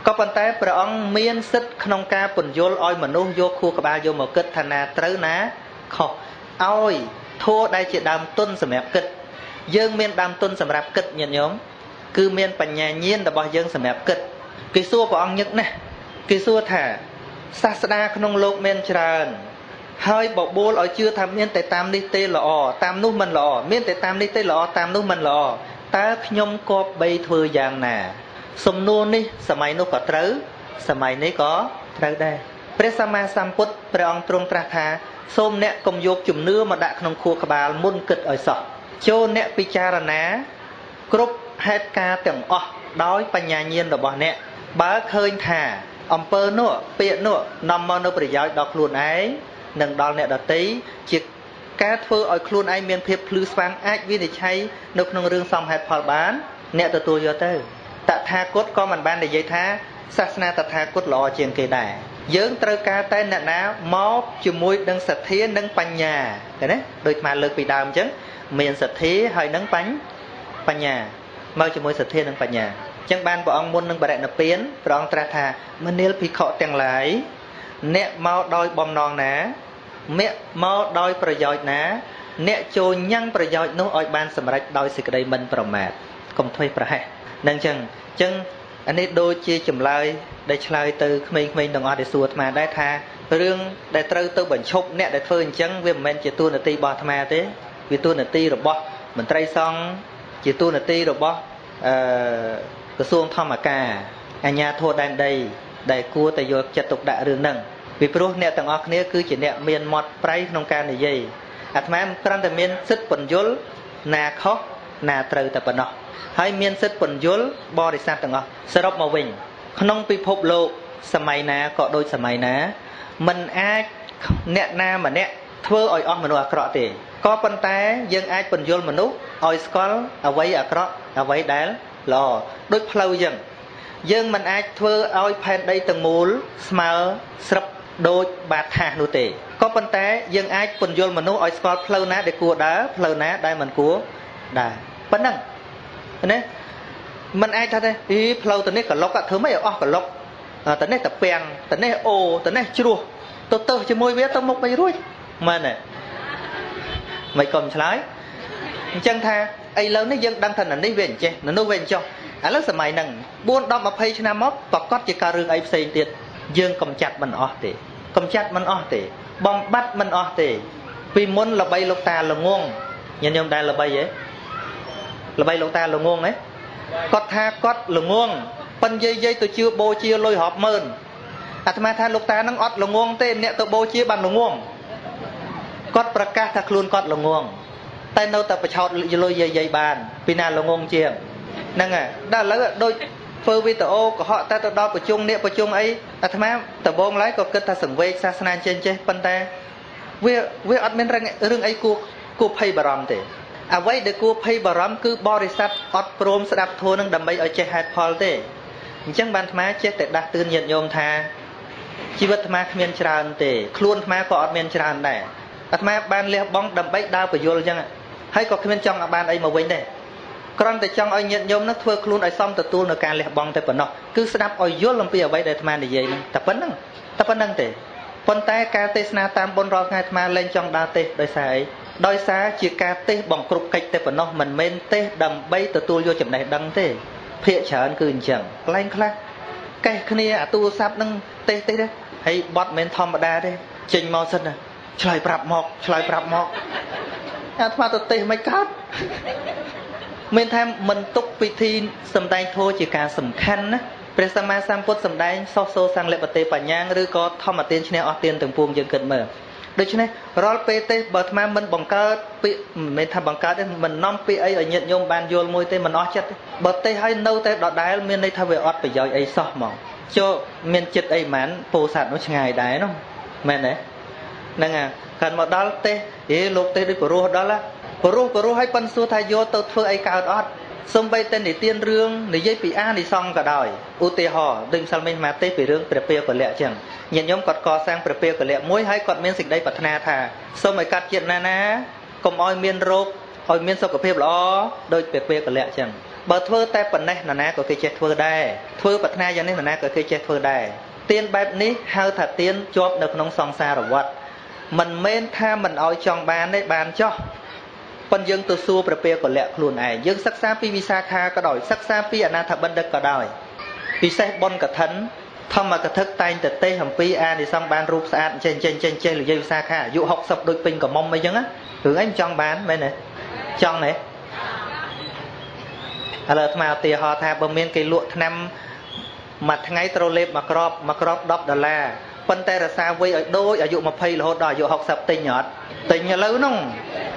có phần tayព្រះអង្គមានសិទ្ធិក្នុងការពន្យល់ឲ្យមនុស្សយកខួរក្បាលយកមកគិតថាណាត្រូវណាខុសឲ្យធัวដែលជាដើមទុនសម្រាប់គិតយើងមានដើមទុនសម្រាប់គិតញាតិញោមគឺមានបញ្ញាញាណរបស់យើងសម្រាប់គិតគេសួរព្រះអង្គញឹកណាស់គេសួរថាសាស្តាក្នុងលោកមានច្រើនហើយបបួលឲ្យជឿថាមានតែតាមនេះទេល្អតាមនោះមិនល្អមានតែតាមនេះទេល្អតាមនោះមិនល្អតើខ្ញុំគប្បីធ្វើយ៉ាងណាសំណួរនេះសម័យនោះក៏ត្រូវសម័យនេះក៏ត្រូវដែរព្រះសម្មាសម្ពុទ្ធព្រះអង្គទ្រង់ត្រាស់ថាសូមអ្នកកុំយកជំនឿមកដាក់ក្នុងខួរក្បាលមុនគិតឲ្យសោះចូលអ្នកពិចារណាគ្រប់ហេតុការណ៍ទាំងអស់ដោយបញ្ញាញាណរបស់អ្នកបើឃើញថាអំពើនោះពាក្យនោះនាំមកនៅប្រយោជន៍ដល់ខ្លួនឯងនិងដល់អ្នកដទៃជាការធ្វើឲ្យខ្លួនឯងមានភាពភ្លឺស្វាងអាចវិនិច្ឆ័យនៅក្នុងរឿងសមហេតុផលបានអ្នកទទួលយកទៅតថាគតក៏មិនបាននិយាយថាសាសនាតថាគតល្អជាងគេដែរយើងត្រូវការតែអ្នកណាមកជាមួយនឹងសទ្ធានិងបញ្ញាឃើញទេដូចអាលើកពីដើមអញ្ចឹងមានសទ្ធាហើយនឹងបញ្ញាមកជាមួយសទ្ធានិងបញ្ញាអញ្ចឹងបានព្រះអង្គមុននឹងបរិនិព្វានព្រះអង្គត្រាស់ថាមនាលភិក្ខុទាំងឡាយអ្នកមកដោយបំណងណាអ្នកមកដោយប្រយោជន៍ណាអ្នកចូលញ៉ាំងប្រយោជន៍នោះឲ្យបានសម្រេចដោយសេចក្តីមិនប្រមាទកុំធ្វេសប្រហែសនឹងអញ្ចឹងអានេះដូចជាចម្លើយដែលឆ្លើយទៅក្មេងៗទាំងអស់ដែលសួរអាត្មាដែរថារឿងដែលត្រូវទៅបញ្ឈប់អ្នកដែលធ្វើអញ្ចឹងវាមិនមែនជាតួនាទីរបស់អាត្មាទេវាតួនាទីរបស់មន្ត្រីសង្ឃជាតួនាទីរបស់ក្រសួងធម្មការអាជ្ញាធរដែនដីដែលគួរតែយកចិត្តទុកដាក់រឿងហ្នឹងពីព្រោះអ្នកទាំងអស់គ្នាគឺជាអ្នកមានមាត់ប្រៃក្នុងការនិយាយអាត្មាគ្រាន់តែមានសិទ្ធិពន្យល់ណាខុសណាត្រូវតែប៉ុណ្ណោះហើយមានសិទ្ធិពន្យល់បរិស័ទទាំងអស់សរុបមកវិញក្នុងពិភពលោកសម័យណាក៏ដូចសម័យណាមិនអាចអ្នកណាម្នាក់ធ្វើឲ្យអស់មនុស្សអាក្រក់ទេក៏ប៉ុន្តែយើងអាចពន្យល់មនុស្សឲ្យស្គាល់អ្វីអាក្រក់អ្វីដែលល្អដូចផ្លូវអញ្ចឹងយើងមិនអាចធ្វើឲ្យផែនដីទាំងមូលស្មើស្រាប់ដូចបាតថាសនោះទេក៏ប៉ុន្តែយើងអាចពន្យល់មនុស្សឲ្យស្គាល់ផ្លូវណាដែលគួរដើរផ្លូវណាដែលមិនគួរដើរប៉ុណ្ណឹងណាមិនអាចថាទេផ្លូវទៅនេះក្លុកធ្វើម៉េចឲ្យអស់ក្លុកទៅនេះតពាំងទៅនេះអូទៅនេះជ្រោះទៅជាមួយវាទៅមុខមិនរួចមែនទេមិនក៏មិនឆ្លើយអញ្ចឹងថាឥឡូវនេះយើងដឹងថានេះវាអញ្ចេះនោះវាអញ្ចោះឥឡូវសម័យហ្នឹង4 10 20ឆ្នាំមកប្រកាសជាការរឿងអីផ្សេងទៀតយើងកំចាត់មិនអស់ទេកំចាត់មិនអស់ទេបំបត្តិមិនអស់ទេពីមុនល្បីលោកតាល្ងងញញឹមដែរល្បីហ៎ល្បីលោកតាល្ងងហ៎គាត់ថាគាត់ល្ងងប៉ិនយាយទៅជឿបូជាលុយរាប់ម៉ឺនអាត្មាថាលោកតាហ្នឹងអត់ល្ងងទេអ្នកទៅបូជាបានល្ងងគាត់ប្រកាសថាខ្លួនគាត់ល្ងងតែនៅតែប្រឆោតលុយយាយបានពីណាល្ងងជាងហ្នឹងហើយដល់ឥឡូវដូចធ្វើវីដេអូកុហកតែទៅដល់ប្រជុំនេះប្រជុំអីអាត្មាដំបងឡើយក៏គិតថាសង្វេគសាសនាចេះប៉ុន្តែវាអត់មានរឿងអីគួរភ័យបារម្ភទេអ្វីដែលគួរភ័យបារម្ភគឺបរិស័ទអត់ព្រមស្ដាប់ធម៌នឹងដើម្បីឲ្យចេះហេតុផលទេអញ្ចឹងបានអាត្មាចេះតែដាស់តឿនញាតិញោមថាជីវិតអាត្មាគ្មានច្រើនទេខ្លួនអាត្មាក៏អត់មានច្រើនដែរអាត្មាបានលះបង់ដើម្បីដើរពយល់អញ្ចឹងហើយក៏គ្មានចង់ឲ្យបានអីមកវិញដែរគ្រាន់តែចង់ឲ្យញាតិញោមនឹងធ្វើខ្លួនឲ្យសមទទួលនៅការលះបង់តែប៉ុណ្ណោះគឺស្ដាប់ឲ្យយល់អំពីអ្វីដែលអាត្មានិយាយហ្នឹងតែប៉ុណ្្នឹងទេប៉ុន្តែការទេសនាតាមបុណ្យរាល់ថ្ងៃអាត្មាលែងចង់ដើរទេសដោយសារអីដោយសារជាការទេសបង្គ្រប់កិច្ចតែប៉ុណ្ណោះមិនមែនទេសដើម្បីទទួលយកចំណេះដឹងទេភាគច្រើនគឺអញ្ចឹងកន្លែងខ្លះកេះគ្នាអាទូរស័ព្ទនឹងទេសទេហើយបត់មិនធម្មតាទេចេញមកសិនណាឆ្លើយប្រាប់មកអាត្មាទៅទេសមិនកើតមានថាមិនទុកពិធីសម្ដែងធម៌ជាការសំខាន់ណាព្រះសម្មាសម្ពុទ្ធសម្ដែងសោសោសង្ឃលិបតេបញ្ញាឬក៏ធម្មទានឈ្នះអស់ទានទាំងពួងយើងគិតមើលដូច្នេះរាល់ពេលទេបើអាត្មាមិនបង្កើតពាក្យមិនមែនថាបង្កើតទេមិននាំពាក្យអីឲ្យញាតិញោមបានយល់មួយទេមិនអស់ចិត្តទេបើទេឲ្យនៅតែដដែលមានន័យថាវាអត់ប្រយោជន៍អីសោះហ្មងចូលមានចិត្តអីហ្មងពោធិ៍សាត់នោះឆ្ងាយដែរនោះមែនទេហ្នឹងហើយកាន់មកដល់ទេលោកទេដូចព្រោះដល់ព្រោះឲ្យប៉ុនសួរថាយកទៅធ្វើអីកើតអត់សំបីតែនិទានរឿងនិយាយពីអានិសង្ឃក៏ដោយឧទាហរណ៍ដូចម្សិលមិញមកទេពីរឿងព្រះពាពលៈអញ្ចឹងញាតិញោមគាត់កសាងព្រះពាពលៈមួយហើយគាត់មានសេចក្តីប្រាថ្នាថាសូមឲ្យកាត់ជាតិណាកុំឲ្យមានរោគឲ្យមានសុខភាពល្អដូចព្រះពាពលៈអញ្ចឹងបើធ្វើតែប៉ុណ្ណេះនរណាក៏គេចេះធ្វើដែរធ្វើប្រាថ្នាយ៉ាងនេះនរណាក៏គេចេះធ្វើដែរទានបែបនេះហៅថាទានជាប់នៅក្នុងសង្សារវដ្តមិនមែនថាមិនឲ្យចង់បានទេបានចោះប៉ុន្តែយើងទៅសួរព្រះពាកលៈខ្លួនឯងយើងសិក្សាពីវិសាខាក៏ដោយសិក្សាពីអនាថបណ្ឌិតក៏ដោយពិសេសបុណ្យកឋិនធម្មកថាតែងតែទេសអំពីអានិសង្ឃបានរូបស្អាតចេះនិយាយវិសាខាអាយុ60ដូចពេញកមុំអីចឹងណារឿងអីមិនចង់បានមែនទេចង់ទេឥឡូវអាត្មាឧទាហរណ៍ថាបើមានគេលក់ថ្នាំមួយថ្ងៃត្រូវលេបមួយគ្រាប់$10ប៉ុន្តែរសាវ័យឲ្យដូចអាយុ20រហូតដល់អាយុ60ទិញអត់ទិញឥឡូវហ្នឹង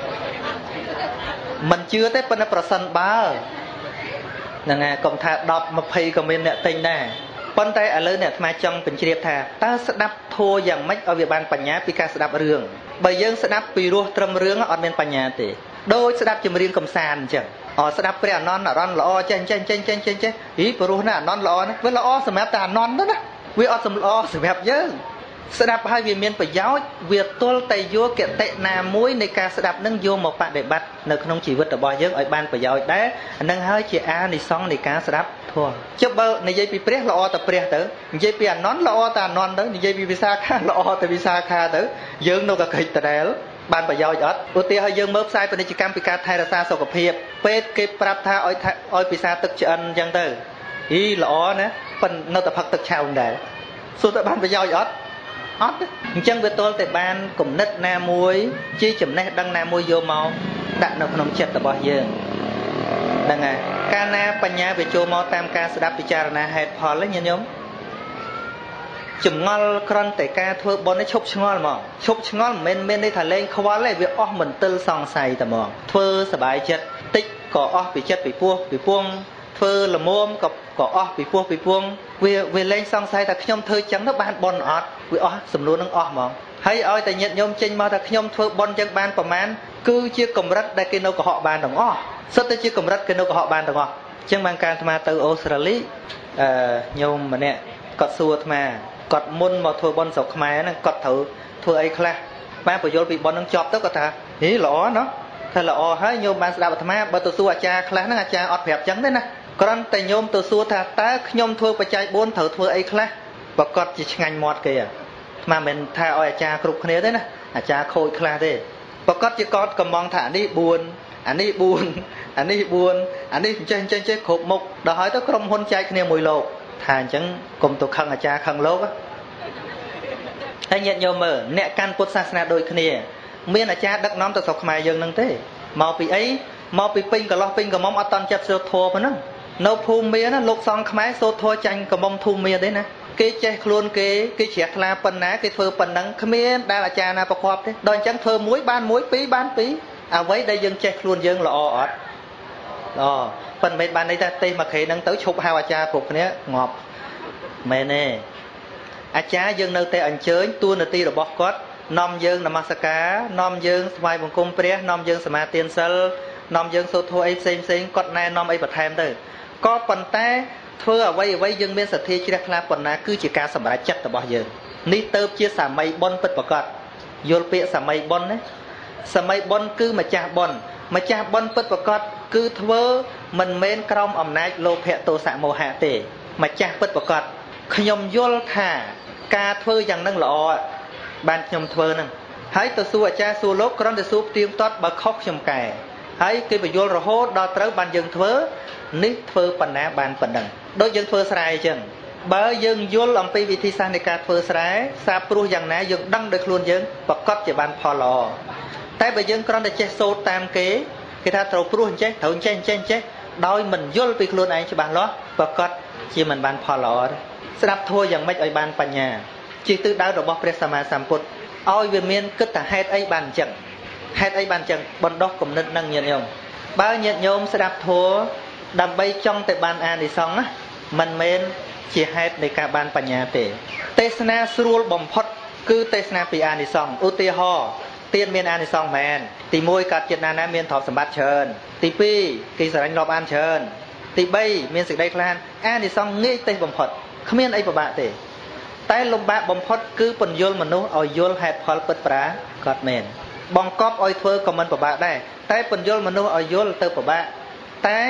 មិនជឿទេប៉ុន្តែប្រសិនបើហ្នឹងហើយកុំថា10 20ក៏មានអ្នកទិញដែរប៉ុន្តែឥឡូវអ្នកអាត្មាចង់បញ្ជ្រាបថាតើស្ដាប់ធម៌យ៉ាងម៉េចឲ្យវាបានបញ្ញាពីការស្ដាប់រឿងបើយើងស្ដាប់ពីរសត្រឹមរឿងអត់មានបញ្ញាទេដូចស្ដាប់ចម្រៀងកំសាន្តអញ្ចឹងស្ដាប់ព្រះអនន្តអរណល្អចេះហីព្រោះណាអនន្តល្អណាវាល្អសម្រាប់តែអនន្តណាវាអត់សម្ល្អសម្រាប់យើងស្ដាប់ហើយវាមានប្រយោជន៍វាទល់តែយកគតិណាមួយនៃការស្ដាប់នឹងយកមកបដិបត្តិនៅក្នុងជីវិតរបស់យើងឲ្យបានប្រយោជន៍ដែរអានឹងហើយជាអានិសង្ឃនៃការស្ដាប់ធម៌ចុះបើនិយាយពីព្រះល្អតែព្រះទៅនិយាយពីអនន្តល្អតែអនន្តទៅនិយាយពីវិសាខាល្អតែវិសាខាទៅយើងនៅកកិច្ចដដែលបានប្រយោជន៍អត់ឧទាហរណ៍យើងមើលផ្សាយពាណិជ្ជកម្មពីការថែរក្សាសុខភាពពេទ្យគេប្រាប់ថាឲ្យពិសាទឹកឆ្អិនអញ្ចឹងទៅហីល្អណាប៉ុន្តែនៅតែផឹកទឹកឆៅដែរសួរតើបានប្រយោជន៍អត់អត់អញ្ចឹងវាទល់តែបានគំនិតណាមួយជាចំណេះដឹងណាមួយយកមកដាក់នៅក្នុងចិត្តរបស់យើងហ្នឹងហើយកាលណាបញ្ញាវាចូលមកតាមការស្ដាប់ពិចារណាហេតុផលហ្នឹងញាតិញោមចម្ងល់ក្រន់តែការធ្វើបុណ្យនេះឈប់ឆ្ងល់មកឈប់ឆ្ងល់មិនមែនមានន័យថាលែងខ្វល់ទេវាអស់មន្ទិលសង្ស័យតែហ្មងធ្វើសบายចិត្តតិចក៏អស់ពីចិត្តពីពោះពីពងធ្វើល្មមក៏អស់ពីពោះពីពងវាលែងសង្ស័យថាខ្ញុំធ្វើចឹងទៅបានបុណ្យអត់វាអស់សំណួរនឹងអស់ហ្មងហើយឲ្យតែញាតិញោមចេញមកថាខ្ញុំធ្វើបុណ្យចឹងបានប្រមាណគឺជាកម្រិតដែលគេនៅកុហកបានទាំងអស់សុទ្ធតែជាកម្រិតគេនៅកុហកបានទាំងអស់អញ្ចឹងបានការអាត្មាទៅអូស្ត្រាលីញោមម្នាក់គាត់សួរអាត្មាគាត់មុនមកធ្វើបុណ្យស្រុកខ្មែរហ្នឹងគាត់ត្រូវធ្វើអីខ្លះបានបញ្យល់ពីបុណ្យហ្នឹងចប់ទៅគាត់ថាហីល្អណាស់ថាល្អហើយញោមបានស្ដាប់អាត្មាបើទៅសួរអាចារ្យខ្លះហ្នឹងអាចារ្យអត់ប្រាប់ចឹងទេណាគ្រាន់តែញោមទៅសួរថាតើខ្ញុំធ្វើបច្ច័យ4ត្រូវធ្វើអីខ្លះប្រកាសជាឆ្ងាញ់មាត់គេអាត្មាមិនថាឲ្យអាចារ្យគ្រប់គ្នាទេណាអាចារ្យខូចខ្លះទេប្រកាសជាកត់កំងថាអានេះ4អានេះ4អានេះ4អានេះចេះគ្រប់មុខដល់ហើយទៅក្រុមហ៊ុនចែកគ្នាមួយលោកថាអញ្ចឹងកុំទៅខឹងអាចារ្យខឹងលោកហើយញាតិញោមមើលអ្នកកាន់ពុទ្ធសាសនាដូចគ្នាមានអាចារ្យដឹកនាំទៅស្រុកខ្មែរយើងនឹងទេមកពីអីមកពីពេញកន្លោះពេញកមុំអត់តន់ចិត្តសូត្រធម៌ប៉ុណ្ណឹងនៅភូមិមានណាលោកសង្ឃខ្មែរសូត្រធម៌ចាញ់កមុំភូមិមានទេណាគេចេះខ្លួនគេជ្រះថ្លាប៉ុណ្ណាគេធ្វើប៉ុណ្ណឹងគ្មានដែលអាចារ្យណាប្រកបទេដល់អញ្ចឹងធ្វើមួយបានមួយពីរបានពីរអ្វីដែលយើងចេះខ្លួនយើងល្អអត់ប៉ុន្តែមិនបានន័យថាទេសមកខេហ្នឹងទៅឈប់ហៅអាចារ្យគ្រប់គ្នាងាប់មែនទេអាចារ្យយើងនៅតែអញ្ជើញតួនាទីរបស់គាត់នាំយើងនមស្ការនាំយើងថ្វាយបង្គំព្រះនាំយើងសមាទានសិលនាំយើងសូត្រធម៌អីផ្សេងគាត់ណែនាំអីបន្ថែមទៅក៏ប៉ុន្តែធ្វើអ្វីយើងមានសទ្ធាជ្រះថ្លាប៉ុណ្ណាគឺជាការសម្រេចចិត្តរបស់យើងនេះទៅជាសាមីបុណ្យពិតប្រាកដយល់ពាក្យសាមីបុណ្យណាសាមីបុណ្យគឺម្ចាស់បុណ្យពិតប្រាកដគឺធ្វើមិនមែនក្រោមអំណាចលោភៈទោសៈមោហៈទេម្ចាស់ពិតប្រាកដខ្ញុំយល់ថាការធ្វើយ៉ាងនឹងល្អបានខ្ញុំធ្វើហ្នឹងហើយទៅសួរអាចារ្យសួរលោកគ្រាន់តែសួរផ្ទៀងផ្ទាត់បើខុសខ្ញុំកែហើយគេបញ្យល់រហូតដល់ត្រូវបានយើងធ្វើនេះធ្វើប៉ុណ្ណាបានប៉ុណ្ណឹងដូចយើងធ្វើស្រែអញ្ចឹងបើយើងយល់អំពីវិធីសាស្ត្រនៃការធ្វើស្រែសាព្រោះយ៉ាងណាយើងដឹងដោយខ្លួនយើងប្រកបជាបានផលល្អតែបើយើងគ្រាន់តែចេះសូត្រតាមគេថាត្រូវព្រោះអញ្ចេះត្រូវចេះដោយមិនយល់ពីខ្លួនឯងច្បាស់លាស់ប្រកបជាមិនបានផលល្អទេស្ដាប់ធម៌យ៉ាងម៉េចឲ្យបានបញ្ញាជាទិសដៅរបស់ព្រះសម្មាសម្ពុទ្ធឲ្យវាមានគិតថាហេតុអីបានអញ្ចឹងបណ្ដោះគំនិតនឹងញាតិញោមបើញាតិញោមស្ដាប់ធម៌ដើម្បីចង់តែបានអានិសង្ឃណាមិនមែនជាហេតុនៃការបានបញ្ញាទេទេសនាស្រួលបំផុតគឺទេសនាពីអានិសង្ឃឧទាហរណ៍ទានមានអានិសង្ឃមែនទី1កើតចិត្តណាមានទ្រព្យសម្បត្តិច្រើនទី2គេស្រឡាញ់រាប់អានច្រើនទី3មានសេចក្តីក្លាហានអានិសង្ឃងាយទេសបំផុតគ្មានអីពិបាកទេតែលំបាកបំផុតគឺពន្យល់មនុស្សឲ្យយល់ហេតុផលពិតប្រាកដមែនបង្កប់ឲ្យធ្វើក៏មិនពិបាកដែរតែពន្យល់មនុស្សឲ្យយល់ទៅពិបាកតែ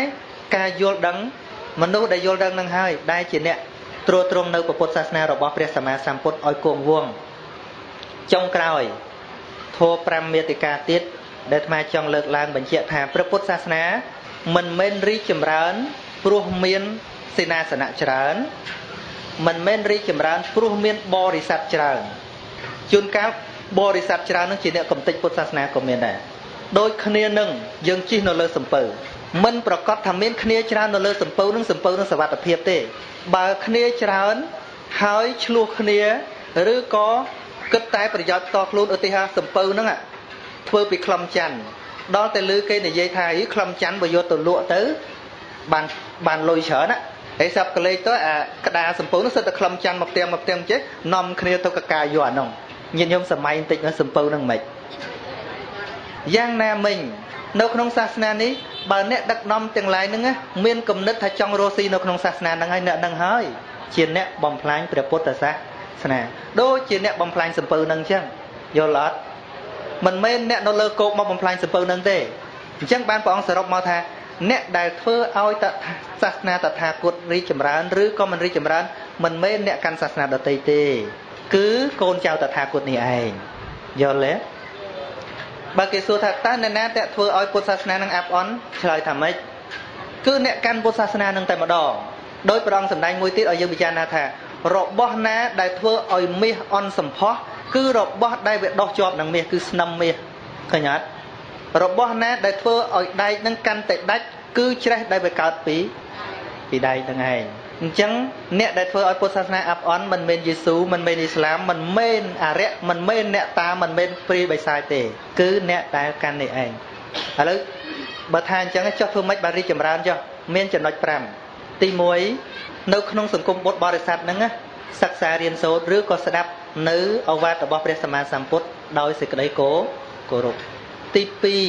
ការយល់ដឹងមនុស្សដែលយល់ដឹងនឹងហើយដែលជាអ្នកត្រួតត្រងនៅពុទ្ធសាសនារបស់ព្រះសម្មាសម្ពុទ្ធឲ្យគង់វង្សចុងក្រោយធម៌5មេតិកាទៀតដែលអាត្មាចង់លើកឡើងបញ្ជាក់ថាព្រះពុទ្ធសាសនាមិនមែនរីកចម្រើនព្រោះមានសេនាសនៈច្រើនមិនមែនរីកចម្រើនព្រោះមានបរិស័ទច្រើនជួនកាលបរិស័ទច្រើននឹងជាអ្នកកំទេចពុទ្ធសាសនាក៏មានដែរដូចគ្នានឹងយើងជិះនៅលើសំពៅមិនប្រកាសថាមានគ្នាច្រើននៅលើសំពៅនឹងសុវត្ថិភាពទេបើគ្នាច្រើនហើយឆ្លោះគ្នាឬក៏គិតតែប្រយោជន៍ផ្ទាល់ខ្លួនឧទាហរណ៍សំពៅហ្នឹងធ្វើពីខ្លឹមច័ន្ទដល់តែឮគេនិយាយថាខ្លឹមច័ន្ទបើយកទៅលក់ទៅបានលុយច្រើនណាហើយសាប់កលេចទៅអាក្តារសំពៅនោះសិតតែខ្លឹមច័ន្ទមកផ្ទាំងចេះនាំគ្នាទៅកកាយកអានោះញាតិញោមសម័យបន្តិចសំពៅហ្នឹងមិនយ៉ាងណាមិញនៅក្នុងសាសនានេះបើអ្នកដឹកនាំទាំងឡាយហ្នឹងមានគំនិតថាចង់រស់ស៊ីនៅក្នុងសាសនាហ្នឹងហើយអ្នកហ្នឹងហើយជាអ្នកបំផ្លាញព្រះពុទ្ធសាសនាដូចជាអ្នកបំផ្លាញសំពៅហ្នឹងអញ្ចឹងយល់អត់មិនមែនអ្នកនៅលើគោកមកបំផ្លាញសំពៅហ្នឹងទេអញ្ចឹងបានព្រះអង្គសរុបមកថាអ្នកដែលធ្វើឲ្យសាសនាតថាគតរីកចម្រើនឬក៏មិនរីកចម្រើនមិនមែនអ្នកកាន់សាសនាដទៃទេគឺកូនចៅតថាគតនេះឯងយល់ទេបើគេសួរថាតើអ្នកណាតែធ្វើឲ្យពុទ្ធសាសនានឹងអាប់អន់ឆ្លើយថាម៉េចគឺអ្នកកាន់ពុទ្ធសាសនានឹងតែម្ដងដោយព្រះអង្គសម្ដែងមួយទៀតឲ្យយើងពិចារណាថារបស់ណាដែលធ្វើឲ្យមាសអន់សម្ផស្សគឺរបស់ដែលវាដោះជាប់នឹងមាសគឺស្នឹមមាសឃើញអត់របស់ណាដែលធ្វើឲ្យដែកនឹងកាន់តែដាច់គឺច្រេះដែលវាកើតពីដែកហ្នឹងឯងអញ្ចឹងអ្នកដែលធ្វើឲ្យពុទ្ធសាសនាអាប់អន់មិនមែនយេស៊ូមិនមែនអ៊ីស្លាមមិនមែនអារ្យមិនមែនអ្នកតាមិនមែនព្រាយបិសាចទេគឺអ្នកដែលកាន់នេះឯងឥឡូវបើថាអញ្ចឹងចុះធ្វើម៉េចបានរីកចម្រើនចុះមានចំណុច5ទី1នៅក្នុងសង្គមពុទ្ធបរិស័ទហ្នឹងសិក្សារៀនសូត្រឬក៏ស្ដាប់នៅឱវាទរបស់ព្រះសម្មាសម្ពុទ្ធដោយសេចក្តីគោរពទី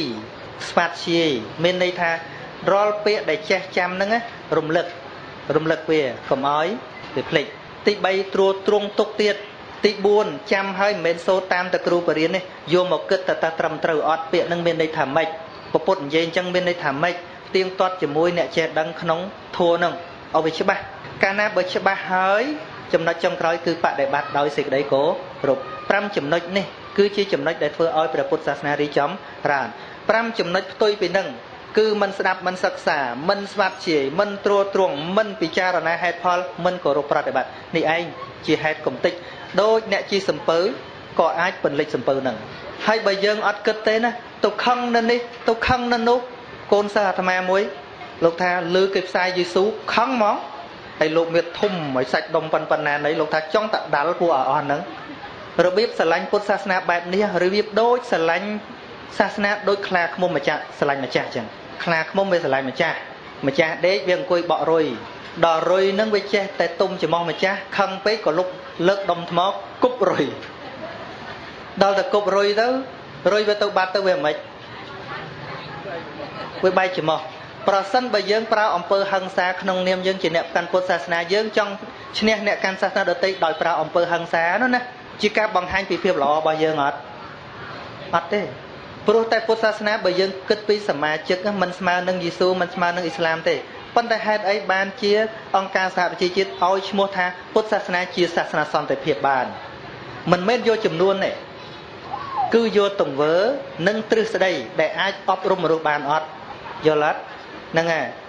2ស្វាធ្យាយមានន័យថារាល់ពាក្យដែលចេះចាំហ្នឹងរំលឹកវាកុំឲ្យវាភ្លេចទី3ត្រួតត្រងទុកទៀតទី4ចាំហើយមិនមែនសូត្រតាមតែគ្រូបរិញ្ញាយកមកគិតតើត្រឹមត្រូវអត់ពាក្យហ្នឹងមានន័យថាម៉េចពុទ្ធនិយាយអញ្ចឹងមានន័យថាម៉េចផ្ទៀងទាត់ជាមួយអ្នកចេះដឹងក្នុងធម៌ហ្នឹងឲ្យវាច្បាស់កាលណាបើច្បាស់ហើយចំណុចចុងក្រោយគឺបដិបត្តិដោយសេចក្តីគោរព5ចំណុចនេះគឺជាចំណុចដែលធ្វើឲ្យព្រះពុទ្ធសាសនារីកចម្រើន5ចំណុចផ្ទុយពីនឹងគឺមិនស្ដាប់មិនសិក្សាមិនស្វាធ្យាយមិនត្រួតត្រងមិនពិចារណាហេតុផលមិនគោរពប្រតិបត្តិនេះឯងជាហេតុកំតិចដូចអ្នកជីសំពៅក៏អាចពន្លិចសំពៅនឹងហើយបើយើងអត់គិតទេណាទៅខឹងនៅនេះទៅខឹងនៅនោះកូនសិស្សអាត្មាមួយលោកថាលើគេផ្សាយយេស៊ូខឹងហ្មងហើយលោកមានធំឲ្យសាច់ដុំប៉ុណ្ណាណីលោកថាចង់តដាល់ពួកអស់ហ្នឹងរបៀបស្រឡាញ់ពុទ្ធសាសនាបែបនេះរបៀបដូចស្រឡាញ់សាសនាដូចខ្លាឃ្មុំម្ចាស់ស្រឡាញ់ម្ចាស់អញ្ចឹងខ្លាឃ្មុំវាស្រឡាញ់ម្ចាស់ដេកវាអង្គុយបក់រុយដល់រុយហ្នឹងវាចេះតែទុំច្រមុះម្ចាស់ខឹងពេកក៏លុបលើកដុំថ្មគប់រុយដល់តែគប់រុយទៅរុយវាទៅបាត់ទៅវាមិនវាបែកច្រមុះប្រសិនបើយើងប្រើអំពើហិង្សាក្នុងនាមយើងជាអ្នកកាន់ពុទ្ធសាសនាយើងចង់ឈ្នះអ្នកកាន់សាសនាដទៃដោយប្រើអំពើហិង្សានោះណាជាការបង្ហាញពីភាពល្អរបស់យើងអត់ទេព្រោះតែពុទ្ធសាសនាបើយើងគិតពីសមាជិកមិនស្មើនឹងយេស៊ូមិនស្មើនឹងអ៊ីស្លាមទេប៉ុន្តែហេតុអីបានជាអង្គការសហប្រជាជាតិឲ្យឈ្មោះថាពុទ្ធសាសនាជាសាសនាសន្តិភាពបានមិនមែនយកចំនួនទេគឺយកទង្វើនិងទ្រឹស្ដីដែលអាចអប់រំមនុស្សបានអត់យល់អត់ហ្នឹងហើយ